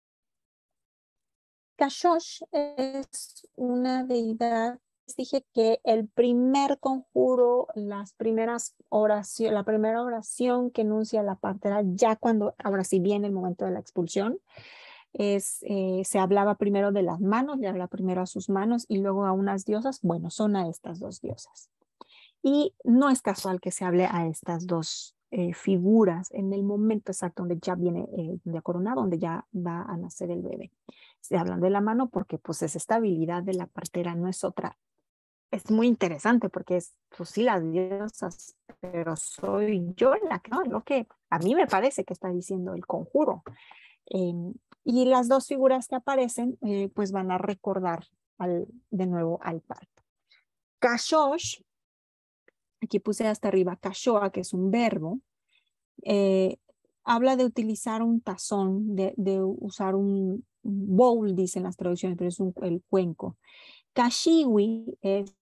Kashosh es una deidad. Les dije que el primer conjuro, la primera oración que enuncia la partera, ya cuando, ahora sí viene el momento de la expulsión, se hablaba primero de las manos, le habla primero a sus manos y luego a unas diosas. Bueno, son a estas dos diosas. Y no es casual que se hable a estas dos figuras en el momento exacto donde ya viene ya coronado, donde ya va a nacer el bebé. Se hablan de la mano porque pues es esta habilidad de la partera, no es otra. Es muy interesante porque es, pues sí, las diosas, pero soy yo la que, no, lo que a mí me parece que está diciendo el conjuro. Y las dos figuras que aparecen pues van a recordar de nuevo al parto. Kashosh, aquí puse hasta arriba Kashoa, que es un verbo, habla de utilizar un tazón, de usar un bowl, dicen las traducciones, pero es el cuenco. Kashiwi es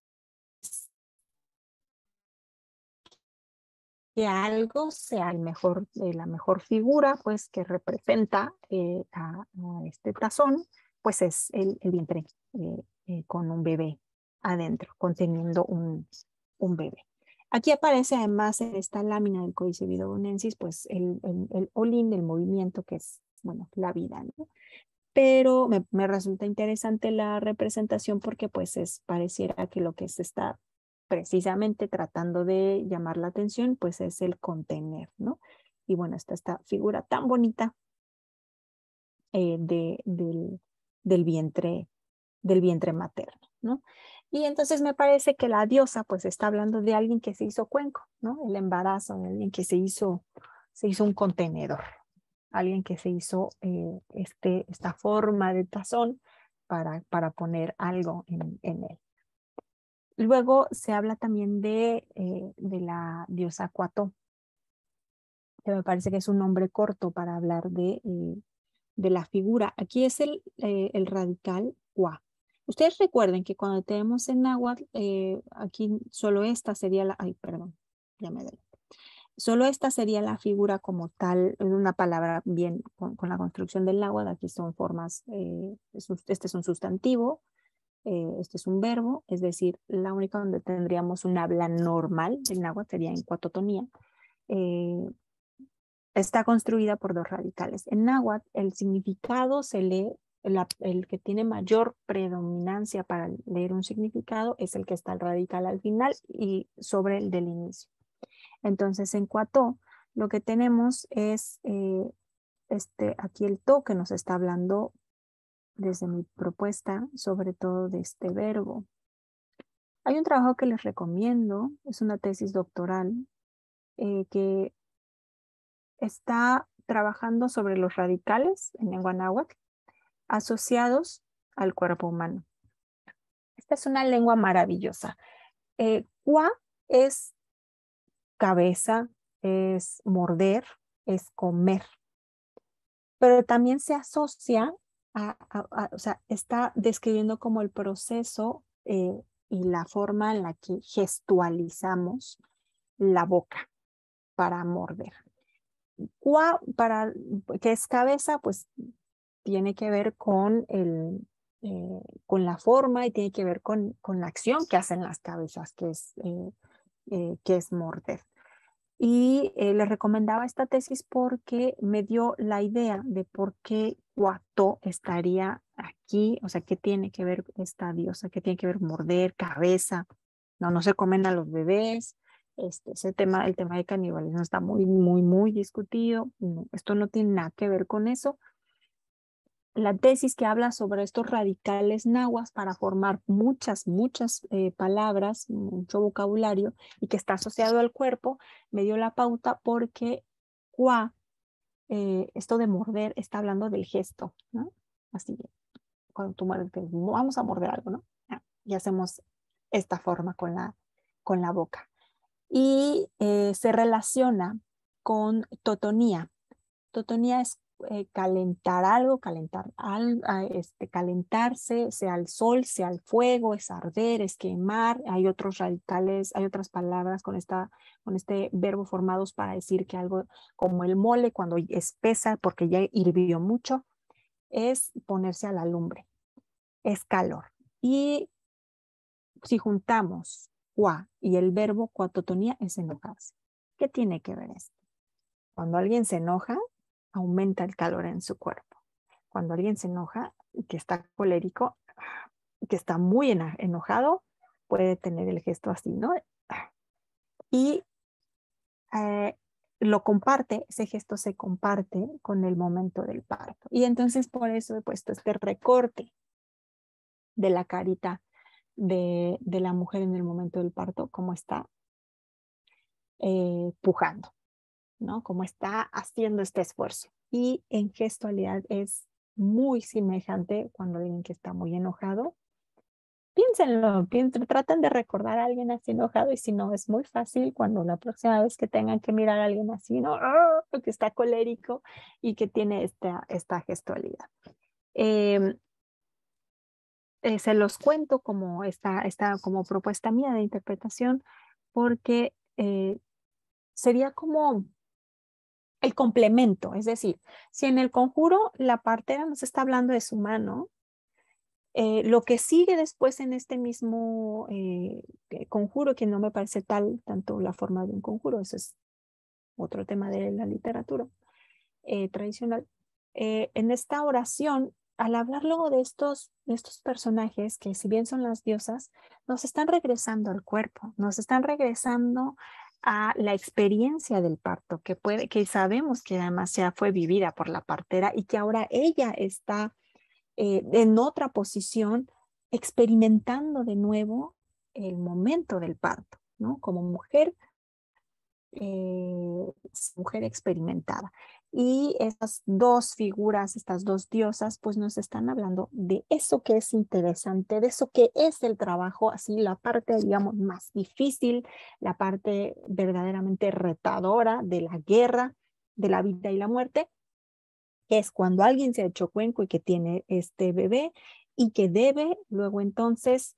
que algo sea la mejor figura, pues que representa a este tazón, pues es el vientre con un bebé adentro, conteniendo un bebé. Aquí aparece además en esta lámina del Códice Vidobonensis, pues el Olin del movimiento, que es, bueno, la vida, ¿no? Pero me resulta interesante la representación porque pues pareciera que lo que se está precisamente tratando de llamar la atención pues es el contener, ¿no? Y bueno, está esta figura tan bonita del vientre materno, ¿no? Y entonces me parece que la diosa pues está hablando de alguien que se hizo cuenco, ¿no? El embarazo, de alguien que se hizo un contenedor, alguien que se hizo esta forma de tazón para poner algo en él. Luego se habla también de la diosa Cuató, que me parece que es un nombre corto para hablar de la figura. Aquí es el radical Cua. Ustedes recuerden que cuando tenemos en náhuatl, aquí solo esta sería la, ay, perdón, ya me adelanté. Solo esta sería la figura como tal, una palabra bien con la construcción del náhuatl. Aquí son formas, este es un sustantivo, este es un verbo, es decir, la única donde tendríamos un habla normal del náhuatl sería en cuatotonía. Está construida por dos radicales. En náhuatl, el significado se lee, el que tiene mayor predominancia para leer un significado es el que está el radical al final y sobre el del inicio. Entonces, en Cuató, lo que tenemos es aquí el to que nos está hablando desde mi propuesta, sobre todo de este verbo. Hay un trabajo que les recomiendo, es una tesis doctoral que está trabajando sobre los radicales en lengua náhuatl asociados al cuerpo humano. Esta es una lengua maravillosa. Cua es cabeza, es morder, es comer, pero también se asocia o sea, está describiendo como el proceso y la forma en la que gestualizamos la boca para morder. Cua, que es cabeza, pues tiene que ver con la forma y tiene que ver con la acción que hacen las cabezas, que es morder. Y les recomendaba esta tesis porque me dio la idea de por qué Cuató estaría aquí, o sea, qué tiene que ver esta diosa, qué tiene que ver morder, cabeza. No se comen a los bebés. El tema de canibalismo está muy, muy, muy discutido. No, esto no tiene nada que ver con eso. La tesis que habla sobre estos radicales náhuatl para formar muchas palabras, mucho vocabulario y que está asociado al cuerpo, me dio la pauta porque esto de morder está hablando del gesto, ¿no? Así, cuando tú muerdes, vamos a morder algo, ¿no? Y hacemos esta forma con la boca. Y se relaciona con totonía. Totonía es calentar algo, calentarse, sea el sol, sea el fuego, es arder, es quemar. Hay otros radicales, hay otras palabras con este verbo formados para decir que algo como el mole, cuando espesa porque ya hirvió mucho, es ponerse a la lumbre, es calor. Y si juntamos cua y el verbo cuatotonía es enojarse. ¿Qué tiene que ver esto? Cuando alguien se enoja, aumenta el calor en su cuerpo. Cuando alguien se enoja, que está colérico, que está muy enojado, puede tener el gesto así, ¿no? Y lo comparte, ese gesto se comparte con el momento del parto. Y entonces por eso he puesto este recorte de la carita de la mujer en el momento del parto, como está pujando, ¿no? Como está haciendo este esfuerzo. Y en gestualidad es muy semejante cuando alguien que está muy enojado. Piénsenlo, traten de recordar a alguien así enojado y si no, es muy fácil cuando la próxima vez que tengan que mirar a alguien así, ¿no? Que está colérico y que tiene esta gestualidad. Se los cuento como esta como propuesta mía de interpretación porque sería como el complemento, es decir, si en el conjuro la partera nos está hablando de su mano, lo que sigue después en este mismo conjuro, que no me parece tanto la forma de un conjuro, eso es otro tema de la literatura tradicional, en esta oración, al hablar luego de estos personajes que si bien son las diosas, nos están regresando al cuerpo, nos están regresando a la experiencia del parto, que sabemos que además ya fue vivida por la partera y que ahora ella está en otra posición experimentando de nuevo el momento del parto, ¿no? Como mujer experimentada. Y estas dos figuras, estas dos diosas, pues nos están hablando de eso que es interesante, de eso que es el trabajo, así la parte, digamos, más difícil, la parte verdaderamente retadora de la guerra, de la vida y la muerte, que es cuando alguien se ha hecho cuenco y que tiene este bebé y que debe luego entonces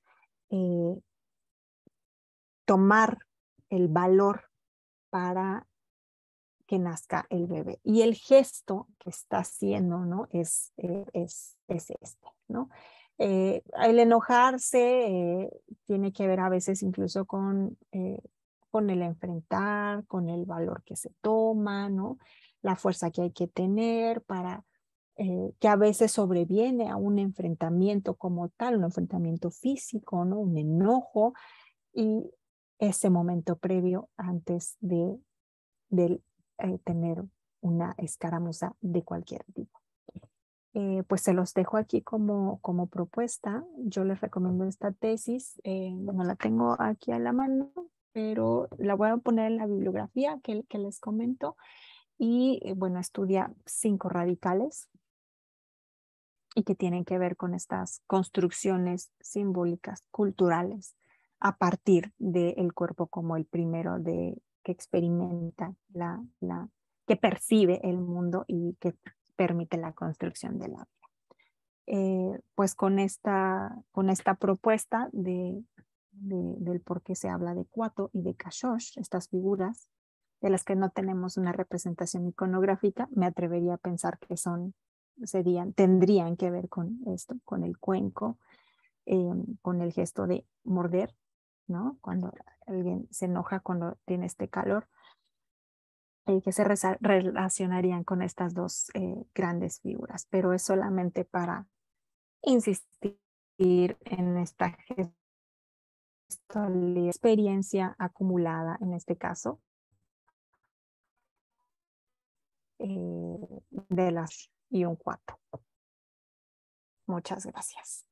tomar el valor para que nazca el bebé. Y el gesto que está haciendo, ¿no? Es este, ¿no? El enojarse tiene que ver a veces incluso con el enfrentar, con el valor que se toma, ¿no? La fuerza que hay que tener para que a veces sobreviene a un enfrentamiento como tal, un enfrentamiento físico, ¿no? Un enojo y ese momento previo antes de tener una escaramuza de cualquier tipo. Pues se los dejo aquí como propuesta. Yo les recomiendo esta tesis. No la tengo aquí a la mano, pero la voy a poner en la bibliografía que les comento. Y bueno, estudia 5 radicales y que tienen que ver con estas construcciones simbólicas, culturales, a partir del cuerpo como el primero que experimenta, que percibe el mundo y que permite la construcción de la vida. Pues con esta propuesta del por qué se habla de Cuato y de Kashosh, estas figuras de las que no tenemos una representación iconográfica, me atrevería a pensar que tendrían que ver con esto, con el cuenco, con el gesto de morder, ¿no? Cuando alguien se enoja, cuando tiene este calor, que se relacionarían con estas dos grandes figuras, pero es solamente para insistir en esta experiencia acumulada, en este caso, de las y un 4. Muchas gracias.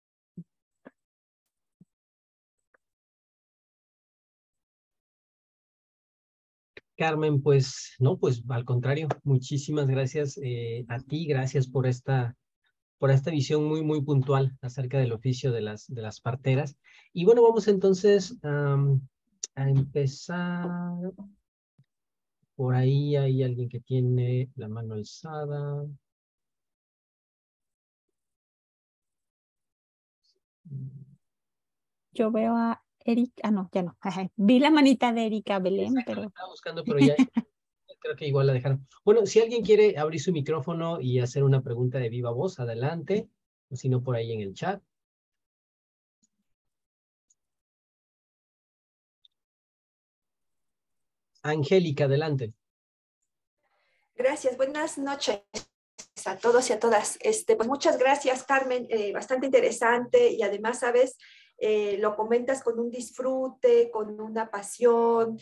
Carmen, pues no, pues al contrario, muchísimas gracias a ti, gracias por esta por esta visión muy puntual acerca del oficio de las parteras. Y bueno, vamos entonces a empezar. Por ahí hay alguien que tiene la mano alzada. Yo veo a Erika, no, ya no. Vi la manita de Erika Belén, Exacto, pero... la estaba buscando, pero ya creo que igual la dejaron. Bueno, si alguien quiere abrir su micrófono y hacer una pregunta de viva voz, adelante. O si no, por ahí en el chat. Angélica, adelante. Gracias, buenas noches a todos y a todas. Pues muchas gracias, Carmen, bastante interesante y además, sabes, lo comentas con un disfrute, con una pasión,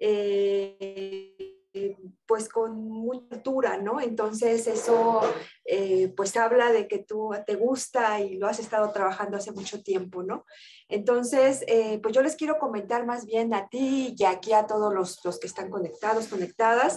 pues con mucha altura, ¿no? Entonces eso pues habla de que tú te gusta y lo has estado trabajando hace mucho tiempo, ¿no? Entonces, pues yo les quiero comentar más bien a ti y aquí a todos los que están conectados, conectadas,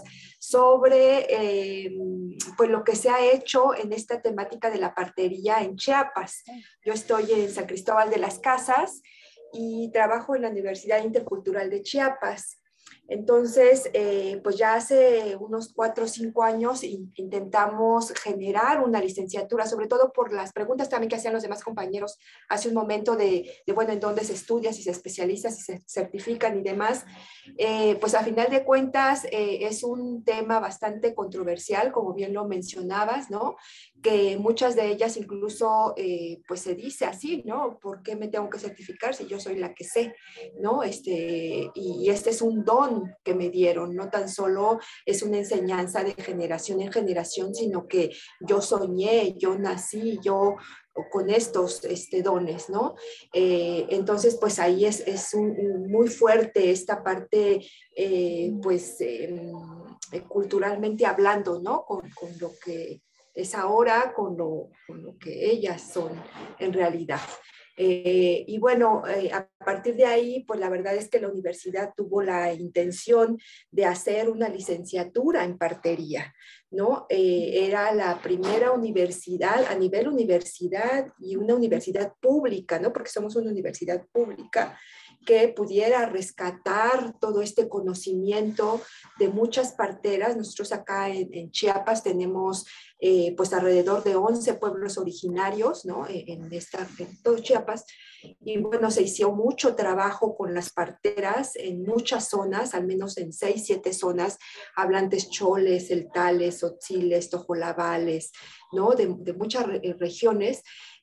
sobre pues lo que se ha hecho en esta temática de la partería en Chiapas. Yo estoy en San Cristóbal de las Casas y trabajo en la Universidad Intercultural de Chiapas. Entonces, pues ya hace unos 4 o 5 años intentamos generar una licenciatura, sobre todo por las preguntas también que hacían los demás compañeros hace un momento bueno, en dónde se estudia, si se especializa, si se certifican y demás. Pues a final de cuentas es un tema bastante controversial, como bien lo mencionabas, ¿no? Que muchas de ellas incluso pues se dice así, ¿no? ¿Por qué me tengo que certificar si yo soy la que sé, ¿no? Y este es un don que me dieron, no tan solo es una enseñanza de generación en generación, sino que yo soñé, yo nací, yo con estos dones, ¿no? Entonces, pues ahí es muy fuerte esta parte, pues culturalmente hablando, ¿no? Con lo que es ahora, con lo que ellas son en realidad. Y bueno, a partir de ahí, pues la verdad es que la universidad tuvo la intención de hacer una licenciatura en partería, ¿no? Era la primera universidad a nivel universidad y una universidad pública, ¿no? Porque somos una universidad pública que pudiera rescatar todo este conocimiento de muchas parteras. Nosotros acá en Chiapas tenemos pues alrededor de 11 pueblos originarios, ¿no? En todo Chiapas. Y bueno, se hizo mucho trabajo con las parteras en muchas zonas, al menos en 6, 7 zonas, hablantes choles, celtales, tzotziles, tojolabales, ¿no? De muchas regiones.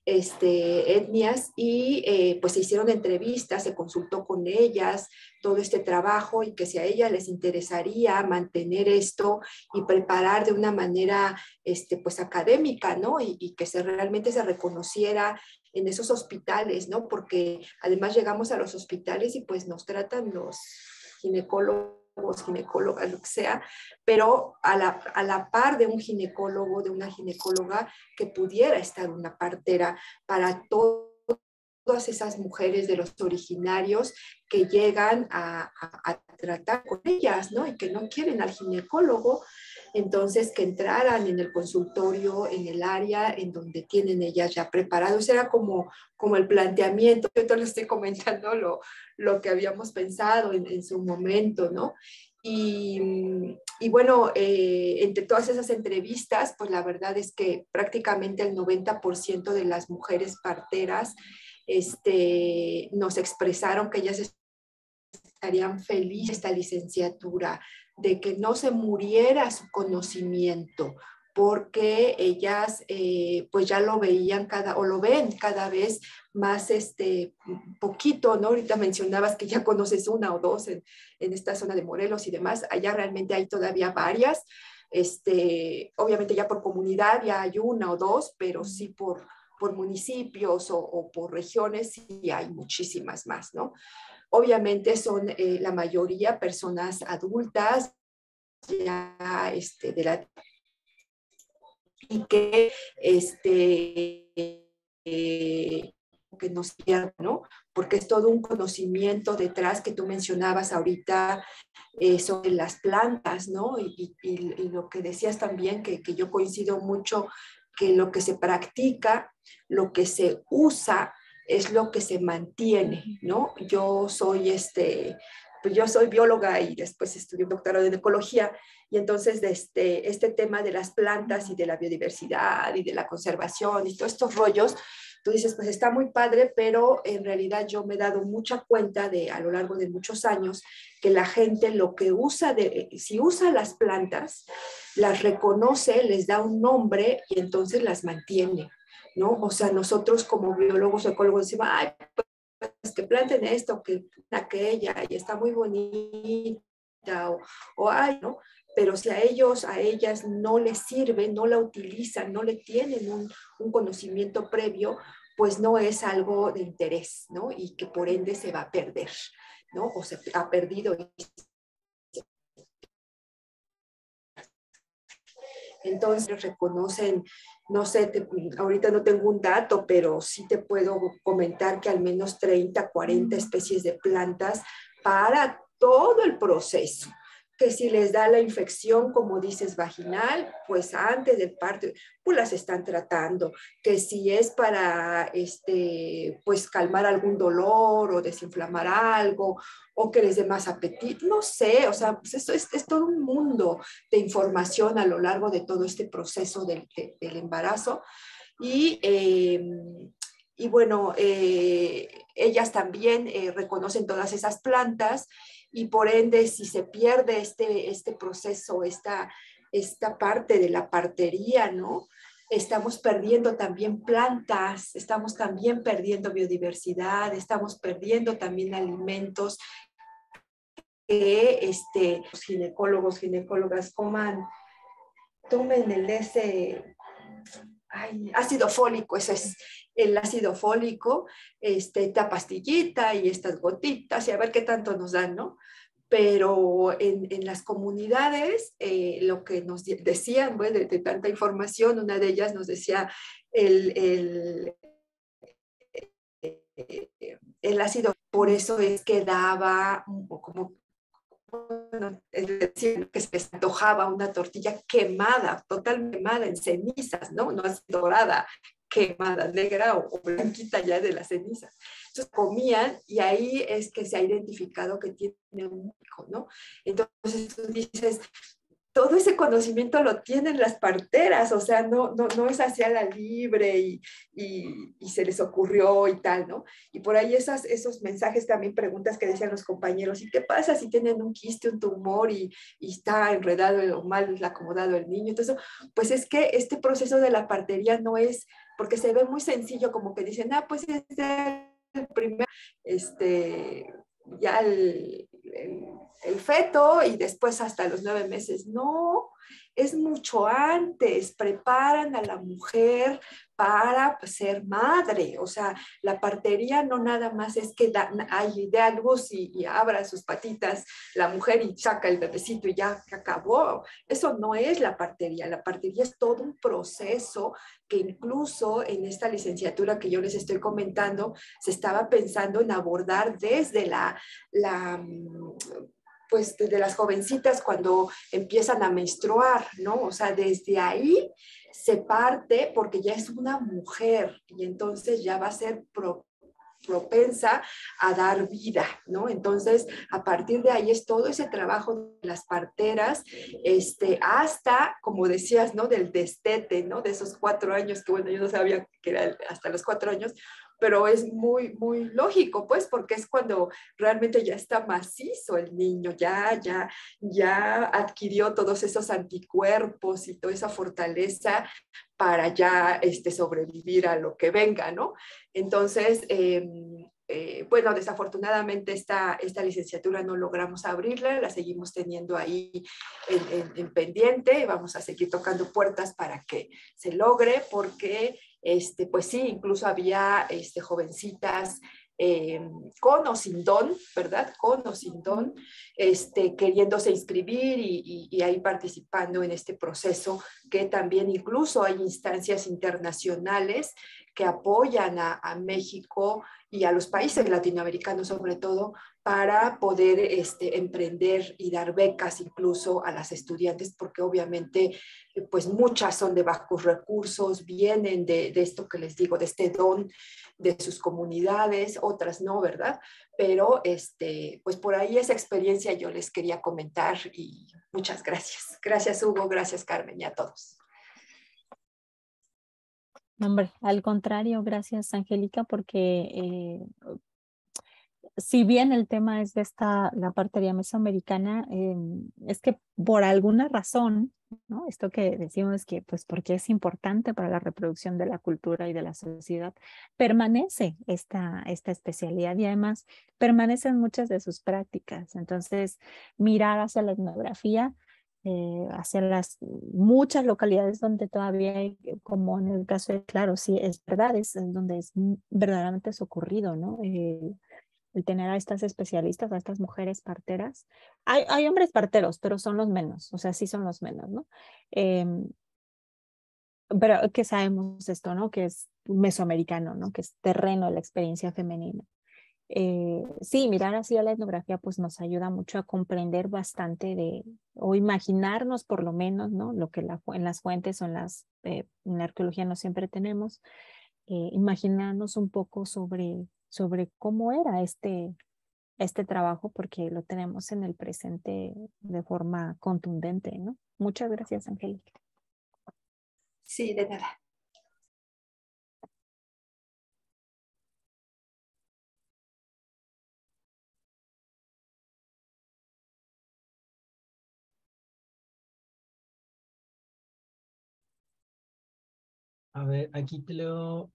Etnias y pues se hicieron entrevistas, se consultó con ellas todo este trabajo y que si a ellas les interesaría mantener esto y preparar de una manera pues académica, ¿no? Y que realmente se reconociera en esos hospitales, ¿no? Porque además llegamos a los hospitales y pues nos tratan los ginecólogos, ginecólogas, lo que sea, pero a la par de un ginecólogo, de una ginecóloga, que pudiera estar una partera para todas esas mujeres de los originarios que llegan a tratar con ellas, ¿no? Y que no quieren al ginecólogo, entonces que entraran en el consultorio, en el área en donde tienen ellas ya preparado. Ese era como el planteamiento. Yo te lo estoy comentando lo que habíamos pensado en su momento, ¿no? Y bueno, entre todas esas entrevistas, pues la verdad es que prácticamente el 90% de las mujeres parteras nos expresaron que ellas estarían felices de esta licenciatura, de que no se muriera su conocimiento, porque ellas pues ya lo veían o lo ven cada vez más poquito, ¿no? Ahorita mencionabas que ya conoces una o dos en esta zona de Morelos y demás, allá realmente hay todavía varias, obviamente ya por comunidad ya hay una o dos, pero sí por municipios o por regiones sí hay muchísimas más, ¿no? Obviamente son la mayoría personas adultas ya de la y que que nos pierdan, ¿no? Porque es todo un conocimiento detrás que tú mencionabas ahorita sobre las plantas, ¿no? Y lo que decías también, que yo coincido mucho, que lo que se practica, lo que se usa, es lo que se mantiene, ¿no? Yo soy pues yo soy bióloga y después estudié un doctorado en ecología, y entonces de este tema de las plantas y de la biodiversidad y de la conservación y todos estos rollos, tú dices, pues está muy padre, pero en realidad yo me he dado mucha cuenta a lo largo de muchos años que la gente lo que usa, si usa las plantas, las reconoce, les da un nombre y entonces las mantiene, ¿no? O sea, nosotros como biólogos o ecólogos decimos, ay, pues que planten esto, que aquella, y está muy bonita, o ay, ¿no? Pero si a ellos, a ellas no les sirve, no la utilizan, no le tienen un conocimiento previo, pues no es algo de interés, ¿no? Y que por ende se va a perder, ¿no? O se ha perdido. Entonces reconocen, no sé, ahorita no tengo un dato, pero sí te puedo comentar que al menos 30, 40 especies de plantas para todo el proceso. Que si les da la infección, como dices, vaginal, pues antes del parto, pues las están tratando. Que si es para, pues calmar algún dolor o desinflamar algo, o que les dé más apetito, no sé, o sea, pues esto es todo un mundo de información a lo largo de todo este proceso del embarazo. Y bueno, ellas también reconocen todas esas plantas, y por ende, si se pierde este proceso, esta parte de la partería, ¿no? Estamos perdiendo también plantas, estamos también perdiendo biodiversidad, estamos perdiendo también alimentos que los ginecólogos, ginecólogas tomen ácido fólico, ese es el ácido fólico, esta pastillita y estas gotitas, y a ver qué tanto nos dan, ¿no? Pero en las comunidades, lo que nos decían, bueno, de tanta información, una de ellas nos decía el ácido, por eso es que daba como es decir, que se les antojaba una tortilla quemada, totalmente quemada en cenizas, ¿no? No es dorada, quemada, negra o blanquita ya de la ceniza. Entonces comían, y ahí es que se ha identificado que tiene un hijo, ¿no? Entonces tú dices, todo ese conocimiento lo tienen las parteras, o sea, no es hacia la libre y se les ocurrió y tal, ¿no? Y por ahí esos mensajes también, preguntas que decían los compañeros, ¿y qué pasa si tienen un quiste, un tumor y está enredado o mal acomodado el niño? Entonces, pues es que este proceso de la partería no es, porque se ve muy sencillo, como que dicen, pues es el primer, ya el feto y después hasta los 9 meses. No, es mucho antes. Preparan a la mujer para ser madre. O sea, la partería no nada más es que dé a luz y abra sus patitas la mujer y saca el bebecito y ya acabó. Eso no es la partería. La partería es todo un proceso que incluso en esta licenciatura que yo les estoy comentando, se estaba pensando en abordar desde pues desde las jovencitas cuando empiezan a menstruar, ¿no? O sea, desde ahí se parte porque ya es una mujer y entonces ya va a ser propensa a dar vida, ¿no? Entonces, a partir de ahí es todo ese trabajo de las parteras, hasta, como decías, ¿no? Del destete, ¿no? De esos 4 años, que bueno, yo no sabía que era hasta los 4 años, pero es muy, muy lógico, pues, porque es cuando realmente ya está macizo el niño, ya adquirió todos esos anticuerpos y toda esa fortaleza para ya sobrevivir a lo que venga, ¿no? Entonces, bueno, desafortunadamente esta licenciatura no logramos abrirla, la seguimos teniendo ahí en pendiente, vamos a seguir tocando puertas para que se logre, porque pues sí, incluso había jovencitas con o sin don, ¿verdad? Con o sin don, queriéndose inscribir y ahí participando en este proceso, que también incluso hay instancias internacionales que apoyan a México y a los países latinoamericanos sobre todo para poder emprender y dar becas incluso a las estudiantes, porque obviamente pues muchas son de bajos recursos, vienen de esto que les digo, de este don de sus comunidades, otras no, ¿verdad? Pero pues por ahí esa experiencia yo les quería comentar y muchas gracias. Gracias Hugo, gracias Carmen y a todos. Hombre, al contrario, gracias Angélica, porque si bien el tema es de la partería mesoamericana, es que por alguna razón, ¿no? Esto que decimos que, pues, porque es importante para la reproducción de la cultura y de la sociedad, permanece esta especialidad y además permanecen muchas de sus prácticas. Entonces, mirar hacia la etnografía, hacia las muchas localidades donde todavía hay, como en el caso de, claro, sí, es verdad, es donde es verdaderamente socorrido, ¿no? El tener a estas especialistas, a estas mujeres parteras. Hay hombres parteros, pero son los menos, o sea, sí son los menos, ¿no? Pero que sabemos esto, ¿no? Que es mesoamericano, ¿no? Que es terreno de la experiencia femenina. Sí, mirar así a la etnografía pues nos ayuda mucho a comprender bastante o imaginarnos por lo menos, ¿no? Lo que en las fuentes o en la arqueología no siempre tenemos, imaginarnos un poco sobre cómo era este trabajo, porque lo tenemos en el presente de forma contundente, ¿no? Muchas gracias, Angélica. Sí, de nada. A ver, aquí te leo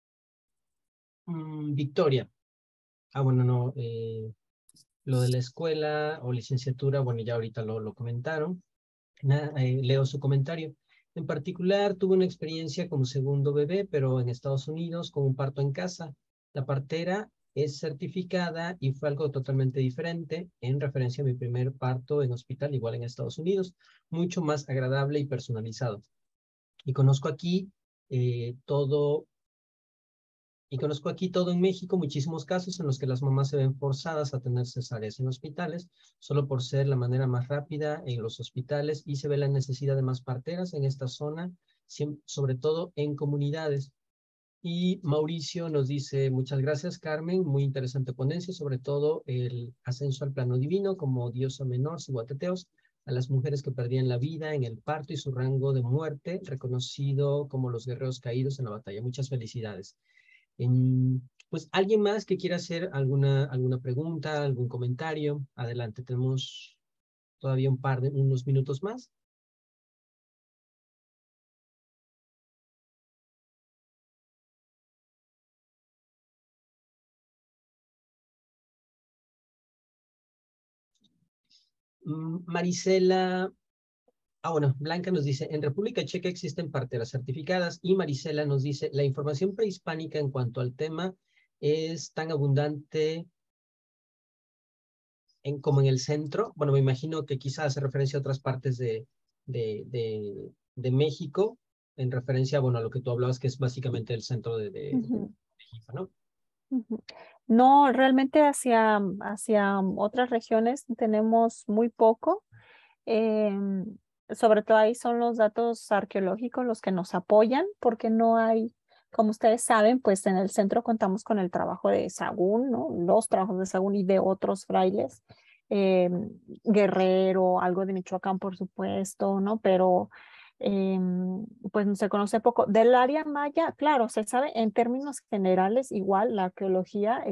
Victoria. Bueno, no, lo de la escuela o licenciatura, bueno, ya ahorita lo comentaron. Leo su comentario. En particular, tuve una experiencia como segundo bebé, pero en Estados Unidos, con un parto en casa. La partera es certificada y fue algo totalmente diferente en referencia a mi primer parto en hospital, igual en Estados Unidos, mucho más agradable y personalizado. Y conozco aquí todo Y conozco aquí todo en México, muchísimos casos en los que las mamás se ven forzadas a tener cesáreas en hospitales, solo por ser la manera más rápida en los hospitales, y se ve la necesidad de más parteras en esta zona, sobre todo en comunidades. Y Mauricio nos dice, muchas gracias Carmen, muy interesante ponencia, sobre todo el ascenso al plano divino como diosa menor, Cihuateteos, a las mujeres que perdían la vida en el parto y su rango de muerte, reconocido como los guerreros caídos en la batalla. Muchas felicidades. Pues alguien más que quiera hacer alguna pregunta, algún comentario, adelante, tenemos todavía unos minutos más. Marisela, bueno, Blanca nos dice, en República Checa existen parteras certificadas, y Marisela nos dice, la información prehispánica en cuanto al tema es tan abundante como en el centro. Bueno, me imagino que quizás hace referencia a otras partes de México, en referencia, bueno, a lo que tú hablabas, que es básicamente el centro de México, ¿no? No, realmente hacia otras regiones tenemos muy poco. Sobre todo ahí son los datos arqueológicos los que nos apoyan, porque no hay, como ustedes saben, pues en el centro contamos con el trabajo de Sahagún, ¿no? Los trabajos de Sahagún y de otros frailes, Guerrero, algo de Michoacán, por supuesto, ¿no? Pero pues se conoce poco. Del área maya, claro, se sabe en términos generales, igual la arqueología,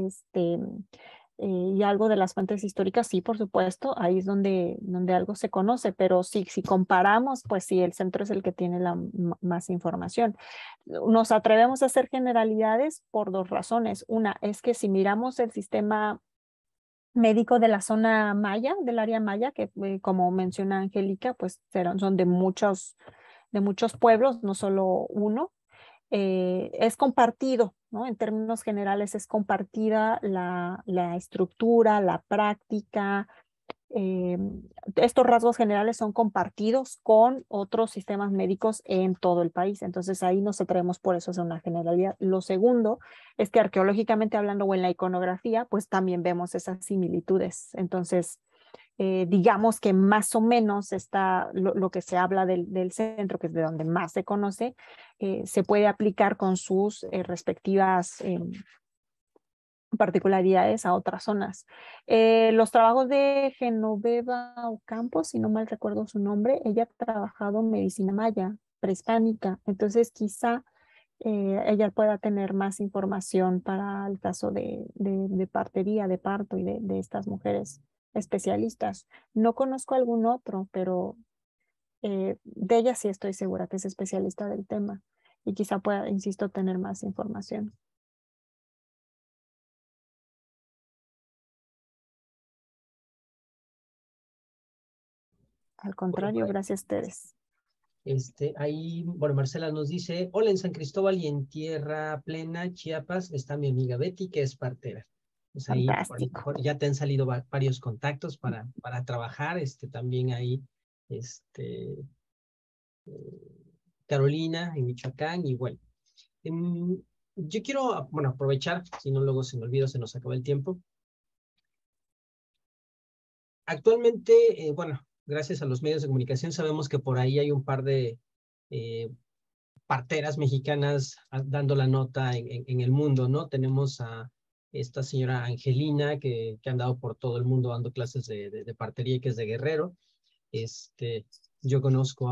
y algo de las fuentes históricas, sí, por supuesto, ahí es donde algo se conoce, pero si comparamos, pues sí, el centro es el que tiene más información. Nos atrevemos a hacer generalidades por dos razones. Una es que si miramos el sistema médico de la zona maya, del área maya, que como menciona Angélica, pues son de muchos pueblos, no solo uno. Es compartido, ¿no? En términos generales es compartida la estructura, la práctica, estos rasgos generales son compartidos con otros sistemas médicos en todo el país. Entonces ahí nos atrevemos por eso, es una generalidad. Lo segundo es que arqueológicamente hablando o en la iconografía, pues también vemos esas similitudes. Entonces, digamos que más o menos está lo que se habla del centro, que es de donde más se conoce, se puede aplicar con sus respectivas particularidades a otras zonas. Los trabajos de Genoveva Ocampo, si no mal recuerdo su nombre, ella ha trabajado en medicina maya, prehispánica, entonces quizá ella pueda tener más información para el caso de partería, de parto y de estas mujeres especialistas. No conozco algún otro, pero de ella sí estoy segura que es especialista del tema y quizá pueda, insisto, tener más información. Al contrario, Bueno, gracias, Teres. ahí, bueno, Marcela nos dice, hola, en San Cristóbal y en Tierra Plena, Chiapas, está mi amiga Betty, que es partera. Pues ahí Fantástico. ya te han salido varios contactos para trabajar, también ahí, Carolina, en Michoacán, y bueno. Yo quiero, bueno, aprovechar, si no luego se me olvida, se nos acaba el tiempo. Actualmente, bueno, gracias a los medios de comunicación sabemos que por ahí hay un par de parteras mexicanas dando la nota en el mundo, ¿no? Tenemos a esta señora Angelina que ha andado por todo el mundo dando clases de partería y que es de Guerrero. Yo conozco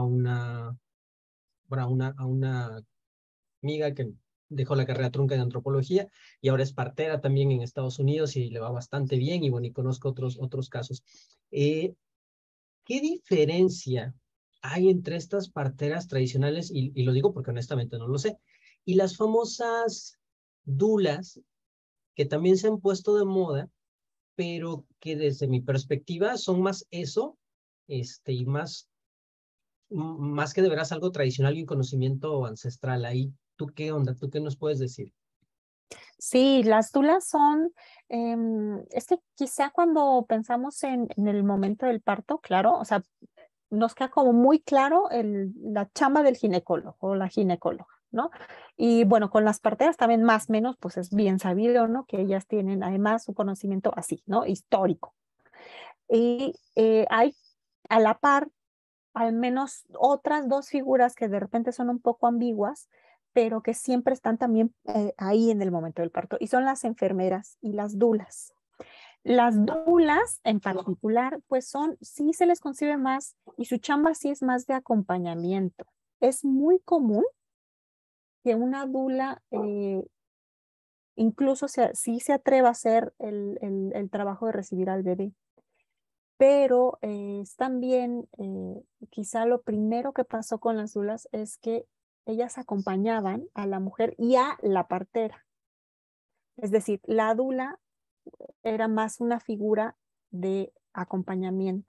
a una amiga que dejó la carrera trunca de antropología y ahora es partera también en Estados Unidos y le va bastante bien y bueno, y conozco otros casos. ¿Qué diferencia hay entre estas parteras tradicionales, y lo digo porque honestamente no lo sé, y las famosas dulas que también se han puesto de moda, pero que desde mi perspectiva son más eso, y más que de veras algo tradicional y un conocimiento ancestral ahí? ¿Tú qué onda? ¿Tú qué nos puedes decir? Sí, las dulas son, es que quizá cuando pensamos en el momento del parto, claro, o sea, nos queda como muy claro la chamba del ginecólogo o la ginecóloga, ¿no? Y bueno, con las parteras también más o menos, pues es bien sabido, ¿no? Que ellas tienen además un conocimiento así, ¿no? Histórico. Y hay a la par al menos otras dos figuras que de repente son un poco ambiguas, pero que siempre están también ahí en el momento del parto, y son las enfermeras y las dulas. Las dulas en particular, pues sí se les concibe más, y su chamba sí es más de acompañamiento. Es muy común que una dula incluso sí se atreva a hacer el trabajo de recibir al bebé, pero es también quizá lo primero que pasó con las dulas es que ellas acompañaban a la mujer y a la partera. Es decir, la dula era más una figura de acompañamiento,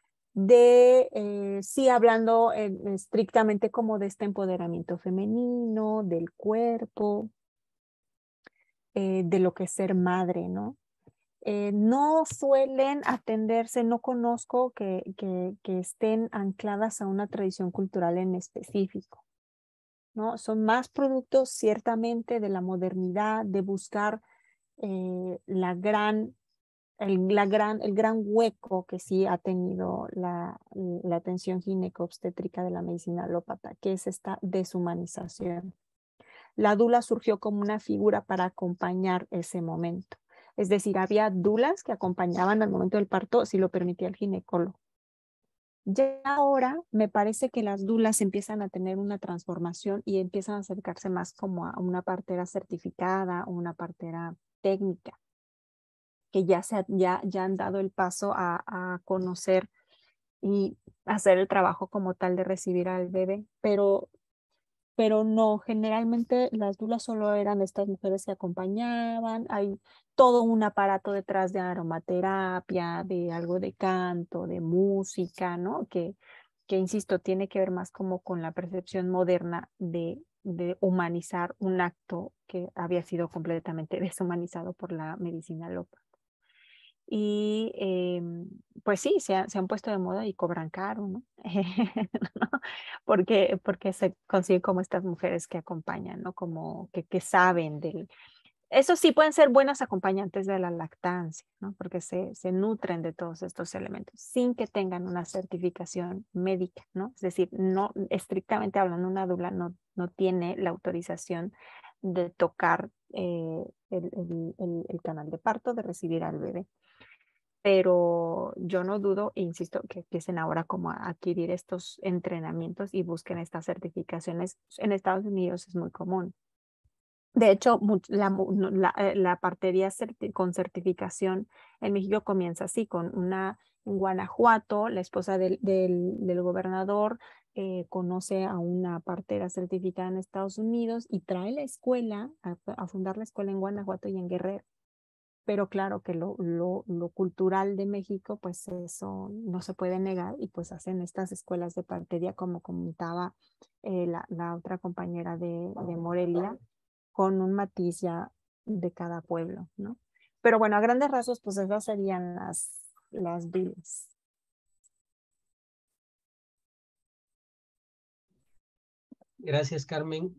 sí hablando estrictamente como de este empoderamiento femenino, del cuerpo, de lo que es ser madre, ¿no? No suelen atenderse, no conozco que estén ancladas a una tradición cultural en específico, ¿no? Son más productos ciertamente de la modernidad, de buscar el gran hueco que sí ha tenido la atención gineco-obstétrica de la medicina alópata, que es esta deshumanización. La dula surgió como una figura para acompañar ese momento. Es decir, había dulas que acompañaban al momento del parto si lo permitía el ginecólogo. Ya ahora me parece que las dulas empiezan a tener una transformación y empiezan a acercarse más como a una partera certificada o una partera técnica, que ya han dado el paso a conocer y hacer el trabajo como tal de recibir al bebé, pero no, generalmente las dulas solo eran estas mujeres que acompañaban, hay todo un aparato detrás de aromaterapia, de algo de canto, de música, ¿no? Que insisto, tiene que ver más como con la percepción moderna de humanizar un acto que había sido completamente deshumanizado por la medicina alópata. y pues sí, se han puesto de moda y cobran caro, ¿no? Porque se consiguen como estas mujeres que acompañan, ¿no? Como que saben del... Eso sí, pueden ser buenas acompañantes de la lactancia, ¿no? Porque se nutren de todos estos elementos sin que tengan una certificación médica, ¿no? Es decir, no estrictamente hablando, una doula no tiene la autorización de tocar el canal de parto, de recibir al bebé. Pero yo no dudo, e insisto, que empiecen ahora como a adquirir estos entrenamientos y busquen estas certificaciones. En Estados Unidos es muy común. De hecho, la partería con certificación en México comienza así, con en Guanajuato, la esposa del gobernador conoce a una partera certificada en Estados Unidos y trae la escuela, a fundar la escuela en Guanajuato y en Guerrero. Pero claro que lo cultural de México, pues eso no se puede negar y pues hacen estas escuelas de partería como comentaba la otra compañera de Morelia, con un matiz ya de cada pueblo, ¿no? Pero bueno, a grandes rasgos, pues esas serían las doulas. Gracias, Carmen.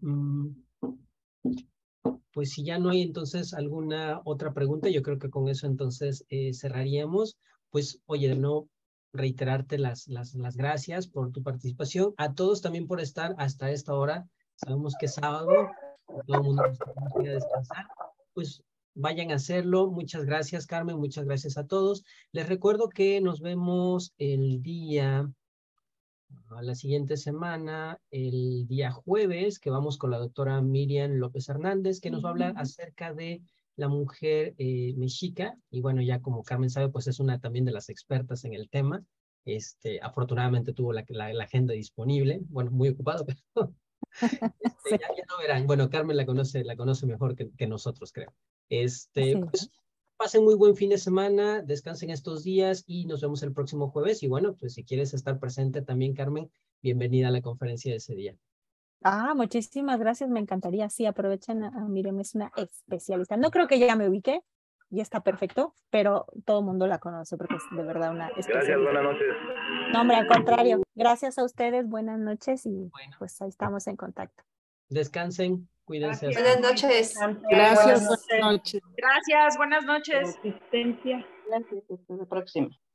Pues si ya no hay entonces alguna otra pregunta, yo creo que con eso entonces cerraríamos. Pues oye, no reiterarte las gracias por tu participación, a todos también por estar hasta esta hora. Sabemos que es sábado, todo el mundo nos quiere descansar, pues vayan a hacerlo. Muchas gracias, Carmen, muchas gracias a todos. Les recuerdo que nos vemos el día... a la siguiente semana, el día jueves, que vamos con la doctora Miriam López Hernández, que nos va a hablar acerca de la mujer mexica. Y bueno, ya como Carmen sabe, pues es una también de las expertas en el tema. Afortunadamente tuvo la agenda disponible. Bueno, muy ocupado, pero Sí. ya lo verán. Bueno, Carmen la conoce mejor que nosotros, creo. Sí. Pues pasen muy buen fin de semana, descansen estos días y nos vemos el próximo jueves. Y bueno, pues si quieres estar presente también, Carmen, bienvenida a la conferencia de ese día. Muchísimas gracias, me encantaría. Sí, aprovechen a Miriam, es una especialista. No creo que ya me ubique, ya está perfecto, pero todo el mundo la conoce porque es de verdad una especialista. Gracias, buenas noches. No, hombre, al contrario. Gracias a ustedes, buenas noches y Bueno, pues ahí estamos en contacto. descansen, cuídense. Buenas noches. Gracias, buenas noches. Gracias, buenas noches. Asistencia. Gracias, hasta la próxima.